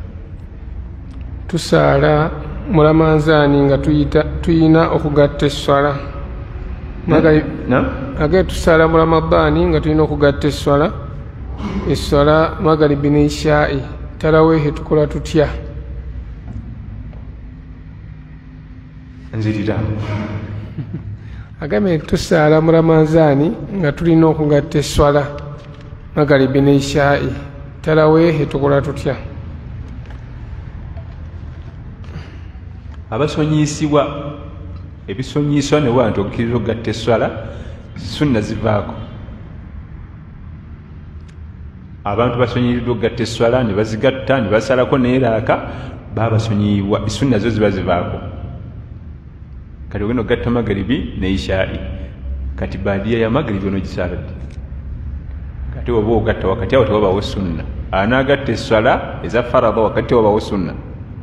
tusaala mulamanzaani nga tuyina okugatta esswala. Age tusaala mu Ramadhaani nga tulina okugatta esswala magalibi n'ishaa'i. Taraweehi tukola tutya? Nzirira. Agambye tusaala mu Ramadhaani nga tulina okugatta esswala magalibi n'ishaa'i. Taraweehi tukola tutya? Abasonyiyisibwa ebisonyiyiswa ne bantu okukkiriza okugatta esswala sunna zivaako. Abantu basonyiyiriddwa okugatta esswala ne bazigatta ne basalako neeraaka, baabasonyiyibwa, sunna zo ziba zivaako. Kati ogenda okugatta magalibi ne ishaa'i, kati baadiya ya magalibi onoogisaala ddi? kati oba ogatta wakati awo tewabawo sunna. Anaagatta esswala eza farada wakati tewabawo sunna.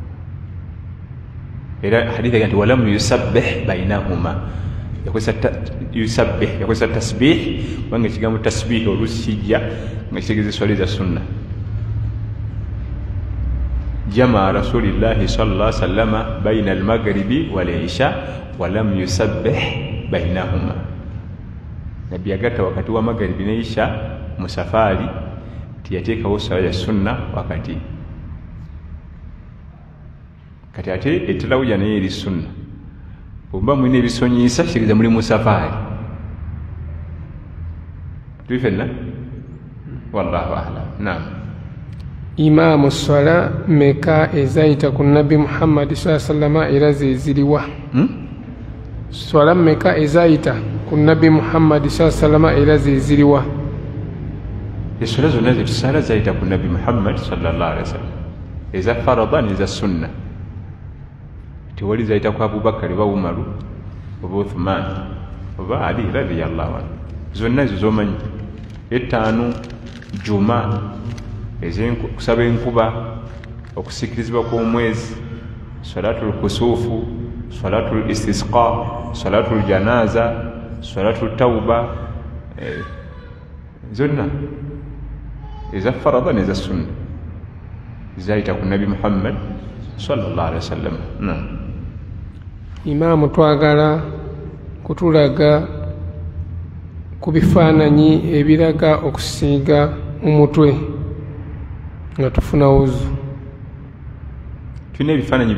Era hadithi nti walam yusabbih bainahuma, yakozesa tasbih kubanga ekigambo tasbih oluusi kijja nga kitegeeza esswala eza sunna. Jamaa rasulillahi sallallahu alaihi wasallam baina almaghribi wal isha walam yusabbih bainahuma. Nabbi agatta wakati wa maghribi ne isha mu safari tiyateekawo ssala ya sunna wakati. Kati ate etalawuja naye eri sunna. Bw'oba mulina ebisonyiisa kitegeeza muli mu safari. Tuli fenna? Wallahu a'lam. Naam. Imaamu swala meka ezayita ku Nabbi Muhammad sallallahu alaihi wasallam era zeziriwa? Swala meka ezayita ku Nabbi Muhammad sallallahu alaihi wasallam era zeziriwa? Eswala zonna zetusala zayita ku Nabbi Muhammad sallallahu alaihi wasallam, eza farada n'eza sunna. Tewali zayita ku Abubakar oba Umaru oba Uthman oba Ali radiyallahu anhu. Zonna ezo z'omanyi. Ettaano juma, kusaba enkuba, okusikirizibwa kw'omwezi, salatul kusuufu, salatul istisqa, salatul janaza, salatul tawba, zonna eza farada n'eza sunna zayita ku Nabi Muhammad sallallahu alaihi wasallam. Imaamu twagala kutulaga ku bifaananyi ebiraga okusiiga omutwe nga tufuna wuzu. Tulina ebifaananyi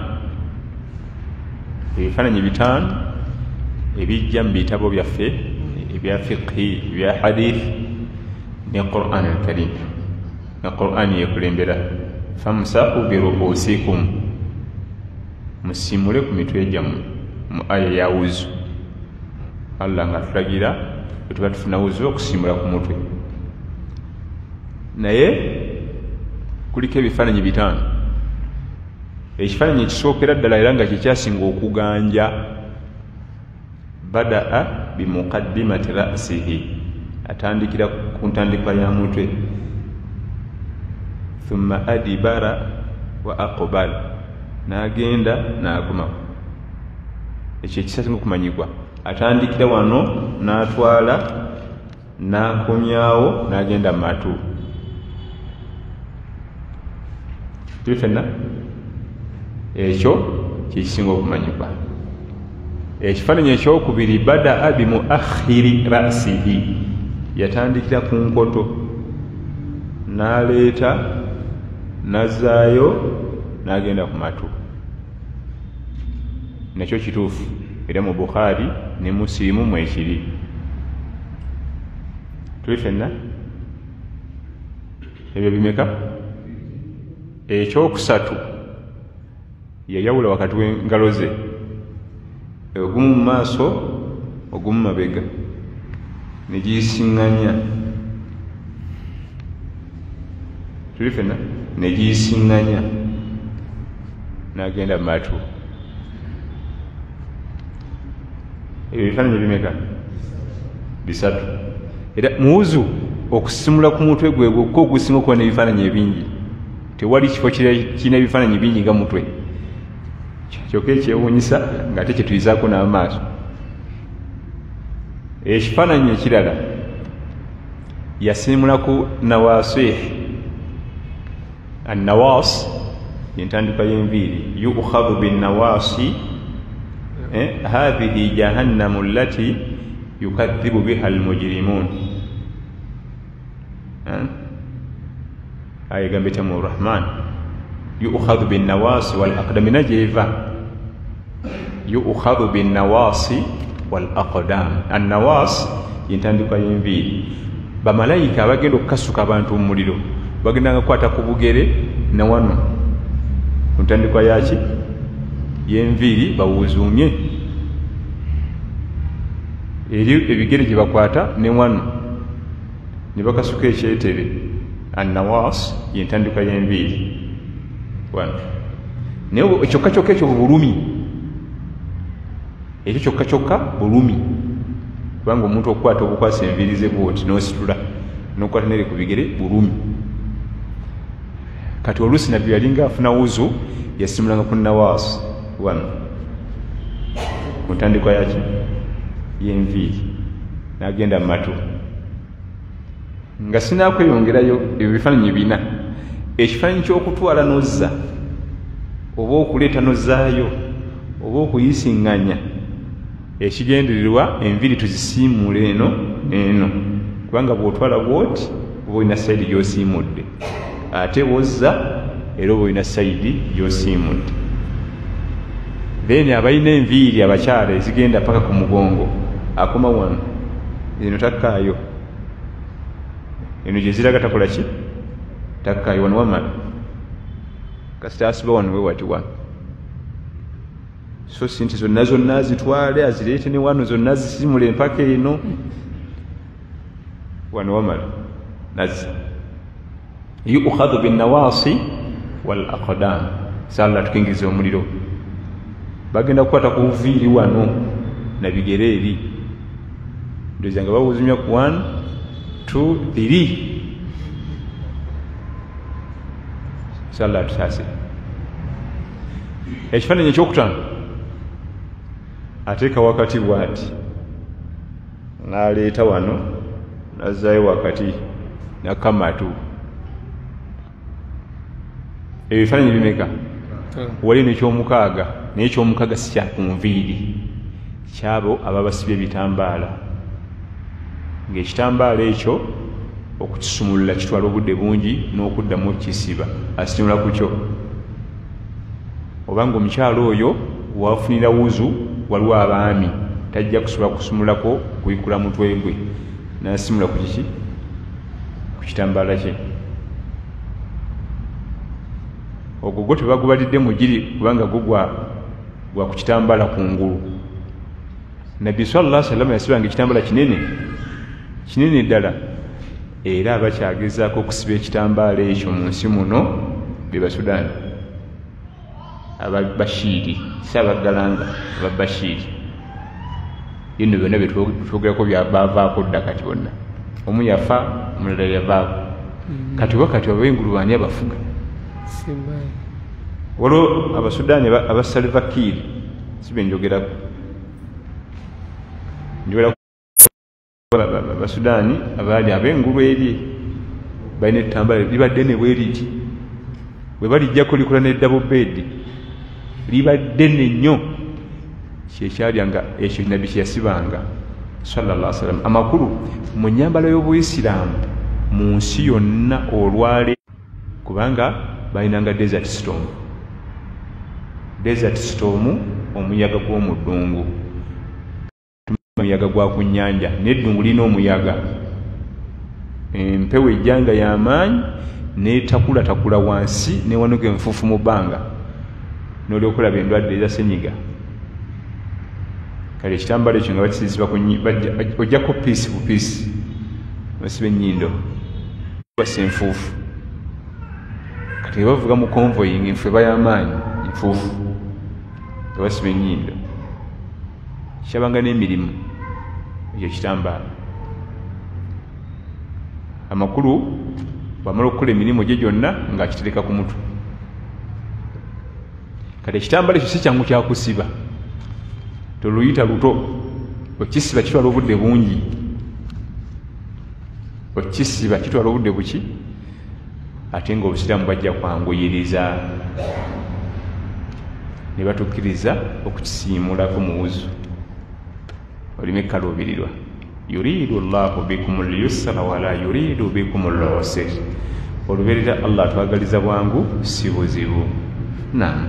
bitaano ebijja mu bitabo byaffe ebya fiqhi, ebya hadith ne Qur'an al-Karim. Na Qur'an yekulembera famsahu biruusikum, musimule ku mitwe gyammwe mu aya ya wuzu. Allah nga tulagira tuba tufuna wuzu okusimula ku mutwe. Naye kuliko ebifaananyi bitaano. Ekifaananyi ekisookera ddala era nga kyekyasinga okuganja, badaa bimuqaddimati ra'sihi, atandikira ku ntandikwa ya mutwe. Thumma adibara wa aqbal, n'agenda n'akomawo. Ekyo ekisasinga okumanyibwa, atandikira wano n'atwala n'akomyawo n'agenda mu matu. Tuli fenna? Ekyo kyekisinga okumanyibwa. Ekifaananyi ekyokubiri, badaa bimuakhiri ra'sihi, yatandikira ku nkoto n'aleeta n'azzaayo n'agenda ku matu. Nakyo kituufu era mu Bukhari ne Muslimu mwekiri. Tuli fenna? Ebyo bimeka? Ekyokusatu, yayawula wakati w'engalo ze, ogumu mu maaso ogumu mabega, ne giyisiŋŋanya. Tuli fenna? Ne giyisiŋŋanya n'agenda mu matu. Ebyo bifaananyi bimeka? Bisatu. Era muwuzu okusimula ku mutwe gwe gwokka ogusinga okuba n'ebifaananyi ebingi. Tewali kifo kirina ebifaananyi bingi nga mutwe. Kyokka ekyewuunyisa ng'ate kye tuyizaako n'amaaso. Ekifaananyi ekirala, yasimulaku nawaasih. Annawaas yentandikwa y'enviiri. Yukhadhu binnawaasi hadhihi jahannamu allati yukadhibu biha almujrimun. Aya gambe tamu Rahman, yukhadhu binnawaasi wal aqdam, najeva yukhadhu binnawaasi wal aqdam. Annawaas yentandikwa y'enviiri. Bamalayika abagenda okukasuka abantu mu muliro bagendanga kukwata ku bugere ne wano ku ntandikwa yaki y'enviiri bawuzuumye. Eri ebigere gye bakwata ne wano ne bakasuka ekyetere. Annawaas yentandikwa y'enviiri wano. Naye kyokka kyokka ekyo bulumi, ekyo kyokka kyokka bulumi, kubanga omuntu okukwata obukwasa enviiri ze bwoti n'ositula n'okukwata nere ku bigere bulumi. Kati oluusi nabbi yalinga afuna wuzu yasimulanga ku Nawaasi wano ku ntandikwa yaki y'enviiri n'agenda mu matu nga sinaakweyongerayo ebyo bifaananyi bina. Ekifaananyi ky'okutwala n'ozza oba okuleeta n'ozzaayo oba okuyisiŋŋanya ekigendererwa enviiri tuzisiimuule eno n'eno, kubanga bw'otwala bw'oti oba olina sayidi gy'osiimudde ate bw'ozza era oba olina sayidi gy'osiimudde. Then abalina enviiri abakyala ezigenda paka ku mugongo akoma wano zino takkaayo, eno gye ziraga takola ki takkaayo wano wamala kasita asiba wano wewati wano. So si nti zonna zonna zitwale azireete ne wano zonna zisimule empaka eno wano wamala nazza. Yukhadhu binnawaasi wal aqdam. Salla tukingiriza omuliro bagenda kukwata ku buviiri wano na bigere eri ndoza nga bawuzimya ku 1 2 3 salla tusase. Ekifaananyi ekyokutaano ateeka wakati bw'ati n'aleeta wano n'azzaayo wakati nakamatu. Ebyo bifaananyi bimeka? Wali n'ekyomukaaga, naye ekyomukaaga si kya ku nviiri, kyabo aba basibye ebitambaala, ng'ekitambaala ekyo okukisumulula kitwala obudde bungi n'okuddamu okukisiba asitunula ku kyo. Obanga omukyalo oyo wafunira wuzu waliwo abaami tajja kusobola kusumulako kuyikula mutwe gwe n'asimula ku kiki ku kitambaala kye. Ogwo gwo tebagubalidde mugiri kubanga gugwa ku kitambaala kungulu. Nabbi sallallahu alaihi wasallam yasibanga ekitambaala kinene ddala, era abakyagezaako okusiba ekitambaala ekyo mu nsi muno be Basudaani ababashiiri, si abaggalanga, ababashiiri. Bino byonna byetwogerako byabavaako dda kati bonna. Omu yafa omulala yavaako. Kati wakati ab'engulu baani abafuga? Waliwo Abasudaani aba Salva Kiir, si be njogerako. Njogerako Abasudaani abaali ab'engulu eri balina ettambaala libadde ne bwe riti, bwe balijjako likola ne double bed libadde nnyo. Kyekyalya ekyo nabbi kye yasibanga sallallahu alaihi wasallam. Amakulu mu nnyambala y'Obuyisiraamu mu nsi yonna olwale, kubanga balinanga desert storm. Desert storm omuyaga gw'omu ddungu, omuyaga gwa ku nnyanja n'eddungu lirina omuyaga. Empewo ejjanga y'amaanyi n'etakulatakula wansi newanuka enfuufu mu bbanga n'olyoka olaba endwadde eza senyiga. Kale ekitambala ekyo nga bakisiba ojjako piisi bu piisi basiba ennyindo basa enfuufu. Kati bavuga mu konvoyi ng'enfuuba y'amaanyi enfuufu nga basiba ennyindo, kyabanga n'emirimu ekyo kitambaala. Amakulu bw'amala okukola emirimu gye gyonna ng'akitereka ku mutwe. Kati ekitambaala ekyo si kyangu kyakusiba, toluyita luto. Okisiba kitwala obudde bungi, okisiba kitwala obudde buki, ate ng'Obusiraamu bwajja kwanguyiriza ne batukkiriza okukisiimulako mu wuzu olime kaluubirirwa. Yuridu Allahu bikum al-yusra wala yuridu bikum al-usra. Olubeerera Allah atwagaliza bwangu si buzibu. Naam.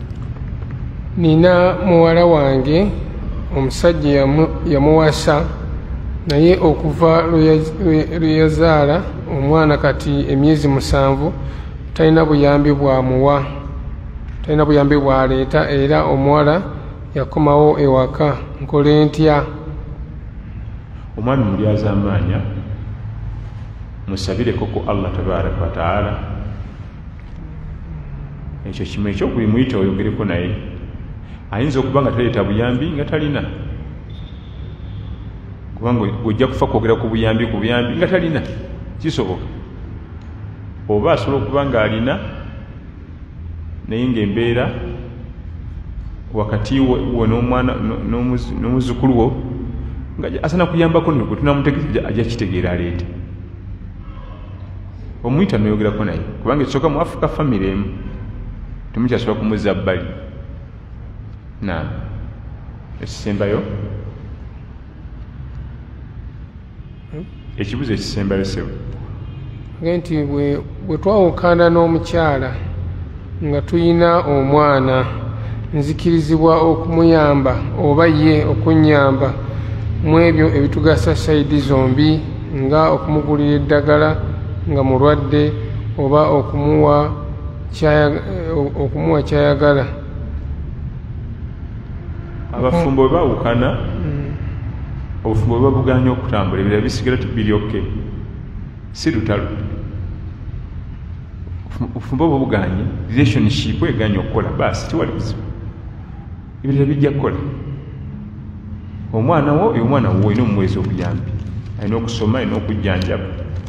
Nina muwala wange omusajja yamuwasa naye okuva lwe yazaala omwana kati emyezi 7 talina buyambi bwamuwa, talina buyambi bwaleeta, era omuwala yakomawo ewaka. Nkole ntya? Omwana mulyaza amaanya musabireko ku Allah tabaraka wa taala. Ekyo kimu ekyokubimuyita oyogereko naye. Ayinza okuba nga taleeta buyambi nga talina, kubanga ojja kufa kwogera ku buyambi nga talina. kisoboka oba asobola okuba ng'alina naye ng'embeera wakati we n'omwana n'omuzukulu wo nga asana kuyambako ne tunamutegeeza ajja kitegeera aleete omuyita noyogerako naye kubanga ekisooka mu Africa family emu temukyasobola kumuzza bbali na ekisembayo ekibuzo ekisembayo sebo nti bwe twawukana n'omukyala nga tuyina omwana nzikirizibwa okumuyamba oba ye okunyamba mu ebyo ebitugasa sayidi zombi nga okumugulira eddagala nga mulwadde oba okumuwa kyayagala. Abafumbo bwe bawukana obufumbo bwe babuganya okutambula ebirala bisigala biri oke si lutalo. Obufumbo bwe buganye relationship eganya okukola basi tiwali buzibu ebirala bijja kukola. Omwana wo omwana wo olina omumwezi obuyambi alina okusoma alina okujjanjaba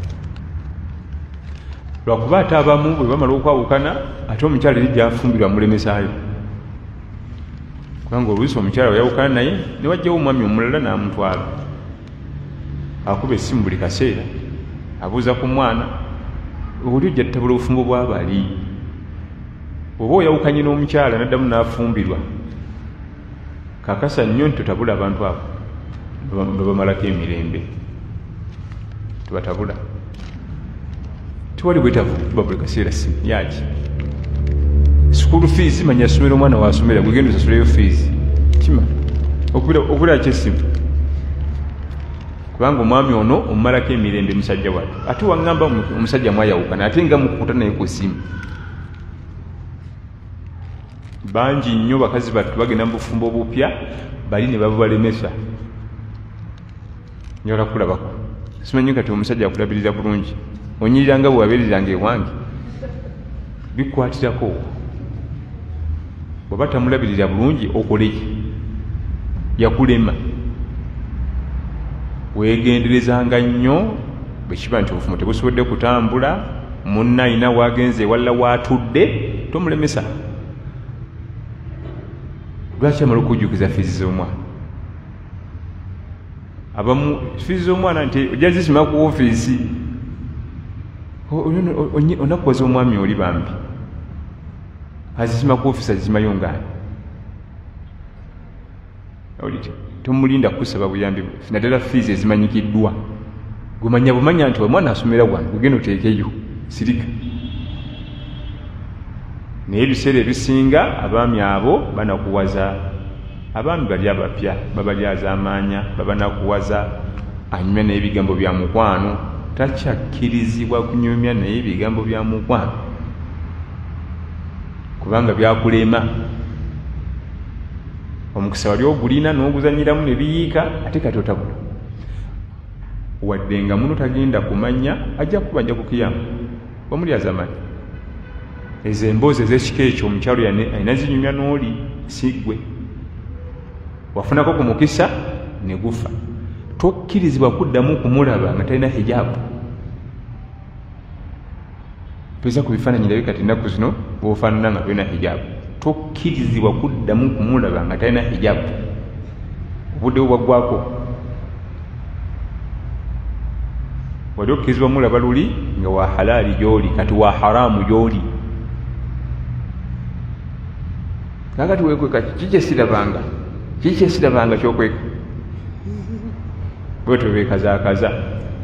lwakuba ate abamu bwe bamala okwawukana ate omukyala eri gyafumbirwa mulemesaayo kubanga oluusi omukyala we yawukana naye ne wajjawo omwami omulala n'amutwala akuba essimu buli kaseera abuuza ku mwana oli ojja tutabula obufumbo bw'abali oba oyawukanye n'omukyala naddamu n'afumbirwa kakasa nnyo nti totabula abantu abo nga bamalako emirembe tubatabula tiwali bwetavu kuba buli kaseera simu yaki school fees manya asomera omwana wasomera gwegenda osasulayo fees kima okubira kyesimu kubanga omwami ono omumalako emirembe musajja watu ate waŋŋamba omusajja mwayawukana ate nga mukukuta naye ku simu. Bangi nnyo bakazi battu bagenda mu bufumbo obupya bali ne babubalemesa nyola kulabako simanyi kati omusajja akulabirira bulungi onyirira nga bwewabeeriranga ewange bikwatirako bw'oba tamulabirira bulungi okoleki yakulema weegenderezanga nnyo bwe kiba nti obufumbo tebusobodde kutambula munna ayina waagenze ewalala waatudde tomulemesa. Lwaki amala okujjukiza fiizi z'omwana abamu fiizi z'omwana nti ojja zisima ku ofiisi onakuwaza omwami oli bambi azisima ku ofiisi azizimayo ngaani tomulinda kusaba buyambi naddala fiizi ezimanyikiddwa gwemanya bumanya nti omwana asomera wano gugenda oteekeyo sirika. Naye ebiseera ebisinga abaami abo banakuwaza abaami bali abapya babalyazaamaanya babanakuwaza anyumya naye ebigambo bya mukwano takyakkirizibwa kunyumya naye ebigambo bya mukwano kubanga byakulema omukisa wali ogulina n'oguzanyiramu ne biyiika ate kati otabula wadde nga muno tagenda kumanya ajja kubajja kukiyama bamulyazaamaanya. Ezo emboozi ez'ekika ekyo omukyalo alina zinyumya n'oli siggwe wafunako ku mukisa ne gufa tokkirizibwa kuddamu kumulaba nga talina hijaabu. Tuza ku bifaananyi ndabi kati ennaku zino bw'ofaanana nga tolina hijaabu tokkirizibwa kuddamu kumulaba nga talina hijaabu obudde bubwaggwako. Wali okkirizibwa mulaba luli nga wa halaali gy'oli kati wa haraamu gy'oli. Kakati wekweka kiki esirabanga kyokweka bwetyo beekazaakaza.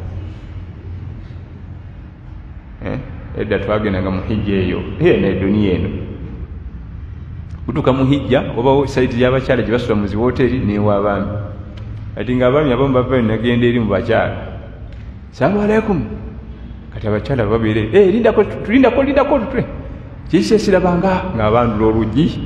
Edda twagendanga mu hijja eyo neduniya eno kutuuka mu hijja obawo saiti y'abakyala gye basula mu ziwooteri n'ewaabaami kati ng'abaami abamu bava nagenda eri mu bakyala salamu alaikum kati abakyala babeere lindako tutwe kiki esirabanga ng'abandula oluggi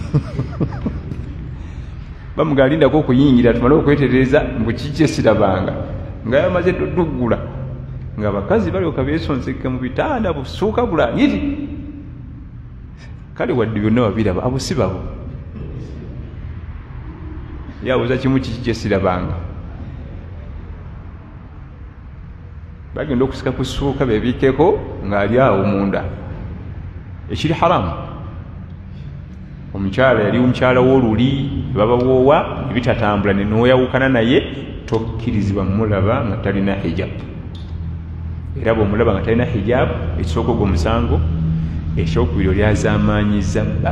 bamugalindako okuyingira tumale okwetereza mbu kiki esirabanga nga yamaze tuggula nga bakazi balyoka beesonseka mu bitanda busuuka bulangiti kale wadde byonna babiraba abo si babo yabuuza kimu kiki kyesirabanga bagenda okusika ku ssuuka bebikkeko ng'ali awo munda ekiri haramu. Omukyala yali omukyala w'oluli babawoowa ebitatambula ne nooyawukana naye tokkirizibwa mulaba nga talina hijabu. Era bw'omulaba nga talina hijabu ekisooka ogwo musango, ekyokubiri oli azaamaanyizza bba.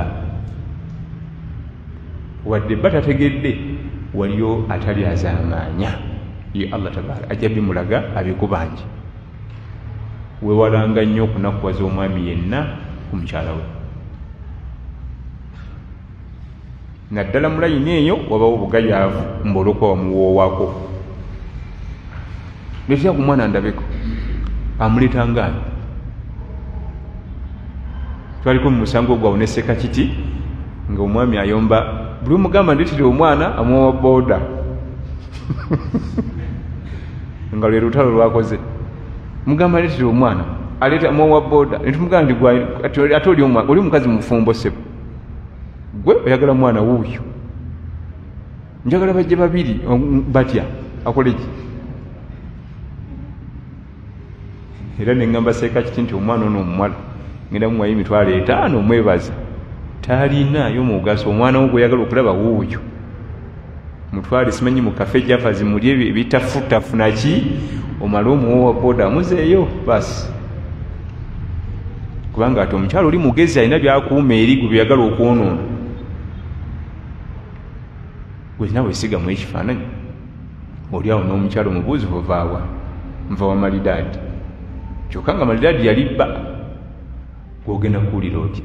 Wadde bba tategedde waliyo atali azaamaanya, ye Allah tabaaraka ajja bimulaga abikubanje. Weewalanga nnyo okunakuwaza omwami yenna ku mukyala we. Naddala mu layini eyo wabawo obugayaavu mbolokwa wamuwoowako. Leetera ku mwana ndabeko amuleetangaani. Twaliko mu musango gwawo ne Ssekakiti nga omwami ayomba, buli omugamba ndeetera omwana amuwa booda nga lwe lutalo lwakoze. Mugamba ndeetera omwana aleeta amuwa booda, ne tumugamba nti ate oli mukazi mufumbo ssebo, gwe oyagala mwana wuuyo, njagala bajje babiri batya akole ki? Era ne ngamba Ssekakiti nti omwana ono omuwala ngenda muwayo $5,000 omwebaza, talinayo mugaso. Omwana wo gweyagala okulaba wuuyo, mutwale simanyi mu kafe jafazi mulye ebitafutafu naki, omale omuwowa booda amuzeeyo basi. Kubanga ate omukyalo oli mugezi, alina byakuuma eri gwe byagala okwonoona. Gwe nawe sigamu ekifaananyi, oli awo n'omukyalo mubuuzi ovaawa, nva wa Malidaadi. Kyokka nga Malidaadi yali bba, gw'ogenda kuwulira otya?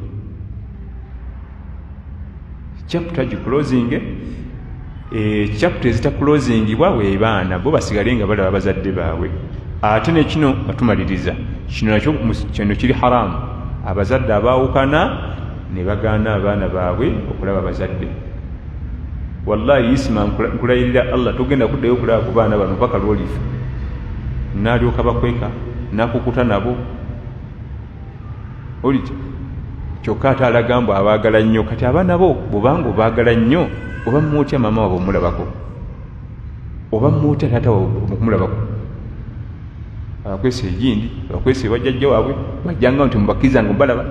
Chapter giclosinge, chapter ezitakulozingibwa we baana bo basigale nga balaba bazadde baabwe. Ate ne kino nga tumaliriza, kino nakyo kino kiri haramu. Abazadde abaawukana ne bagaana abaana baabwe okulaba bazadde. Wallahi isima nkulayirira Allah, togenda kuddayo okulaba ku baana bano paka lwolifa. N'alyoka bakweka n'akukuta nabo. Olita kyokka ate alaga mbu abaagala nnyo. Kati abaana bo bw'obanga obaagala nnyo, oba muutya maama waabwe omulabako, oba muutya taata waabwe okumulabako. Abakwesa egindi, abakwesa ewajjajja waabwe bajjanga nti mubakkiriza nga mbalaba.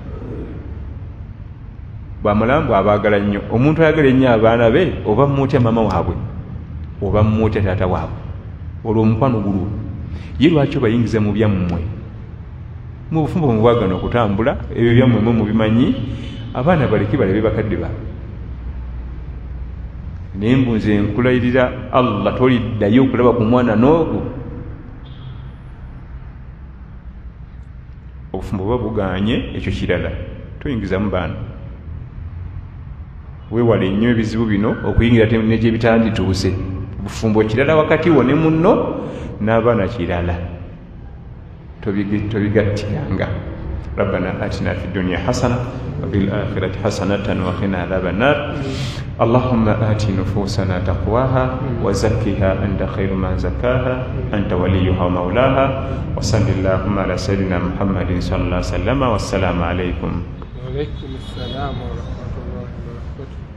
Bw'amala mbu abaagala nnyo. Omuntu ayagala ennyo abaana be, oba muutya maama waabwe, oba muutya taata waabwe, olwo omukwano gulwo. Ye lwaki obayingiza mu byammwe? Mu bufumbo mubwagana okutambula, ebyo byammwe mwe mubimanyi, abaana baleke balabe bakadde baabwe. Naye nze nkulayirira Allah, toliddayo okulaba ku mwana n'ogwo. Obufumbo buba buganye, ekyo kirala, toyingizamu baana. Weewale nnyo ebizibu bino okuyingira negye bitandituuse. Obufumbo kirala wakati wo ne munno, n'abaana kirala. Tobigattiranga. ربنا آتنا في الدنيا حسنة وفي الآخرة حسنة وقنا عذاب النار. اللهم آت نفوسنا تقواها وزكها أنت خير من زكاها أنت وليها ومولاها. وصل اللهم على سيدنا محمد صلى الله عليه وسلم. والسلام عليكم. وعليكم السلام ورحمة الله وبركاته.